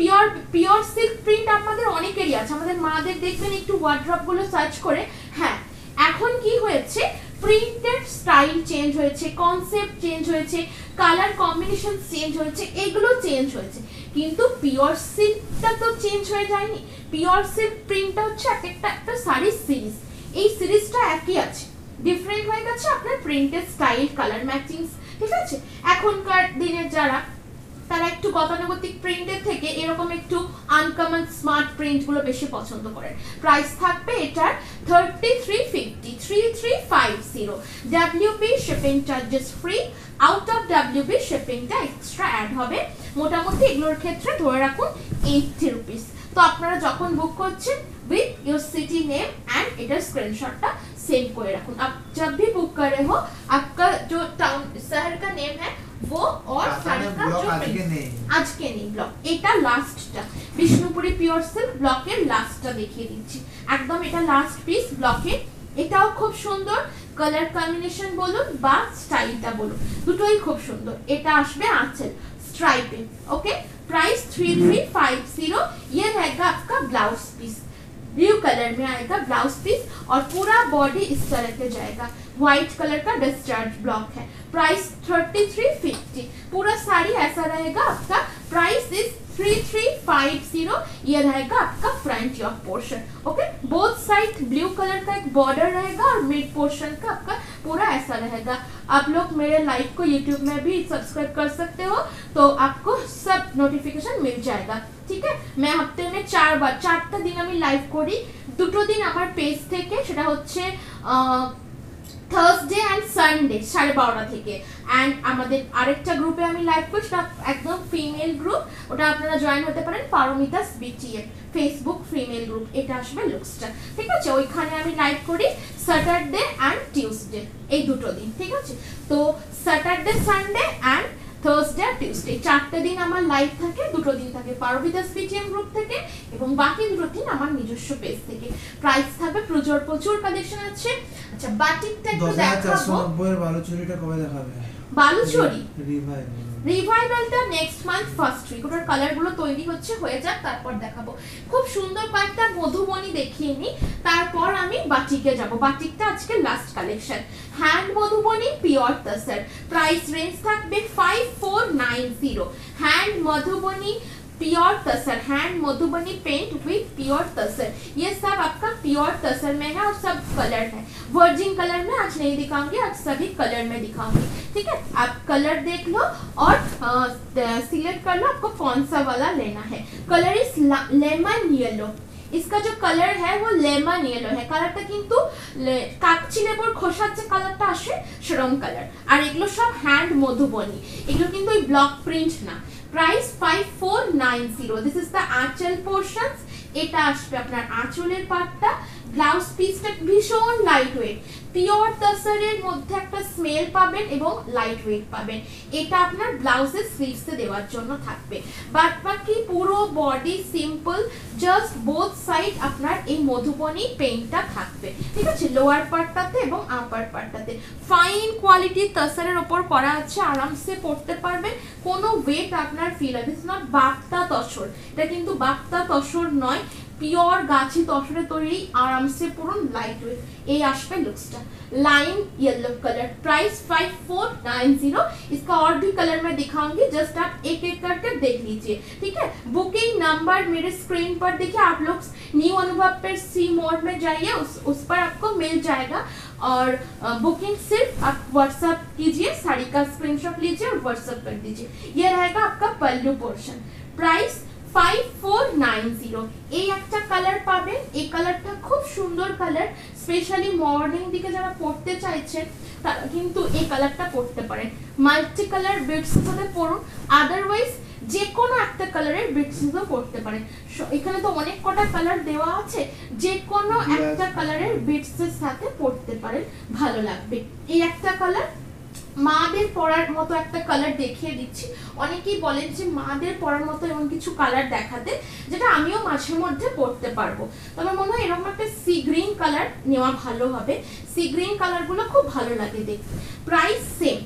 পিওর সিল্ক প্রিন্ট আমাদের অনেকেরই আছে, আমাদের মাদের দেখবেন একটু ওয়ার্ড্রপ গুলো সার্চ করে। হ্যাঁ, এখন কি হয়েছে, প্রিন্টেড স্টাইল চেঞ্জ হয়েছে, কনসেপ্ট চেঞ্জ হয়েছে, কালার কম্বিনেশন চেঞ্জ হয়েছে, এগুলো চেঞ্জ হয়েছে, কিন্তু পিওর সিল্কটা তো চেঞ্জ হয়ে যায়নি। পিওর সিল্ক প্রিন্টটা হচ্ছে একটা শাড়ির সিরিজ, এই সিরিজটা একই আছে, ডিফারেন্ট হয়ে গেছে আপনার প্রিন্টেড স্টাইল, কালার ম্যাচিং, ঠিক আছে। এখনকার দিনের যারা, তারা একটু গতানুগতিক প্রিন্টের থেকে এরকম একটু আনকমন স্মার্ট প্রিন্ট গুলো বেশি পছন্দ করেন। প্রাইস থাকবে এটার 3350, 3350। WP shipping charges free, out of WP শিপিংটা এক্সট্রা অ্যাড হবে। মোটামুটি এগুলোর ক্ষেত্রে ধরে রাখুন 80 রুপিস। তো আপনারা যখন বুক করছেন with your city name and इधर स्क्रीनशॉटটা सेव করে রাখুন। आप जब भी बुक कर रहे हो, आपका जो टाउन शहर का नेम है वो और साड़ी का जो आज के नहीं ब्लॉक, এটা লাস্টটা বিষ্ণুপুরি পিওর সিল্ক ব্লকের লাস্টটা দেখিয়ে দিচ্ছি। একদম এটা লাস্ট পিস ব্লকে, এটাও খুব সুন্দর, কালার কম্বিনেশন বলুন বা স্টাইলটা বলুন, দুটোই খুব সুন্দর। এটা আসবে আঁচল স্ট্রাইপে, ओके। प्राइस 3350। ये रहेगा आपका ब्लाउज पीस, ब्लू कलर में आएगा ब्लाउज पीस और पूरा बॉडी इस तरह के जाएगा। व्हाइट कलर का डिस्चार्ज ब्लॉक है। प्राइस 3350। पूरा साड़ी ऐसा रहेगा आपका। Price is 3350। ये रहेगा आपका front yoke portion, okay. Both side blue colour का एक बॉर्डर रहेगा और मिड पोर्शन का आपका पूरा ऐसा रहेगा। आप लोग मेरे लाइव को यूट्यूब में भी सब्सक्राइब कर सकते हो, तो आपको सब नोटिफिकेशन मिल जाएगा, ठीक है। मैं हफ्ते में 4টা দিন আমি লাইভ করি। দুটো দিন আমার পেজ থেকে, সেটা হচ্ছে থার্সডে এন্ড সানডে 12:30 থেকে। এন্ড আমাদের আরেকটা গ্রুপে আমি লাইভ করি, সেটা একদম ফিমেল গ্রুপ, ওটা আপনারা জয়েন হতে পারেন, Paramita's BTM Facebook female group. এটা আসবে লুকসটা, ঠিক আছে। ওইখানে আমি লাইভ করি স্যাটারডে এন্ড টিউসডে, এই দুটো দিন, ঠিক আছে। তো স্যাটারডে সানডে এন্ড থার্সডে আর টিউসডে 4টে দিন আমার লাইভ থাকে, দুটো দিন থাকে পারমিতাস বিটিএম গ্রুপ থেকে এবং বাকি দুটো দিন আমার নিজস্ব পেজ থেকে। প্রাইস থাকবে প্রচুর কালেকশন আছে। আচ্ছা, বাটিকটা একটু দেখাবো। 10490 এর বালুচুরিটা কবে দেখাবে? বালুচুরি রিভাইভ রিভাইভালটা নেক্সট মান্থ ফার্স্ট উইক, ওটার কালারগুলো তৈরি হচ্ছে, হয়ে যাক তারপর দেখাবো। খুব সুন্দর কয়েকটা মধুবনী দেখিয়ে নিই, তারপর আমি বাটিকে যাব। বাটিকটা আজকে last collection. Hand Madhubani pure tussar, price range থাকবে 5490। Hand Madhubani pure tussar, hand Madhubani paint with pure tussar, ये सब आपका प्योर तसर में है और सब कलर है। वर्जिन कलर में आज नहीं दिखाऊंगी, आज सभी कलर में दिखाऊंगी, ठीक है। आप कलर देख लो और सिलेक्ट कर लो आपको कौन सा वाला लेना है। कलर इज लेमन येलो, इसका जो कलर है वो लेमन येलो है। কালারটা কিন্তু কাকচি লেবুর খোসার যে কালারটা আসে সেরকম কালার। আর এগুলো সব হ্যান্ড মধুবনী, এগুলো কিন্তু ওই ব্লক প্রিন্ট না। Price 5490। This is the aanchal portions. এটা আসবে আপনার আঁচলের পাটটা। ব্লাউজ পিসটা ভীষণ লাইট ওয়েট, পিওর তসরের মধ্যে একটা স্মেল পাবেন এবং লাইট ওয়েট পাবেন। এটা আপনার ব্লাউজের স্লিভসে দেওয়ার জন্য থাকবে। বাদ বাকি পুরো body simple, just both side আপনার এই মধুবনী পেইন্টটা থাকবে, ঠিক আছে, লোয়ার পার্টটাতে এবং আপার পার্টটাতে। ফাইন কোয়ালিটির তসরের ওপর করা আছে, আরামসে পরতে পারবেন, কোনো ওয়েট আপনার ফিল হবে। ইটস নট বাপ্তা তসর, এটা কিন্তু বাপ্তা তসর নয়, পিওর গাছি তসরে তৈরি, আরামসে পরুন, লাইট ওয়েট। এই আসবে লুকসটা, लाइन येलो कलर। प्राइस 5490। इसका और भी कलर मैं दिखाऊंगी, जस्ट आप एक एक करके देख लीजिए, ठीक है। बुकिंग नंबर मेरे स्क्रीन पर देखिए, आप लोग न्यू अनुभव पर सी मोड में जाइए, उस पर आपको मिल जाएगा। और बुकिंग सिर्फ आप व्हाट्सएप कीजिए, साड़ी का स्क्रीनशॉट लीजिए और व्हाट्सएप कर दीजिए। ये रहेगा आपका पल्लू पोर्शन। प्राइस 5490। এই একটা কালার পাবেন, এই কালারটা খুব সুন্দর কালার, স্পেশালি মর্নিং দিকে যারা পড়তে চাইছেন তারা কিন্তু এই কালারটা পড়তে পারেন। মাল্টি কালার বিটস সাথে পরুন, আদারওয়াইজ যে কোনো একটা কালারের বিটস সাথে পড়তে পারেন। এখানে তো অনেক কটা কালার দেওয়া আছে, যে কোনো একটা কালারের বিটস এর সাথে পড়তে পারেন, ভালো লাগবে। এই একটা কালার মাদের পরার মতো একটা কালার দেখিয়ে দিচ্ছি। অনেকেই বলেন যে মাদের পরার মতো এমন কিছু কালার দেখাতে, যেটা আমিও মাঝে মধ্যে পরতে পারবো। তবে মনে হয় এরকম একটা সি গ্রিন কালার নেওয়া ভালো হবে, সি গ্রিন কালারগুলো খুব ভালো লাগে দেখতে। প্রাইস সেম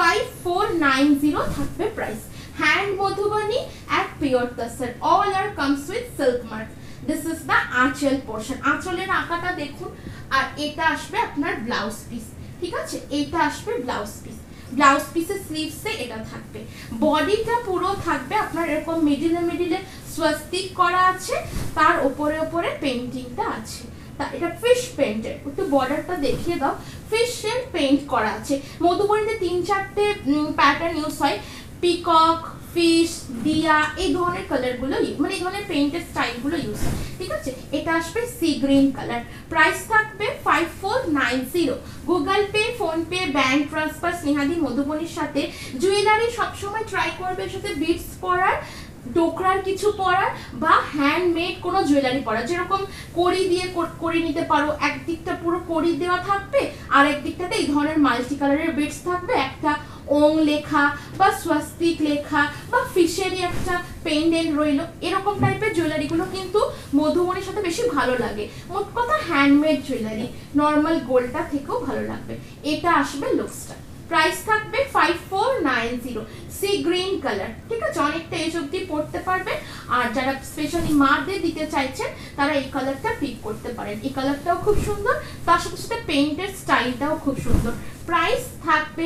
5490 থাকবে price. Hand Madhubani at pure tussar, all are comes with silk mark. This is the aanchal portion, আঁচলের আঁকাটা দেখুন। আর এটা আসবে আপনার ব্লাউজ পিস, ঠিক আছে, এইটা আসবে ব্লাউজ পিস। ব্লাউজ পিসের স্লিভসে এটা থাকবে। বডিটা পুরো থাকবে আপনার এরকম মিডিলে মিডিলে স্বস্তিক করা আছে, তার উপরে উপরে পেইন্টিংটা আছে। তা এটা ফিশ পেইন্টের, একটু বর্ডারটা দেখিয়ে দাও, ফিশের পেইন্ট করা আছে। মধুবনীতে 3-4টে প্যাটার্ন ইউজ হয়, পিকক, ফিশ, দিয়া, এই ধরনের কালারগুলো মানে এই ধরনের পেইন্টের স্টাইলগুলো ইউজ হয়, ঠিক আছে। এটা আসবে সি গ্রিন কালার। প্রাইস থাকবে 5490। Google pay, phone pay, bank transfer, স্নেহাদি মধুবনীর সাথে জুয়েলারি সবসময় ট্রাই করবে, সাথে বিটস পরার, ডোকরার কিছু পরার বা হ্যান্ডমেড কোনো জুয়েলারি পরা, যেরকম কড়ি দিয়ে করে নিতে পারো। একদিকটা পুরো কড়ি দেওয়া থাকবে, আর একদিকটাতে এই ধরনের মাল্টি কালারের বিটস থাকবে, একটা ওং লেখা বা স্বস্তিক লেখা বা ফিশেরই একটা পেন্ডেন্ট রইলো, এরকম টাইপের জুয়েলারিগুলো কিন্তু মধুবনীর সাথে বেশি ভালো লাগে। মোট কথা হ্যান্ডমেড জুয়েলারি, নর্মাল গোল্ডটা থেকেও ভালো লাগবে। এটা আসবে লুকসটা। প্রাইস থাকবে 5490, সি গ্রিন কালার, ঠিক আছে। অনেকটা এজ অবধি পড়তে পারবেন, আর যারা স্পেশালি মাদের দিতে চাইছেন তারা এই কালারটা পিক করতে পারেন। এই কালারটাও খুব সুন্দর, তার সাথে সাথে পেইন্টের স্টাইলটাও খুব সুন্দর। প্রাইস থাকবে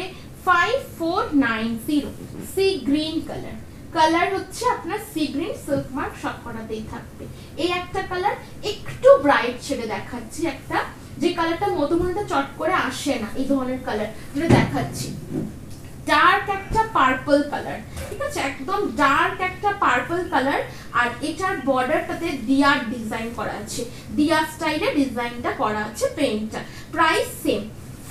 5490, সি গ্রিন কালার। কালার হচ্ছে আপনার সি গ্রিন, সিল্ক মার্ক সবকটাতেই থাকবে। এই একটা কালার একটু ব্রাইট শেডে দেখাচ্ছি, একটা যে কালারটা মধুবনীতে চট করে আসে না, এই ধরনের কালার যেটা দেখাচ্ছি, ডার্ক একটা পার্পল কালার, ঠিক আছে, একদম ডার্ক একটা পার্পল কালার। আর এটার বর্ডারটাতে দিয়ার ডিজাইন করা আছে, দিয়া স্টাইলে ডিজাইনটা করা আছে পেইন্টটা। Price same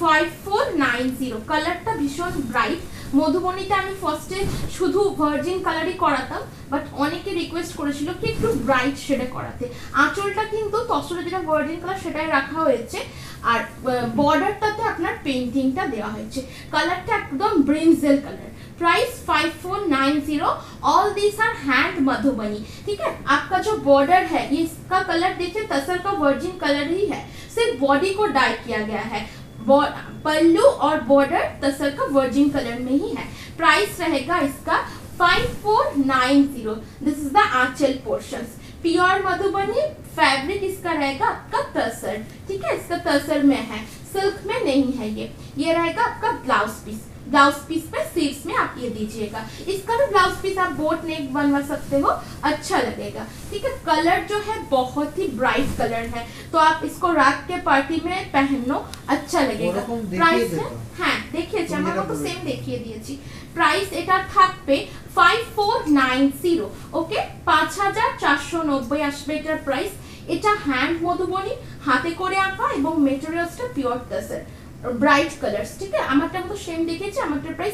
5490। কালারটা ভীষণ ব্রাইট। মধুবনীতে আমি ফার্স্টে শুধু ভার্জিন কালারই করাতাম, বাট অনেকে রিকোয়েস্ট করেছিল কি একটু ব্রাইট শেডে করাতে। আঁচলটা কিন্তু তসরে যেটা ভার্জিন কালার সেটাই রাখা হয়েছে, আর বর্ডারটাতে আপনার পেইন্টিংটা দেওয়া হয়েছে। কালারটা একদম brinjal colour. Price 5490। All these are hand Madhubani, ठीक है। आपका जो बॉर्डर है ये इसका कलर देखिए, तसर का वर्जिन कलर ही है, सिर्फ बॉडी को डाई किया गया है। पल्लू और बॉर्डर तसर का वर्जिन कलर में ही है। प्राइस रहेगा इसका 5490। This is the aanchal portion. Pure Madhubani fabric इसका रहेगा आपका तसर, ठीक है, इसका तसर में है, सिल्क में नहीं है। ये रहेगा आपका ब्लाउज पीस। ब्लाउज पीस पे स्लीव्स में आप ये दीजिएगा। इसका भी ब्लाउज पीस आप बोट नेक बनवा सकते हो, अच्छा लगेगा, ठीक है। कलर जो है बहुत ही ब्राइट कलर है, तो आप इसको रात के पार्टी में पहनो, अच्छा लगेगा। प्राइस है, হ্যাঁ দেখিয়েছি আমরা তো সেম দেখিয়ে দিয়েছি। প্রাইস এটা থাকবে 5490, ওকে, 5490 আসবে এটার প্রাইস। এটা হ্যান্ড মধুবনী, হাতে করে আঁকা এবং মেটেরিয়ালসটা পিওর তসর, ब्राइट कलर्स, ठीक है। আমারটা তো সেম দেখিয়েছি। আমারটা प्राइस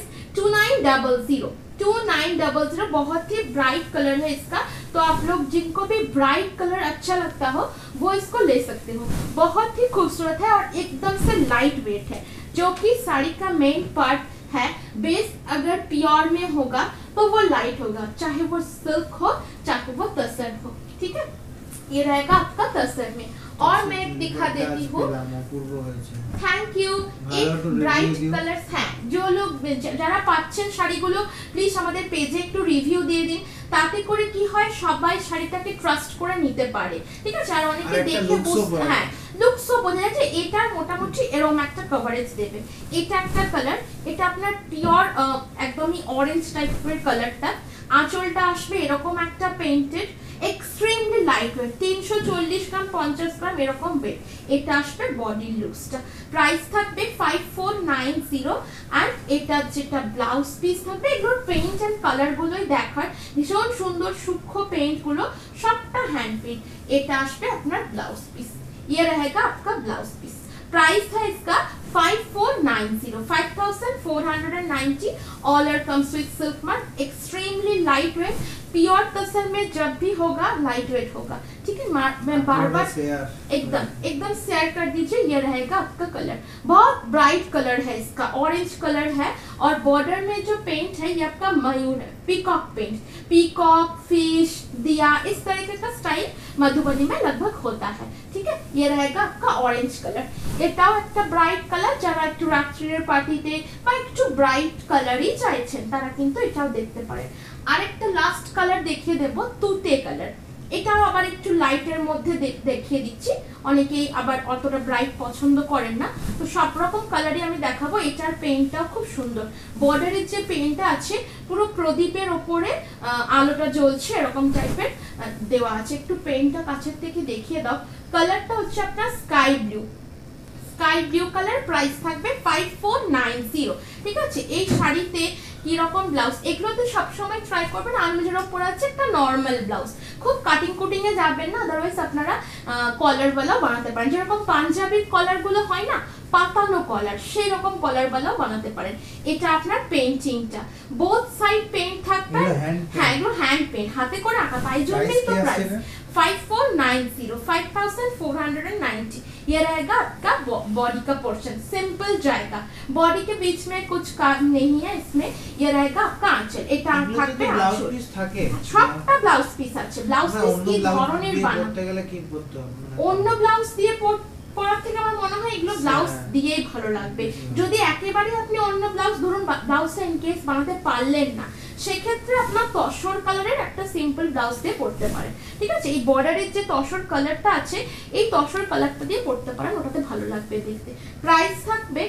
2900 बहुत ही ब्राइट कलर है इसका, तो आप लोग जिनको भी ब्राइट कलर अच्छा लगता हो वो इसको ले सकते हो। बहुत ही खूबसूरत है और एकदम से लाइट वेट है, जो कि साड़ी का मेन पार्ट है। बेस अगर प्योर में होगा तो वो लाइट होगा, चाहे वो सिल्क हो चाहे वो तसर हो, ठीक है। ये रहेगा आपका तसर में। और मैं एक दिखा देती हूँ, थैंक यू। एक ब्राइट कलर्स हैं, जो लोग যারা পাচ্ছেন শাড়িগুলো প্লিজ আমাদের পেজে একটু রিভিউ দিয়ে দিন, তাতে করে কি হয় সবাই শাড়িটাকে ট্রাস্ট করে নিতে পারে, ঠিক আছে। আর অনেকে দেখে হ্যাঁ লুকসও বোঝা যায় যে এটার মোটামুটি এরকম একটা কভারেজ দেবে। এটা একটা কালার, এটা আপনার পিওর একদমই অরেঞ্জ টাইপের কালারটা। আঁচলটা আসবে এরকম একটা painted, extremely light weight, 340 gram 50 gram এরকম ওয়েট। এটা আসবে বডি লুকসটা। প্রাইস থাকবে 5490। আর এটা যেটা ব্লাউজ পিস থাকবে, এগুলোর পেইন্ট এন্ড কালার গুলোই দেখার, ভীষণ সুন্দর সূক্ষ্ম পেইন্ট গুলো, সবটা হ্যান্ড পেইন্ট। এটা আসবে আপনার ব্লাউজ পিস, ये रहेगा आपका ब्लाउज पीस। प्राइस है इसका 5490। All are comes with silk mark, extremely light weight, pure tussar में जब भी होगा लाइट वेट होगा, ठीक है। मैं बार बार एकदम शेयर कर दीजिए। ये रहेगा आपका कलर, बहुत ब्राइट कलर है इसका, ऑरेंज कलर है। और बॉर्डर में जो पेंट है ये आपका मयूर है, पीकॉक पेंट, पीकॉक, फिश, दिया, इस तरीके का स्टाइल मधुबनी में लगभग होता है, ठीक है। ये रहेगा आपका ऑरेंज कलर। এটাও একটা ব্রাইট কালার, যারা একটু রাত্রির পার্টিতে বা একটু ব্রাইট কালারই চাইছেন তারা কিন্তু এটাও দেখতে পারেন। আরেকটা লাস্ট কালার দেখিয়ে দেব, তুতে কালার। এটাও আবার একটু লাইটের মধ্যে দেখিয়ে দিচ্ছি, অনেকেই আবার অতটা ব্রাইট পছন্দ করেন না, তো সব রকম কালারই আমি দেখাবো। এটার পেইন্টটাও খুব সুন্দর, বর্ডারের যে পেইন্টটা আছে পুরো প্রদীপের ওপরে আলোটা জ্বলছে এরকম টাইপের দেওয়া আছে। একটু পেইন্টটা কাছের থেকে দেখিয়ে দাও। কালারটা হচ্ছে আপনার sky blue, sky blue colour. Price থাকবে 5490, ঠিক আছে। এই শাড়িতে কি রকম ব্লাউজ, এগুলোতে সব সময় ট্রাই করবেন আনমেজের উপর আছে একটা নরমাল ব্লাউজ, খুব কাটিং কুটিং এ যাবেন না, আদারওয়াইজ আপনারা কলার ওয়ালাও বানাতে পারেন, যেরকম পাঞ্জাবির কলার গুলো হয় না পাতানো কলার, সেই রকম কলার ওয়ালাও বানাতে পারেন। এটা আপনার পেইন্টিংটা বোথ সাইড পেইন্ট থাকবে, হ্যাঁ এগুলো হ্যান্ড পেইন্ট, হাতে করে আঁকা, তাই জন্যই তো প্রাইস 5490। ये रहेगा आपका बॉडी का पोर्शन, सिंपल जाएगा, बॉडी के बीच में कुछ काम नहीं है इसमें। ये रहेगा आपका आंचल, এটা থাকবে ব্লাউজ পিস থাকে, সবটা ব্লাউজ পিস আছে। ব্লাউজ পিস কি ধরনের বানাতে গেলে কি করতে হবে, অন্য ব্লাউজ দিয়ে পরার থেকে আমার মনে হয় এগুলো ব্লাউজ দিয়েই ভালো লাগবে। যদি একেবারে আপনি অন্য ব্লাউজ, ধরুন ব্লাউজটা ইন কেস বানাতে পারলেন না, সেক্ষেত্রে আপনার তসর কালারের একটা সিম্পল ব্লাউজ দিয়ে পরতে পারেন, ঠিক আছে। এই বর্ডারের যে তসর কালারটা আছে এই তসর কালারটা দিয়ে পরতে পারেন, ওটাতে ভালো লাগবে দেখতে। প্রাইস থাকবে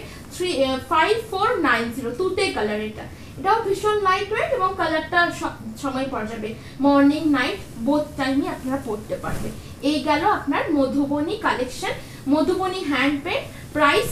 5490, তুতে কালার। এটাও ভীষণ লাইট ওয়েট এবং কালারটা সময় পরা যাবে, মর্নিং নাইট বোথ টাইমে আপনারা পরতে পারবেন। এই গেল আপনার Madhubani collection, Madhubani hand paint. Price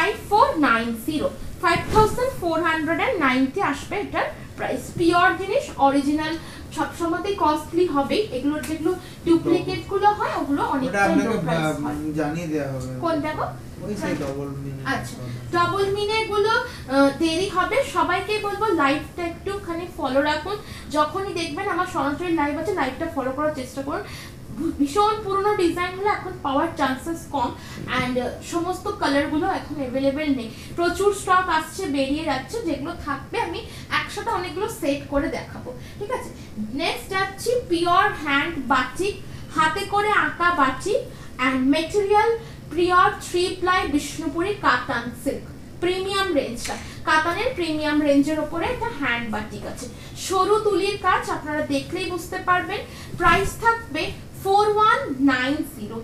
5490 আসবে এটার প্রাইস। পিওর জিনিস, অরিজিনাল, সবসময়তেই কস্টলি হবে। এগুলোর যেগুলো ডুপ্লিকেট গুলো হয় ওগুলো অনেকটাই লো প্রাইস হয়, জানিয়ে দেওয়া হবে। কোনটা গো? ওই সেই ডবল মিনে। আচ্ছা, ডবল মিনে গুলো দেরি হবে। সবাইকে বলবো লাইভটা একটুখানি ফলো রাখুন, যখনই দেখবেন আমার সরাসরি লাইভ আছে লাইভটা ফলো করার চেষ্টা করুন। ভীষণ পুরনো ডিজাইন হলে এখন পাওয়ার চান্সেস কম, অ্যান্ড সমস্ত কালারগুলো এখন অ্যাভেলেবেল নেই, প্রচুর স্টক আসছে বেরিয়ে যাচ্ছে, যেগুলো থাকবে আমি একসাথে অনেকগুলো সেট করে দেখাবো, ঠিক আছে। নেক্সট যাচ্ছি পিওর হ্যান্ড বাটিক, হাতে করে আঁকা batik, and material pure 3 ply Bishnupuri katan silk premium রেঞ্জটা, কাতানের প্রিমিয়াম রেঞ্জের উপরে একটা হ্যান্ড বাটিক আছে, সরু তুলির কাজ, আপনারা দেখলেই বুঝতে পারবেন। প্রাইস থাকবে 4190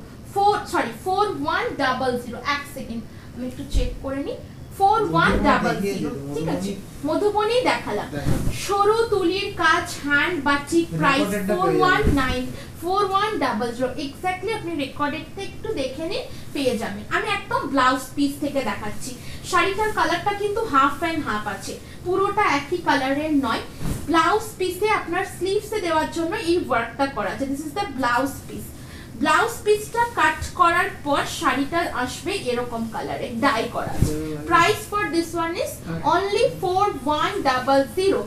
4100। এক সেকেন্ড আমি একটু চেক করে নিই। 4100, ঠিক আছে, মধুবনী দেখালাম। সরু তুলির কাজ হ্যান্ড বাটিক, প্রাইস 4100 এক্স্যাক্টলি। আপনি রেকর্ডেডটা একটু দেখে নিন, পেয়ে যাবেন। আমি একদম ব্লাউজ পিস থেকে দেখাচ্ছি। শাড়িটার কালারটা কিন্তু হাফ এন্ড হাফ আছে, পুরোটা একই কালারের নয়। ব্লাউজ পিসে আপনার স্লিভসে দেওয়ার জন্য এই ওয়ার্কটা করা আছে। This is the blouse piece. Blouse পিসটা কাট করার পর শাড়িটা আসবে এরকম কালারে, ডাই করা আছে। Price for this one is only 4100।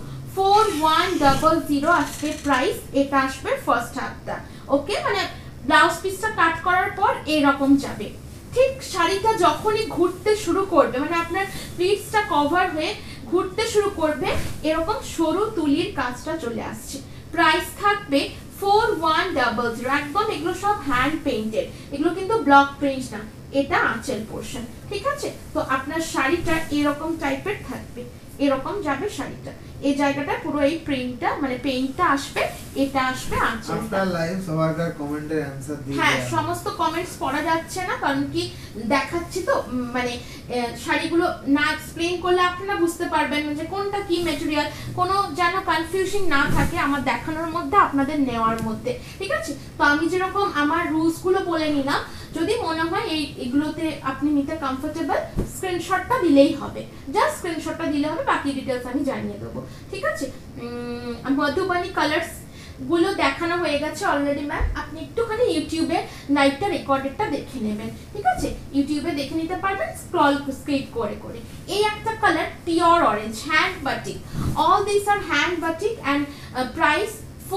4100 আসবে প্রাইস। এটা আসবে ফার্স্ট হাফটা, ওকে, মানে ব্লাউজ পিসটা কাট করার পর এরকম যাবে। ঠিক শাড়িটা যখনই ঘুরতে শুরু করবে, মানে আপনার প্লিটসটা কভার হয়ে ঘুরতে শুরু করবে, এরকম সরু তুলির কাজটা চলে আসছে। প্রাইস থাকবে 4100। একদম এগুলো সব হ্যান্ড পেইন্টেড, এগুলো কিন্তু ব্লক প্রিন্ট না, এটা আঁচল পোরশন, ঠিক আছে। তো আপনার শাড়িটা এরকম টাইপের থাকবে, এরকম যাবে শাড়িটা। এই জায়গাটা পুরো এই প্রিন্টটা মানে পেইন্টটা আসবে, এটা আসবে আঁচল। আপনার লাইভ সবার কমেন্টের অ্যানসার দিয়ে হ্যাঁ, সমস্ত কমেন্টস পড়া যাচ্ছে না, কারণ কি দেখাচ্ছি তো, মানে শাড়িগুলো না এক্সপ্লেইন করলে আপনারা বুঝতে পারবেন যে কোনটা কি ম্যাটেরিয়াল, কোনো যেন কনফিউশন না থাকে আমার দেখানোর মধ্যে, আপনাদের নেওয়ার মধ্যে, ঠিক আছে। তো আমি যেরকম আমার রুলসগুলো বলে নিলাম, যদি মনে হয় এগুলোতে আপনি নিতে কমফোর্টেবল, স্ক্রিনশটটা দিলেই হবে, জাস্ট স্ক্রিনশটটা দিলে হবে, বাকি ডিটেলস আমি জানিয়ে দেবো, ঠিক আছে। মধুবনী কালার্স গুলো দেখানো হয়ে গেছে অলরেডি ম্যাম, আপনি একটুখানি ইউটিউবে লাইভটা রেকর্ডেডটা দেখে নেবেন, ঠিক আছে, ইউটিউবে দেখে নিতে পারবেন স্ক্রিপ করে করে। এই একটা colour pure orange hand batik, all this R hand batik and price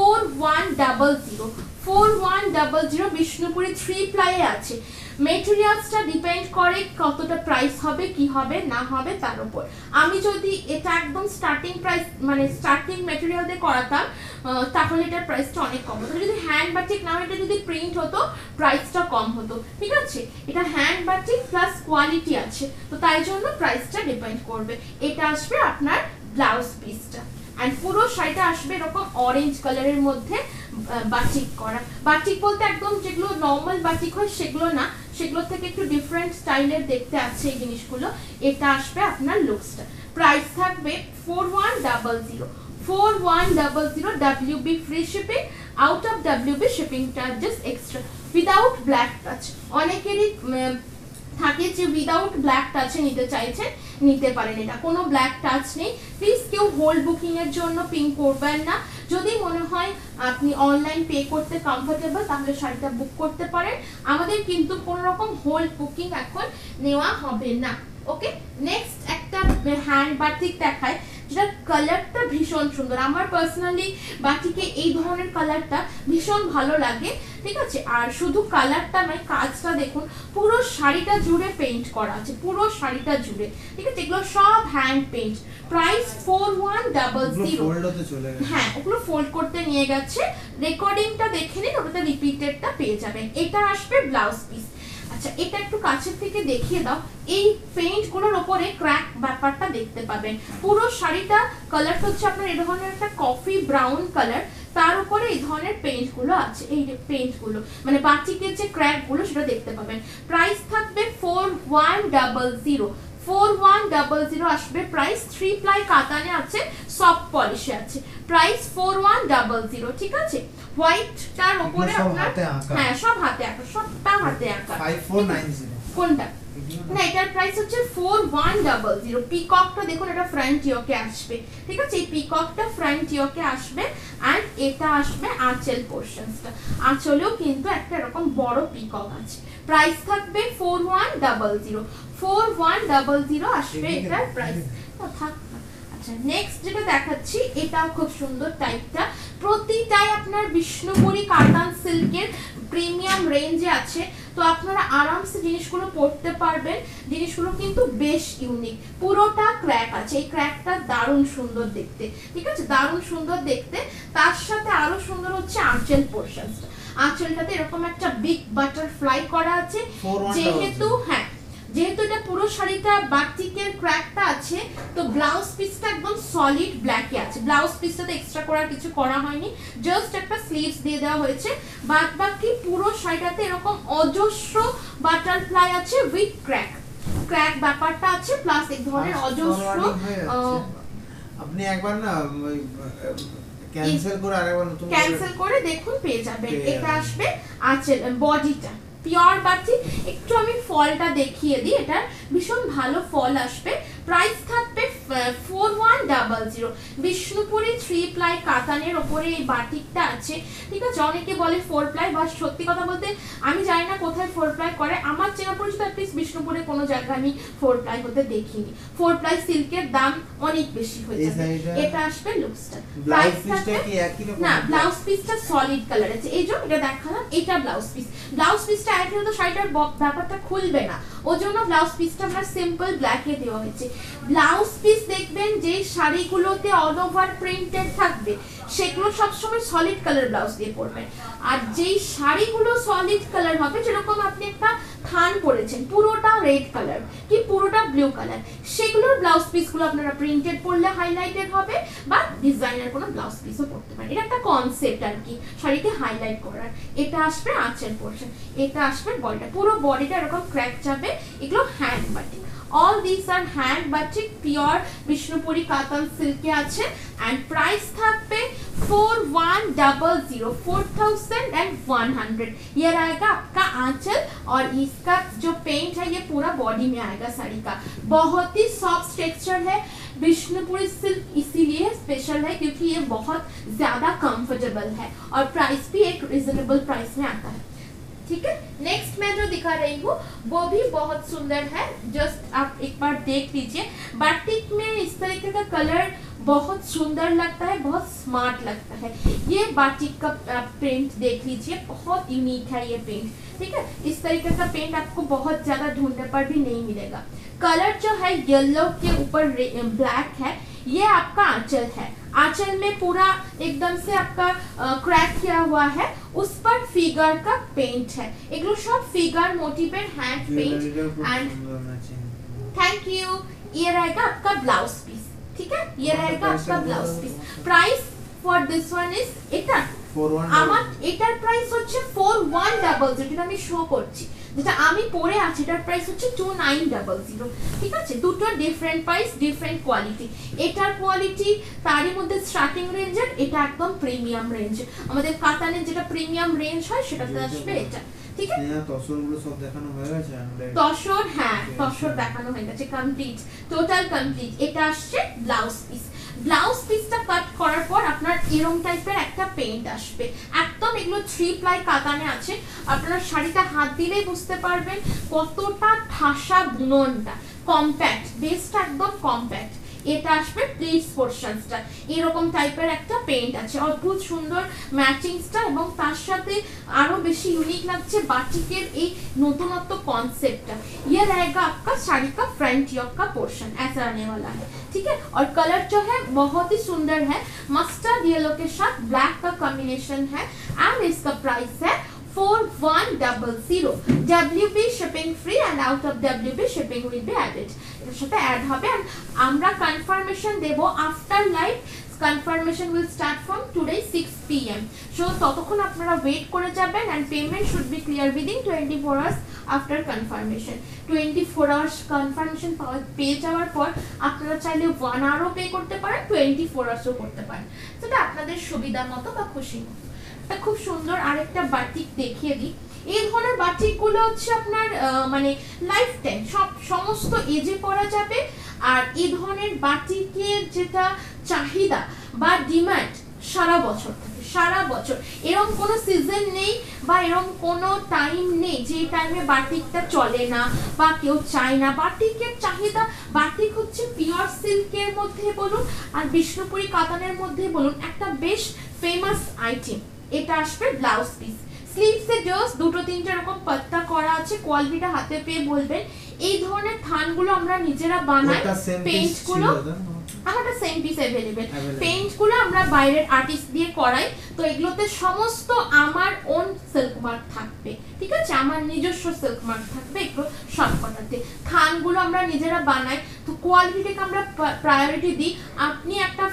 4100। 4100 Bishnupuri 3 প্লাইয়ে আছে। মেটেরিয়ালসটা ডিপেন্ড করে কতটা প্রাইস হবে, কি হবে না হবে তার উপর। আমি যদি এটা একদম স্টার্টিং প্রাইস মানে স্টার্টিং মেটেরিয়াল দিয়ে করাতাম, তাহলে এটার প্রাইসটা অনেক কম হতো। যদি হ্যান্ড বাটিক না, এটা যদি প্রিন্ট হতো প্রাইসটা কম হতো, ঠিক আছে। এটা হ্যান্ড বাটিক প্লাস কোয়ালিটি আছে, তো তাই জন্য প্রাইসটা ডিপেন্ড করবে। এটা আসবে আপনার ব্লাউজ পিসটা, এন্ড পুরো শাড়িটা আসবে এরকম অরেঞ্জ কালারের মধ্যে বাটিক করা। বাটিক বলতে একদম যেগুলো নর্মাল বাটিক হয় সেগুলো না, সেগুলো থেকে একটু ডিফারেন্ট স্টাইলের দেখতে আছে এই জিনিসগুলো। এটা আসবে আপনার লুকসটা। প্রাইস থাকবে 4100। 4100 WB free shipping, out of WB shipping charges extra, without black touch. অনেকেরই থাকে যে উইদাউট ব্ল্যাক টাচে নিতে চাইছেন, নিতে পারেন, এটা কোনো ব্ল্যাক টাচ নেই। প্লিজ কেউ হোল্ড বুকিং এর জন্য পিং করবেন না। যদি মনে হয় আপনি অনলাইন পে করতে কমফোর্টেবল, তাহলে শাড়িটা বুক করতে পারেন। আমাদের কিন্তু কোনো রকম হোল্ড বুকিং এখন নেওয়া হবে না, ওকে। নেক্সট একটা হ্যান্ড বাটিক দেখায়, যেটা কালারটা ভীষণ সুন্দর। আমার পার্সোনালি বাটিকে এই ধরনের কালারটা ভীষণ ভালো লাগে, ঠিক আছে। আর শুধু কালারটা নয়, কাজটা দেখুন, পুরো শাড়িটা জুড়ে পেইন্ট করা আছে, পুরো শাড়িটা জুড়ে, ঠিক আছে। এগুলো সব হ্যান্ড পেইন্ট। প্রাইস 4100। হ্যাঁ, ওগুলো ফোল্ড করতে নিয়ে গেছে, রেকর্ডিংটা দেখে নিন, ওটাতে রিপিটেডটা পেয়ে যাবেন। এটা আসবে ব্লাউজ পিস। আচ্ছা, এটা একটু কাছের থেকে দেখিয়ে দাও। এই পেইন্ট গুলোর উপরে ক্র্যাক ব্যাপারটা দেখতে পাবেন। পুরো শাড়িটা কালারটা হচ্ছে আপনার এই ধরনের একটা কফি ব্রাউন কালার, তার উপরে এই ধরনের পেইন্ট গুলো আছে। এই যে পেইন্ট গুলো মানে বাটিকের যে ক্র্যাক গুলো সেটা দেখতে পাবেন। প্রাইস থাকবে 4100। 4100 আসবে প্রাইস। 3 প্লাই কাতানে আছে, সফট পলিশে আছে। প্রাইস 4100, ঠিক আছে। হোয়াইটটার উপরে আপনার হ্যাঁ সব হাতে আঁকা, সবটা হাতে আঁকা। 5490 কোনটা? না, এটার প্রাইস হচ্ছে 4100। পিককটা দেখুন, এটা ফ্রন্ট ইয়োকে আসবে, ঠিক আছে। এই পিককটা ফ্রন্ট ইয়োকে আসবে, এন্ড এটা আসবে আঁচল পোরশনসটা। আঁচলেও কিন্তু একটা এরকম বড় পিকক আছে। প্রাইস থাকবে 4100। 4100 আসবে এটার প্রাইস। থাক। আচ্ছা, নেক্সট যেটা দেখাচ্ছি, এটাও খুব সুন্দর টাইপটা। প্রতিটাই আপনার বিষ্ণুপুরি কাতান সিল্কের প্রিমিয়াম রেঞ্জে আছে, তো আপনারা আরামসে জিনিসগুলো পড়তে পারবেন। জিনিসগুলো কিন্তু বেশ ইউনিক, পুরোটা ক্র্যাক আছে। এই ক্র্যাকটা দারুণ সুন্দর দেখতে, ঠিক আছে, দারুণ সুন্দর দেখতে। তার সাথে আরো সুন্দর হচ্ছে আঁচল পোরশনসটা। আঁচলটাতে এরকম একটা বিগ বাটারফ্লাই করা আছে। 41 যেহেতু যেহেতু এটা পুরো শাড়িটা বাটিকের ক্র্যাকটা আছে, তো ব্লাউজ পিসটা একদম সলিড ব্ল্যাকে আছে। ব্লাউজ পিসটাতে এক্সট্রা করার কিছু করা হয়নি, জাস্ট একটা স্লিভস দিয়ে দেওয়া হয়েছে। বাদ বাকি পুরো শাড়িটাতে এরকম অজস্র বাটারফ্লাই আছে উইথ ক্র্যাক ব্যাপারটা আছে, প্লাস এক ধরনের অজস্র। আপনি একবার না ক্যান্সেল করে আরেকবার নতুন ক্যান্সেল করে দেখুন পেয়ে যাবেন। এটা আসবে আঁচল বডিটা পিওর বাটিক। একটু আমি ফলটা দেখিয়ে দিই, এটা ভীষণ ভালো ফল আসবে। প্রাইস থাকবে 4100। বিষ্ণুপুরি 3 প্লাই কাতানের ওপরে এই বাটিকটা আছে, ঠিক আছে। অনেকে বলে 4 প্লাই, বা সত্যি কথা বলতে আমি জানি না কোথায় 4 প্লাই করে। আমার চেনা পরিচিত অ্যাটলিস্ট বিষ্ণুপুরে কোনো জায়গায় আমি 4 প্লাই হতে দেখিনি। 4 প্লাই সিল্কের দাম অনেক বেশি হয়ে যাবে। এটা আসবে লুকসটা। ব্লাউজ পিসটা কি একই রকম? না, ব্লাউজ পিসটা সলিড কালার আছে। এই যে এটা দেখালাম, এটা ব্লাউজ পিস। ব্লাউজ পিসটা একই তো শাড়িটার ব্যাপারটা খুলবে না, ওজন্য ব্লাউজ পিসটা আমরা সিম্পল ব্ল্যাকে দেওয়া হয়েছে। ব্লাউজ পিস দেখবেন যে শাড়িগুলোতে অল ওভার প্রিন্টেড থাকবে, সেগুলো সবসময় সলিড কালার ব্লাউজ দিয়ে পরবেন। আর যেই শাড়িগুলো সলিড কালার হবে, যেরকম আপনি একটা থান পরেছেন পুরোটা রেড কালার কি পুরোটা ব্লু কালার, সেগুলোর ব্লাউজ পিসগুলো আপনারা প্রিন্টেড পরলে হাইলাইটেড হবে, বা ডিজাইনার কোনো ব্লাউজ পিসও পরতে পারেন। এটা একটা কনসেপ্ট আর কি, শাড়িকে হাইলাইট করার। এটা আসবে আঁচল পোরশন, এটা আসবে বডিটা, পুরো বডিটা এরকম ক্র্যাক যাবে। এগুলো hand batik. All these are hand batik pure Bishnupuri cotton silk আছে, and price থাকবে 4100 4100। ये रहेगा आपका आंचल, और इसका जो पेंट है ये पूरा बॉडी में आएगा साड़ी का। बहुत ही सॉफ्ट टेक्सचर है। बिष्णुपुरी सिल्क इसीलिए स्पेशल है क्योंकि ये बहुत ज्यादा कंफर्टेबल है, और प्राइस भी एक रिजनेबल प्राइस में आता है, ठीक है। नेक्स्ट मैं जो दिखा रही हूँ वो भी बहुत सुंदर है, जस्ट आप एक बार देख लीजिए। बाटिक में इस तरीके का कलर बहुत सुंदर लगता है, बहुत स्मार्ट लगता है। ये बाटिक का पेंट देख लीजिए, बहुत यूनिक है ये पेंट, ठीक है। इस तरीके का पेंट आपको बहुत ज्यादा ढूंढने पर भी नहीं मिलेगा। कलर जो है येलो के ऊपर ब्लैक है। ये आपका आंचल है, आंचल में पूरा एकदम से आपका क्रैक किया हुआ है, उस पर फिगर का पेंट है। एक सब figure motivate hand paint. And thank you. ये रहेगा आपका ब्लाउज पीस, ठीक है। ये रहेगा आपका blouse piece. Price for this one is এটা আমার এটার প্রাইস হচ্ছে 4100, যেটা আমি শো করছি, যেটা আমি পরে আছি, এটার প্রাইস হচ্ছে 2900, ঠিক আছে। দুটো ডিফারেন্ট প্রাইস, ডিফারেন্ট কোয়ালিটি। এটার কোয়ালিটি তারই মধ্যে স্টার্টিং রেঞ্জের, এটা একদম প্রিমিয়াম রেঞ্জ। আমাদের কাতানের যেটা প্রিমিয়াম রেঞ্জ হয় সেটাতে আসবে এটা, ঠিক আছে। তসরগুলো সব দেখানো হয়ে গেছে। তসর, হ্যাঁ তসর দেখানো হয়ে গেছে, কমপ্লিট, টোটাল কমপ্লিট। এটা আসছে ব্লাউজ পিস। ব্লাউজ পিসটা কাট করার পর আপনার এরকম টাইপের একটা পেইন্ট আসবে, একদম এগুলো 3 প্লাই কাতানে আছে। আপনারা শাড়িটা হাত দিলেই বুঝতে পারবেন কতটা ঠাসা বুননটা, কম্প্যাক্ট, বেসটা একদম কম্প্যাক্ট। এটা আসবে প্লিটস পোরশনসটা, এরকম টাইপের একটা পেইন্ট আছে, অদ্ভুত সুন্দর ম্যাচিংসটা, এবং তার সাথে আরো বেশি ইউনিক লাগছে বাটিকের এই নতুনত্ব कॉन्सेप्टটা। ये रहेगा आपका साड़ी का फ्रंट योक का पोर्शन, ऐसा रहने वाला है, ठीक है। और कलर जो है बहुत ही सुंदर है, मस्टर्ड येलो के साथ ब्लैक का कॉम्बिनेशन है, एंड इसका प्राइस है 4100। WP shipping free and out of WP shipping will be added। এর সাথে অ্যাড হবে। আমরা কনফার্মেশন দেব after live. Confirmation will start from today 6 PM। So ততক্ষণ আপনারা ওয়েট করে যাবেন, and payment should be clear within 24 hours after confirmation. 24 hours confirmation পেয়ে যাওয়ার পর আপনারা চাইলে 1 আওয়ারও পে করতে পারেন, 24 আওয়ার্সও করতে পারেন, সেটা আপনাদের সুবিধা মতো বা খুশি মতো। খুব সুন্দর আরেকটা বাটিক দেখিয়ে দিই। এই ধরনের বাটিক গুলো হচ্ছে আপনার মানে লাইফ টাইম সমস্ত এজে পরা যাবে। আর এই ধরনের বাটিকের যেটা চাহিদা বা ডিমান্ড সারা বছর থাকে, সারা বছর। এরকম কোনো সিজন নেই বা এরকম কোনো টাইম নেই যে টাইমে বাটিকটা চলে না বা কেউ চায় না। বাটিকের চাহিদা, বাটিক হচ্ছে পিওর সিল্কের মধ্যে বলুন আর বিষ্ণুপুরি কাতানের মধ্যে বলুন একটা বেশ ফেমাস আইটেম। এটা আসবে ব্লাউজ পিস, স্লিভসে জাস্ট দুটো তিনটে এরকম পাত্তা করা আছে, কোয়ালিটিটা হাতে পেয়ে বলবেন। এই ধরনের থানগুলো আমরা নিজেরা বানাই, পেইন্টগুলো আমাদের সেম পিস अवेलेबल, পেইন্টগুলো আমরা বাইরের আর্টিস্ট দিয়ে করাই। তো তো এগুলোতে সমস্ত আমার ওন সিল্ক মার্ক থাকবে, ঠিক আছে, আমার নিজস্ব সিল্ক মার্ক থাকবে এগুলো সবকটাতে। থানগুলো আমরা নিজেরা বানাই, তো কোয়ালিটিটাকে আমরা প্রায়োরিটি দিই। আপনি একটা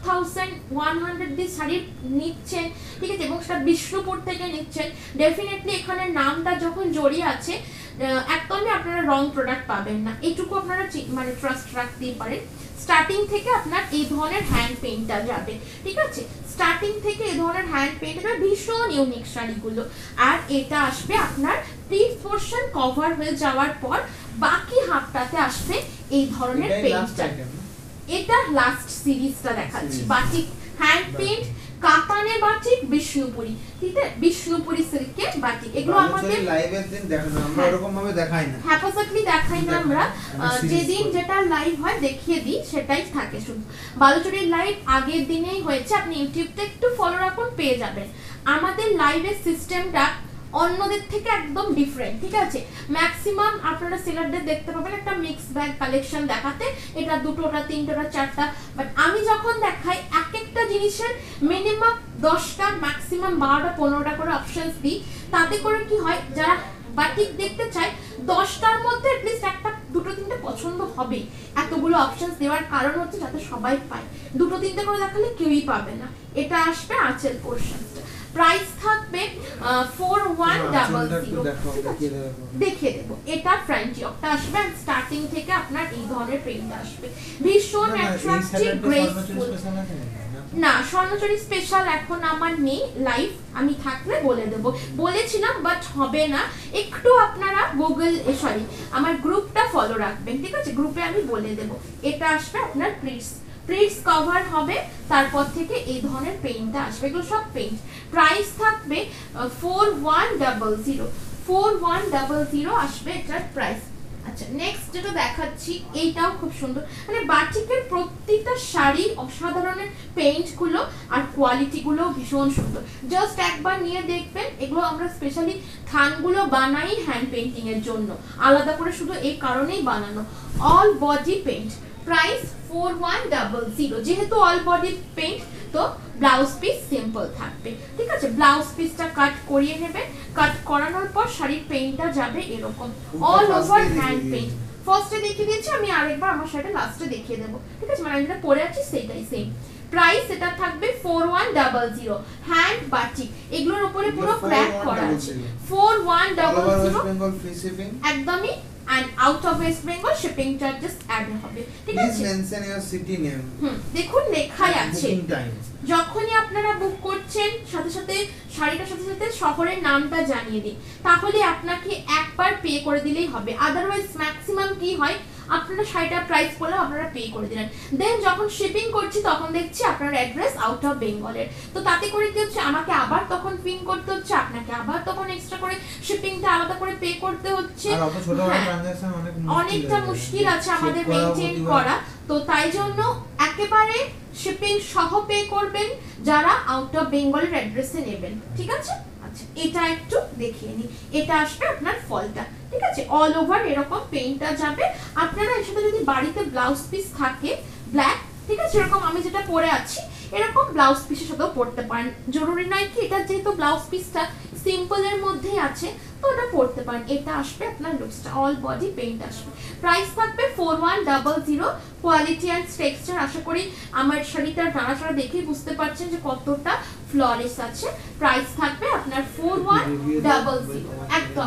4100 দিয়ে শাড়ি নিচ্ছেন, ঠিক আছে, এবং সেটা বিষ্ণুপুর থেকে নিচ্ছেন, ডেফিনেটলি এখানে নামটা যখন জড়িয়ে আছে একদমই আপনারা রং প্রোডাক্ট পাবেন না, এইটুকু আপনারা মানে ট্রাস্ট রাখতেই পারেন। স্টার্টিং থেকে আপনার এই ধরনের হ্যান্ড পেইন্টটা যাবে, ঠিক আছে, স্টার্টিং থেকে এই ধরনের হ্যান্ড পেইন্টটা ভীষণ ইউনিক শাড়িগুলো। আর এটা আসবে আপনার প্লিট পোরশন কভার হয়ে যাওয়ার পর বাকি হাফটাতে আসবে এই ধরনের পেইন্টটা। এটা লাস্ট সিরিজটা দেখাচ্ছি, বাটিক হ্যান্ড পেইন্ট, কাতানে বাটিক, বিষ্ণুপুরি, ঠিক আছে, বিষ্ণুপুরি সিল্কের বাটিক। এগুলো আমাদের লাইভের দিন দেখানো, আমরা এরকম ভাবে দেখাই না, হ্যাপাসাটলি দেখাই না আমরা, যেদিন যেটা লাইভ হয় দেখিয়ে দিই সেটাই থাকে শুধু। বালুচরীর লাইভ আগের দিনেই হয়েছে, আপনি ইউটিউবটা একটু ফলো রাখুন, পেয়ে যাবেন। আমাদের লাইভের সিস্টেমটা অন্যদের থেকে একদম ডিফারেন্ট, ঠিক আছে। ম্যাক্সিমাম আপনারা সেলারদের দেখতে পাবেন একটা মিক্স ব্যাগ কালেকশন দেখাতে, এটা দুটো, ওটা তিনটে, ওটা চারটা, বাট আমি যখন দেখাই এক একটা জিনিসের মিনিমাম 10টা, ম্যাক্সিমাম 12টা 15টা করে অপশনস দিই। তাতে করে কি হয়, যারা বাটিক দেখতে চায় 10টার মধ্যে অ্যাটলিস্ট একটা দুটো তিনটে পছন্দ হবে। এতগুলো অপশনস দেওয়ার কারণ হচ্ছে যাতে সবাই পায়, দুটো তিনটে করে দেখালে কেউই পাবে না। এটা আসবে আঁচল পোরশনটা, প্রাইস থাকবে 4100, দেখিয়ে দেবো। এটা ফ্রন্ট ইয়কটা আসবে, আর স্টার্টিং থেকে আপনার এই ধরনের প্রিন্ট আসবে, ভীষণ অ্যাট্রাকটিভ, গ্রেসফুল। না, স্বর্ণচরী স্পেশাল এখন আমার নেই লাইভ, আমি থাকলে বলে দেবো, বলেছিলাম বাট হবে না। একটু আপনারা গুগল সরি আমার গ্রুপটা ফলো রাখবেন, ঠিক আছে, গ্রুপে আমি বলে দেবো। এটা আসবে আপনার প্রিটস কভার হবে, তারপর থেকে এই ধরনের পেইন্টটা আসবে, এগুলো সব পেইন্ট। প্রাইস থাকবে 4100 আসবে এটার প্রাইস। আচ্ছা, নেক্সট যেটা দেখাচ্ছি এইটাও খুব সুন্দর, মানে বাটিকের প্রত্যেকটা শাড়ির অসাধারণ পেইন্ট গুলো আর কোয়ালিটি গুলো ভীষণ সুন্দর, জাস্ট একবার নিয়ে দেখবেন। এগুলো আমরা স্পেশালি থানগুলো বানাই হ্যান্ড পেইন্টিং এর জন্য, আলাদা করে শুধু এই কারণেই বানানো। অল বডি পেইন্ট, প্রাইস 4100, যেহেতু অল বডি পেইন্ট তো ব্লাউজ পিস সিম্পল থাকবে, ঠিক আছে, ব্লাউজ পিসটা কাট করিয়ে নেবে, কাট করানোর পর শাড়ির পেইন্টটা যাবে এরকম অল ওভার হ্যান্ড পেইন্ট। ফার্স্টে দেখিয়ে দিয়েছি, আমি আরেকবার আমার শাড়িটা লাস্টে দেখিয়ে দেবো, ঠিক আছে, মানে যেটা পরে আছি সেটাই সেম প্রাইস। এটা থাকবে 4100, হ্যান্ড বাটিক, এগুলোর উপরে পুরো ক্র্যাক করা আছে, 4100 একদমই। and out of West Bengal shipping charges add হবে, ঠিক আছে। Please mention your city name. দেখুন লেখাই আছে, যখনই আপনারা বুক করছেন সাথে সাথে শাড়িটার সাথে সাথে শহরের নামটা জানিয়ে দিন, তাহলে আপনাকে একবার পে করে দিলেই হবে। আদারওয়াইজ ম্যাক্সিমাম কি হয়, আপনারা শাড়িটার প্রাইস বলে আপনারা পে করে দিলেন, দেন যখন শিপিং করছি তখন দেখছি আপনার অ্যাড্রেস আউট অফ বেঙ্গলের, তো তাতে করে কি হচ্ছে, আমাকে আবার তখন পিন করতে হচ্ছে, আপনাকে আবার তখন এক্সট্রা করে শিপিংটা আলাদা করে পে করতে হচ্ছে, অনেকটা মুশকিল আছে আমাদের মেইনটেইন করা। তো তাই জন্য একেবারে শিপিং সহ পে করবেন যারা আউট অফ বেঙ্গলের অ্যাড্রেসে নেবেন, ঠিক আছে। আচ্ছা, এটা একটু দেখিয়ে নিই, এটা আসবে আপনার ফলটা, ঠিক আছে, অল ওভার এরকম পেইন্টটা যাবে। আপনারা এর সাথে যদি বাড়িতে ব্লাউজ পিস থাকে ব্ল্যাক, ঠিক আছে, এরকম আমি যেটা পরে আছি এরকম ব্লাউজ পিসের সাথেও পরতে পারেন, জরুরি নয় কি এটা যেহেতু ব্লাউজ পিসটা সিম্পলের মধ্যেই আছে তো ওটা পরতে পারেন। এটা আসবে আপনার লুকসটা, অল বডি পেইন্ট আসবে, প্রাইস থাকবে 4100, কোয়ালিটি অ্যান্ড টেক্সচার আশা করি আমার শাড়িটার নাড়াচাড়া দেখেই বুঝতে পারছেন যে কতটা ফ্ললেস আছে। প্রাইস থাকবে আপনার 4100 একদম।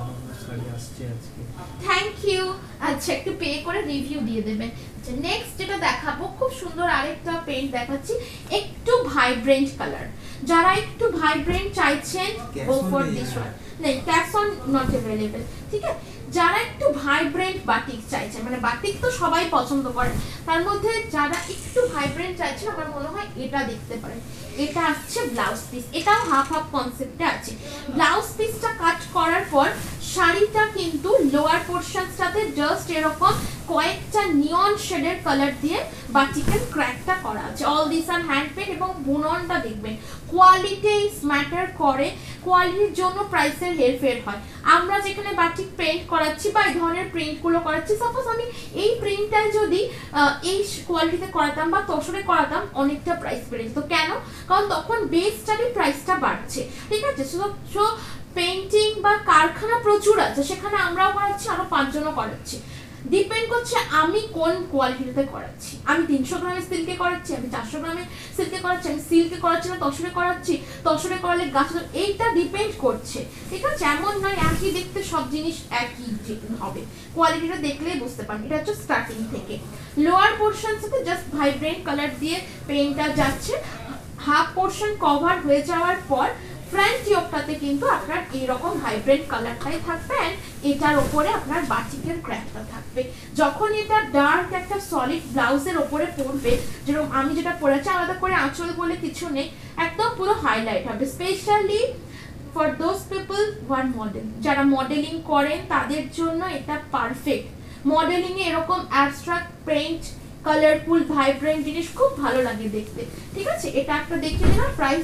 Thank you. আচ্ছা, একটু পে করে রিভিউ দিয়ে দেবেন। আচ্ছা, নেক্সট যেটা দেখাবো খুব সুন্দর আরেকটা পেইন্ট দেখাচ্ছি, একটু ভাইব্রেন্ট কালার, যারা একটু ভাইব্রেন্ট চাইছেন গো ফর দিস ওয়ান। নেই, ক্যাশ অন নট अवेलेबल, ঠিক আছে। যারা একটু ভাইব্রেন্ট বাটিক চাইছেন, মানে বাটিক তো সবাই পছন্দ করেন, তার মধ্যে যারা একটু ভাইব্রেন্ট চাইছেন আমার মনে হয় এটা দেখতে পারেন। এটা আসছে ব্লাউজ পিস, এটাও হাফ হাফ কনসেপ্টে আছে। ব্লাউজ পিসটা কাট করার পর শাড়িটা কিন্তু লোয়ার পোর্শনটাতে জাস্ট এরকম কয়েকটা নিয়ন শেডের কালার দিয়ে বাটিকের ক্র্যাকটা করা আছে। All this R hand paint এবং বুননটা দেখবেন কোয়ালিটি ম্যাটার করে, কোয়ালিটির জন্য প্রাইসের হেরফের হয়। আমরা যেখানে বাটিক পেইন্ট করাচ্ছি বা এই ধরনের প্রিন্টগুলো করাচ্ছি, সাপোজ আমি এই প্রিন্টটায় যদি এই কোয়ালিটিতে করাতাম বা তসরে করাতাম অনেকটা প্রাইস বেড়ে যেত। কেন? কারণ তখন বেসটারই প্রাইসটা বাড়ছে, ঠিক আছে। সো পেইন্টিং বা কারখানা প্রচুর আছে, সেখানে আমরাও করাচ্ছি, আরো 5 জনও করাচ্ছি। ডিপেন্ড করছে আমি কোন কোয়ালিটিতে করাচ্ছি। আমি 300 গ্রামের সিল্কে করাচ্ছি, আমি 400 গ্রামের সিল্কে করাচ্ছি, আমি সিল্কে করাচ্ছি না তসরে করাচ্ছি, তসরে করালে গাছ, এইটা ডিপেন্ড করছে, ঠিক আছে। এমন নয় একই দেখতে সব জিনিস একই হবে, কোয়ালিটিটা দেখলেই বুঝতে পারেন। এটা হচ্ছে স্টার্টিং থেকে। লোয়ার পোর্শন সাথে জাস্ট ভাইব্রেন্ট কালার দিয়ে পেইন্টটা যাচ্ছে, হাফ পোর্শন কভার হয়ে যাওয়ার পর ফ্রন্ট ইয়োকটাতে কিন্তু আপনার এইরকম ভাইব্রেন্ট কালারটাই থাকবে, এন্ড এটার উপরে আপনার বাটিকের ক্র্যাকটা থাকবে। যখন এটা ডার্ক একটা সলিড ব্লাউজের উপরে পরবে, যেরকম আমি যেটা পরেছি, আলাদা করে আঁচল বলে কিছু নেই, একদম পুরো হাইলাইট হবে। Specially for those people one model, যারা মডেলিং করেন তাদের জন্য এটা পারফেক্ট। মডেলিং এ এরকম অ্যাবস্ট্রাক্ট পেইন্ট, কালারফুল ভাইব্রেন্ট জিনিস খুব ভালো লাগে দেখতে, ঠিক আছে। এটা একটা দেখে নিলাম, প্রাইস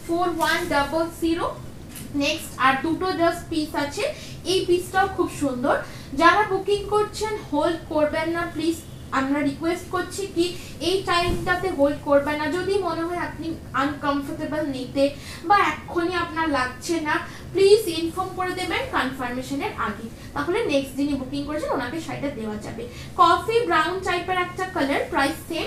4100। নেক্সট আর দুটো জাস্ট পিস আছে, এই পিসটাও খুব সুন্দর। যারা বুকিং করছেন হোল্ড করবেন না প্লিজ, আমরা রিকোয়েস্ট করছি কি এই টাইমটাতে হোল্ড করবেন না। যদি মনে হয় আপনি আনকমফোর্টেবল নিতে বা এক্ষুনি আপনার লাগছে না, প্লিজ ইনফর্ম করে দেবেন কনফার্মেশনের আগে, তাহলে নেক্সট দিনই বুকিং করেছেন ওনাকে শাড়িটা দেওয়া যাবে। কফি ব্রাউন টাইপের একটা কালার, প্রাইস সেম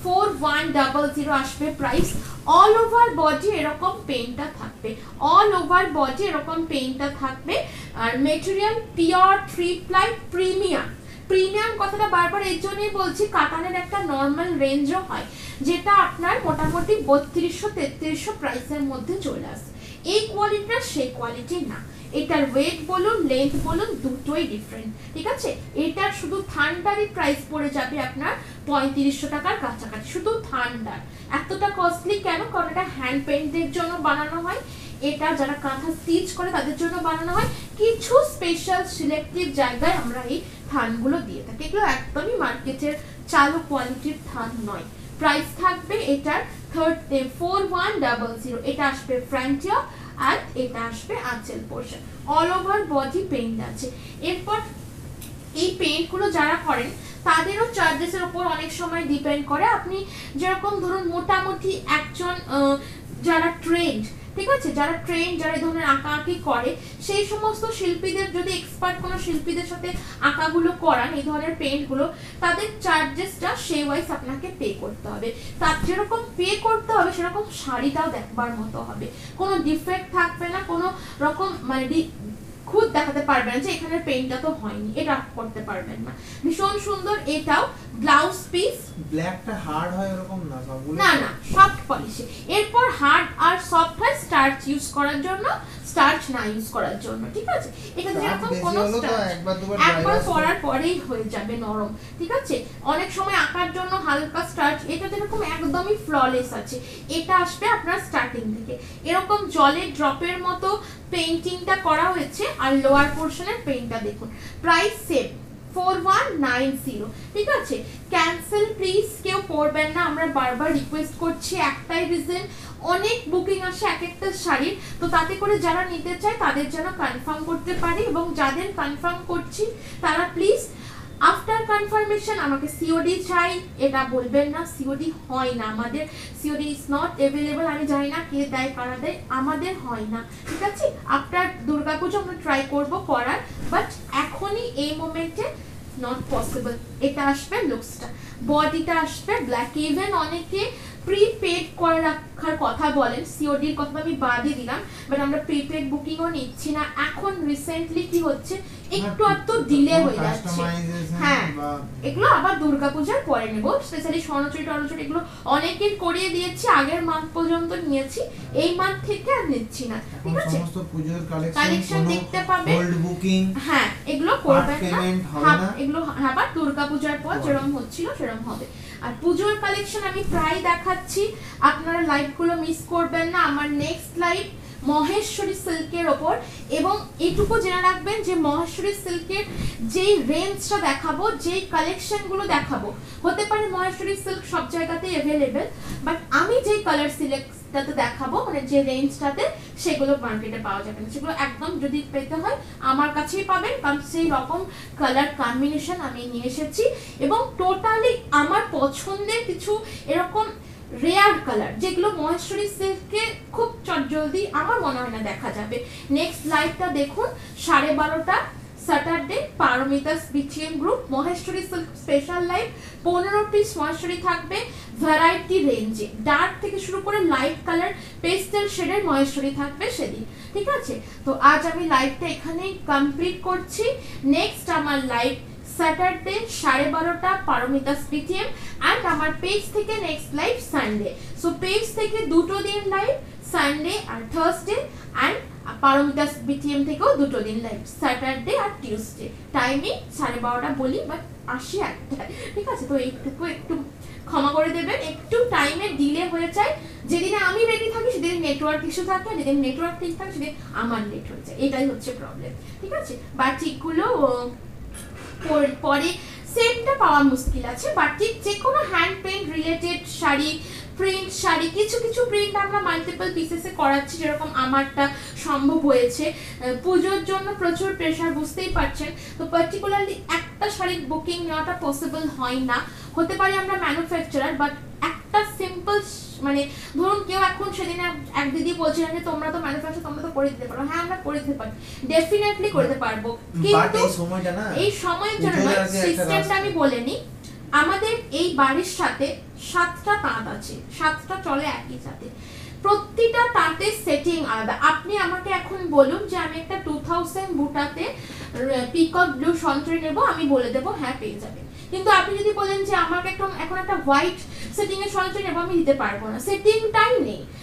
4100 আসবে প্রাইস। অল ওভার বডি এরকম পেইন্টটা থাকবে, অল ওভার বডি এরকম পেইন্টটা থাকবে। আর material pure 3 ply premium. Premium কথাটা বারবার এই জন্যই বলছি, কাতানের একটা নর্মাল রেঞ্জও হয় যেটা আপনার মোটামুটি 3200-3300 প্রাইসের মধ্যে চলে আসে। এই কোয়ালিটিটা সেই কোয়ালিটি না, এটার ওয়েট বলুন লেন্থ বলুন দুটোই ডিফারেন্ট, ঠিক আছে। এটার শুধু থান্ডারই প্রাইস পড়ে যাবে আপনার 3500 টাকার কাছাকাছি, শুধু থান্ডার। এতটা কস্টলি কেন? কারণ এটা হ্যান্ড পেইন্টের জন্য বানানো হয়, এটা যারা কাঁথা স্টিচ করে তাদের জন্য বানানো হয়। কিছু স্পেশাল সিলেক্টিভ জায়গায় আমরা এই থানগুলো দিয়ে থাকি, এগুলো একদমই মার্কেটের চালু কোয়ালিটির থান নয়। প্রাইস থাকবে এটার 4100। এটা আসবে ফ্রন্টিয়ার আর এটা আসবে আঁচল portion, all over body paint আছে। এরপর এই পেইন্ট গুলো যারা করেন তাদেরও চার্জেসের উপর অনেক সময় ডিপেন্ড করে। আপনি যেরকম ধরুন মোটামুটি একজন যারা ট্রেন্ড, ঠিক আছে, যারা ট্রেন্ড, যারা এই ধরনের আঁকাআঁকি করে, সেই সমস্ত শিল্পীদের যদি এক্সপার্ট কোনো শিল্পীদের সাথে আঁকাগুলো করান এই ধরনের পেইন্টগুলো, তাদের চার্জেসটা সেই ওয়াইজ আপনাকে পে করতে হবে। তার যেরকম পে করতে হবে সেরকম শাড়িটাও দেখবার মতো হবে, কোনো ডিফেক্ট থাকবে না, কোনো রকম মানে খুদ দেখাতে পারবেন যে এখানে পেইন্টটা তো হয়নি, এটা করতে পারবেন না। ভীষণ সুন্দর। এটাও ব্লাউজ পিস, ব্ল্যাকটা হার্ড হয় এরকম না, সবগুলো না না সফট পলিশে। এরপর হার্ড আর সফট হয় স্টার্চ ইউজ করার জন্য, স্টার্চ না ইউজ করার জন্য, ঠিক আছে। এখানে যেরকম কোনো একবার পরার পরেই হয়ে যাবে নরম, ঠিক আছে। অনেক সময় আঁকার জন্য হালকা স্টার্চ, এটা যেরকম একদমই ফ্ললেস আছে। এটা আসবে আপনার স্টার্টিং থেকে এরকম জলের ড্রপের মতো পেইন্টিংটা করা হয়েছে। আর লোয়ার পোর্শনের পেইন্টটা দেখুন, প্রাইস সেম 4190, ঠিক আছে। ক্যান্সেল প্লিজ কেউ করবেন না, আমরা বারবার রিকোয়েস্ট করছি, একটাই রিজন, অনেক বুকিং আসে এক একটা শাড়ির, তো তাতে করে যারা নিতে চায় তাদের যেন কনফার্ম করতে পারি, এবং যাদের কনফার্ম করছি তারা প্লিজ আফটার কনফার্মেশন আমাকে সিওডি চাই এটা বলবেন না। সিওডি হয় না আমাদের, সিওডি ইজ নট অ্যাভেলেবল। আমি জানি না কে দেয় কারা দেয়, আমাদের হয় না, ঠিক আছে। আফটার দুর্গাপুজো আমরা ট্রাই করব করার, বাট এখনই এই মোমেন্টে নট পসিবল। এটা আসবে লুকসটা, বডিটা আসবে ব্ল্যাক। ইভেন অনেকে প্রিপেড করে রাখার কথা বলেন, সিওডির কথা আমি বাদই দিলাম, বাট আমরা প্রিপেড বুকিংও নিচ্ছি না এখন। রিসেন্টলি কি হচ্ছে, একটু ডিলে হয়ে যাচ্ছে। হ্যাঁ, এগুলো আবার দুর্গাপূজার পরে নেব, স্পেশালি স্বর্ণচুরি টর্ণচুরি এগুলো অনেকের করিয়ে দিয়েছি, আগের মান্থ পর্যন্ত নিয়েছি, এই মান্থ থেকে আর নিচ্ছি না, ঠিক আছে। সমস্ত পূজোর কালেকশন দেখতে পাবে, গোল্ড বুকিং, হ্যাঁ এগুলো করবেন না, এগুলো আবার দুর্গাপূজার পর যেরকম হচ্ছিল সেরকম হবে। আর পুজোর কালেকশন আমি প্রায় দেখাচ্ছি, আপনারা লাইভগুলো মিস করবেন না। আমার নেক্সট লাইভ মহেশ্বরী সিল্কের ওপর। এবং এইটুকু জেনে রাখবেন যে মহেশ্বরী সিল্কের যেই রেঞ্জটা দেখাবো, যেই কালেকশনগুলো দেখাবো, হতে পারে মহেশ্বরী সিল্ক সব জায়গাতেই অ্যাভেলেবেল, বাট আমি যেই কালার সিলেক্টটাতে দেখাবো, মানে যে রেঞ্জটাতে, সেগুলো মার্কেটে পাওয়া যাবে না। সেগুলো একদম যদি পেতে হয় আমার কাছেই পাবেন, কারণ সেই রকম কালার কম্বিনেশন আমি নিয়ে এসেছি। এবং টোটালি আমার পছন্দের কিছু এরকম রেয়ার কালার যেগুলো মহেশ্বরী সিল্কে খুব চটজলদি আমার মনে হয় না দেখা যাবে। নেক্সট লাইভটা দেখুন 12:30 Saturday, Paromita's BTM group, Maheshwari silk special live. 15 piece Maheshwari থাকবে ভ্যারাইটি রেঞ্জে, ডার্ক থেকে শুরু করে লাইট কালার, পেস্টেল শেডের মহেশ্বরী থাকবে সেদিন। ঠিক আছে, তো আজ আমি লাইভটা এখানেই কমপ্লিট করছি। নেক্সট আমার live Saturday 12:30 Paromita's BTM, and আমার পেজ থেকে next live Sunday. So page থেকে দুটো দিন লাইভ, সানডে আর থার্সডে, অ্যান্ড পারমিতাস বিটিএম থেকেও দুটো দিন লাইভ, স্যাটারডে আর টিউসডে। টাইমিং 12:30 বলি, বাট আসি একটা। ঠিক আছে, তো এইটুকু একটু ক্ষমা করে দেবেন, একটু টাইমে ডিলে হয়ে যায়। যেদিনে আমি রেডি থাকি সেদিন নেটওয়ার্ক ইস্যু থাকে, আর যেদিন নেটওয়ার্ক ঠিক থাকে সেদিন আমার লেট হয়ে যায়, এটাই হচ্ছে প্রবলেম। ঠিক আছে, বাটিকগুলো পরে সেমটা পাওয়া মুশকিল আছে। বাটিক যে কোনো hand paint related sari, print sari, কিছু কিছু প্রিন্ট আমরা মাল্টিপল পিসেসে করাচ্ছি, যেরকম আমারটা সম্ভব হয়েছে। পুজোর জন্য প্রচুর প্রেশার, বুঝতেই পারছেন। তো পার্টিকুলারলি একটা শাড়ির বুকিং নেওয়াটা পসিবল হয় না। হতে পারে আমরা ম্যানুফ্যাকচারার, বাট একটা সিম্পল, মানে ধরুন কেউ এখন সেদিন এক দিদি বলছিলেন যে তোমরা তো ম্যানুফ্যাকচার, তোমরা তো করে দিতে পারো। হ্যাঁ, আমরা করে দিতে পারি, ডেফিনেটলি করে দিতে পারবো, কিন্তু এই সময়ের জন্য সিস্টেমটা আমি বলে নিই। আমাদের এই বাড়ির সাথে 7টা তাঁত আছে, 7টা চলে একই সাথে, প্রতিটা তাঁতের সেটিং আলাদা। আপনি আমাকে এখন বলুন যে আমি একটা 2000 বুটাতে পিকক ব্লু সন্ত্রী নেবো, আমি বলে দেবো হ্যাঁ পেয়ে যাবে। কিন্তু আপনি যদি বলেন যে আমাকে এখন একটা হোয়াইট সেটিং এর সন্ত্রী নেবো, আমি দিতে পারবো না, সেটিংটাই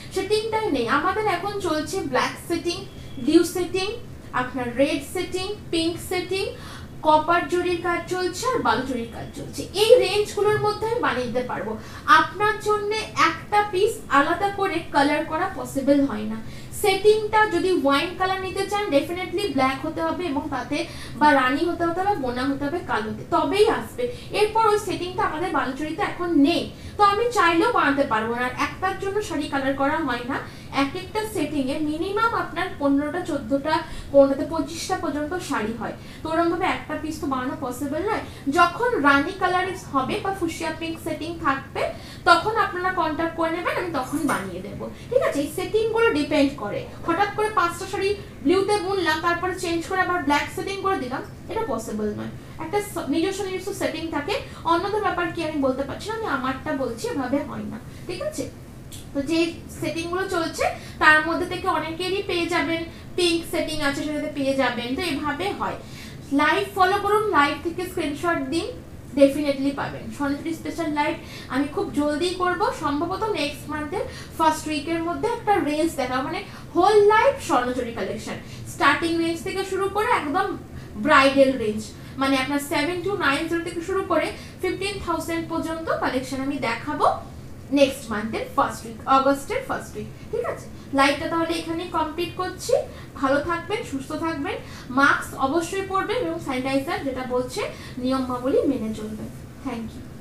নেই। আমাদের এখন চলছে ব্ল্যাক সেটিং, ব্লু সেটিং, আপনার red setting, pink setting, copper জরির কাজ চলছে, আর বালু জরির কাজ চলছে। এই রেঞ্জগুলোর মধ্যে আমি বানিয়ে দিতে পারবো। আপনার জন্য একটা পিস আলাদা করে কালার করা পসিবল হয় না। সেটিংটা যদি ওয়াইন কালার নিতে চান, ডেফিনেটলি ব্ল্যাক হতে হবে, এবং তাতে বা রানী হতে হবে, বোনা হতে হবে কালোতে, তবেই আসবে। এরপর ওই সেটিংটা আমাদের বালুচরিতে এখন নেই, তো আমি চাইলেও বানাতে পারবো না। আর একটার জন্য শাড়ি কালার করা হয় না, এক একটা সেটিং এ মিনিমাম আপনার 15টা 14টা 15টা 25টা পর্যন্ত শাড়ি হয়। তো ওরকম ভাবে একটা পিস তো বানানো পসিবল নয়। যখন রানী কালার হবে বা ফুশিয়া পিঙ্ক সেটিং থাকবে, তখন আপনারা কন্ট্যাক্ট করে নেবেন, আমি তখন বানিয়ে দেবো। ঠিক আছে, এই সেটিং গুলো ডিপেন্ড করে। হঠাৎ করে 5টা শাড়ি ব্লুতে বুনলাম, তারপরে চেঞ্জ করে আবার ব্ল্যাক সেটিং করে দিলাম, এটা পসিবল নয়। একটা নিজস্ব সেটিং থাকে। অন্যদের ব্যাপার কি আমি বলতে পারছি না, আমি আমারটা বলছি, এভাবে হয় না। ঠিক আছে, তো যে সেটিং গুলো চলছে তার মধ্যে থেকে অনেকেরই পেয়ে যাবেন, পিঙ্ক সেটিং আছে সেটাতে পেয়ে যাবেন, তো এভাবে হয়। লাইভ ফলো করুন, লাইভ থেকে স্ক্রিনশট দিন, ডেফিনেটলি পাবেন। স্বর্ণচুরি স্পেশাল লাইভ আমি খুব জলদি করব, সম্ভবত নেক্সট মান্থের ফার্স্ট উইকের মধ্যে একটা রেঞ্জ দেখাবো, মানে whole live Swarnachuri collection, starting range থেকে শুরু করে একদম ব্রাইডাল রেঞ্জ, মানে আপনার 7290 থেকে শুরু করে 15,000 পর্যন্ত কালেকশন আমি দেখাবো নেক্সট মান্থের ফার্স্ট উইক, অগস্টের ফার্স্ট উইক। ঠিক আছে, লাইভটা তাহলে এখানেই কমপ্লিট করছি। ভালো থাকবেন, সুস্থ থাকবেন, মাস্ক অবশ্যই পরবেন, এবং স্যানিটাইজার যেটা বলছে নিয়মাবলী মেনে চলবেন। Thank you.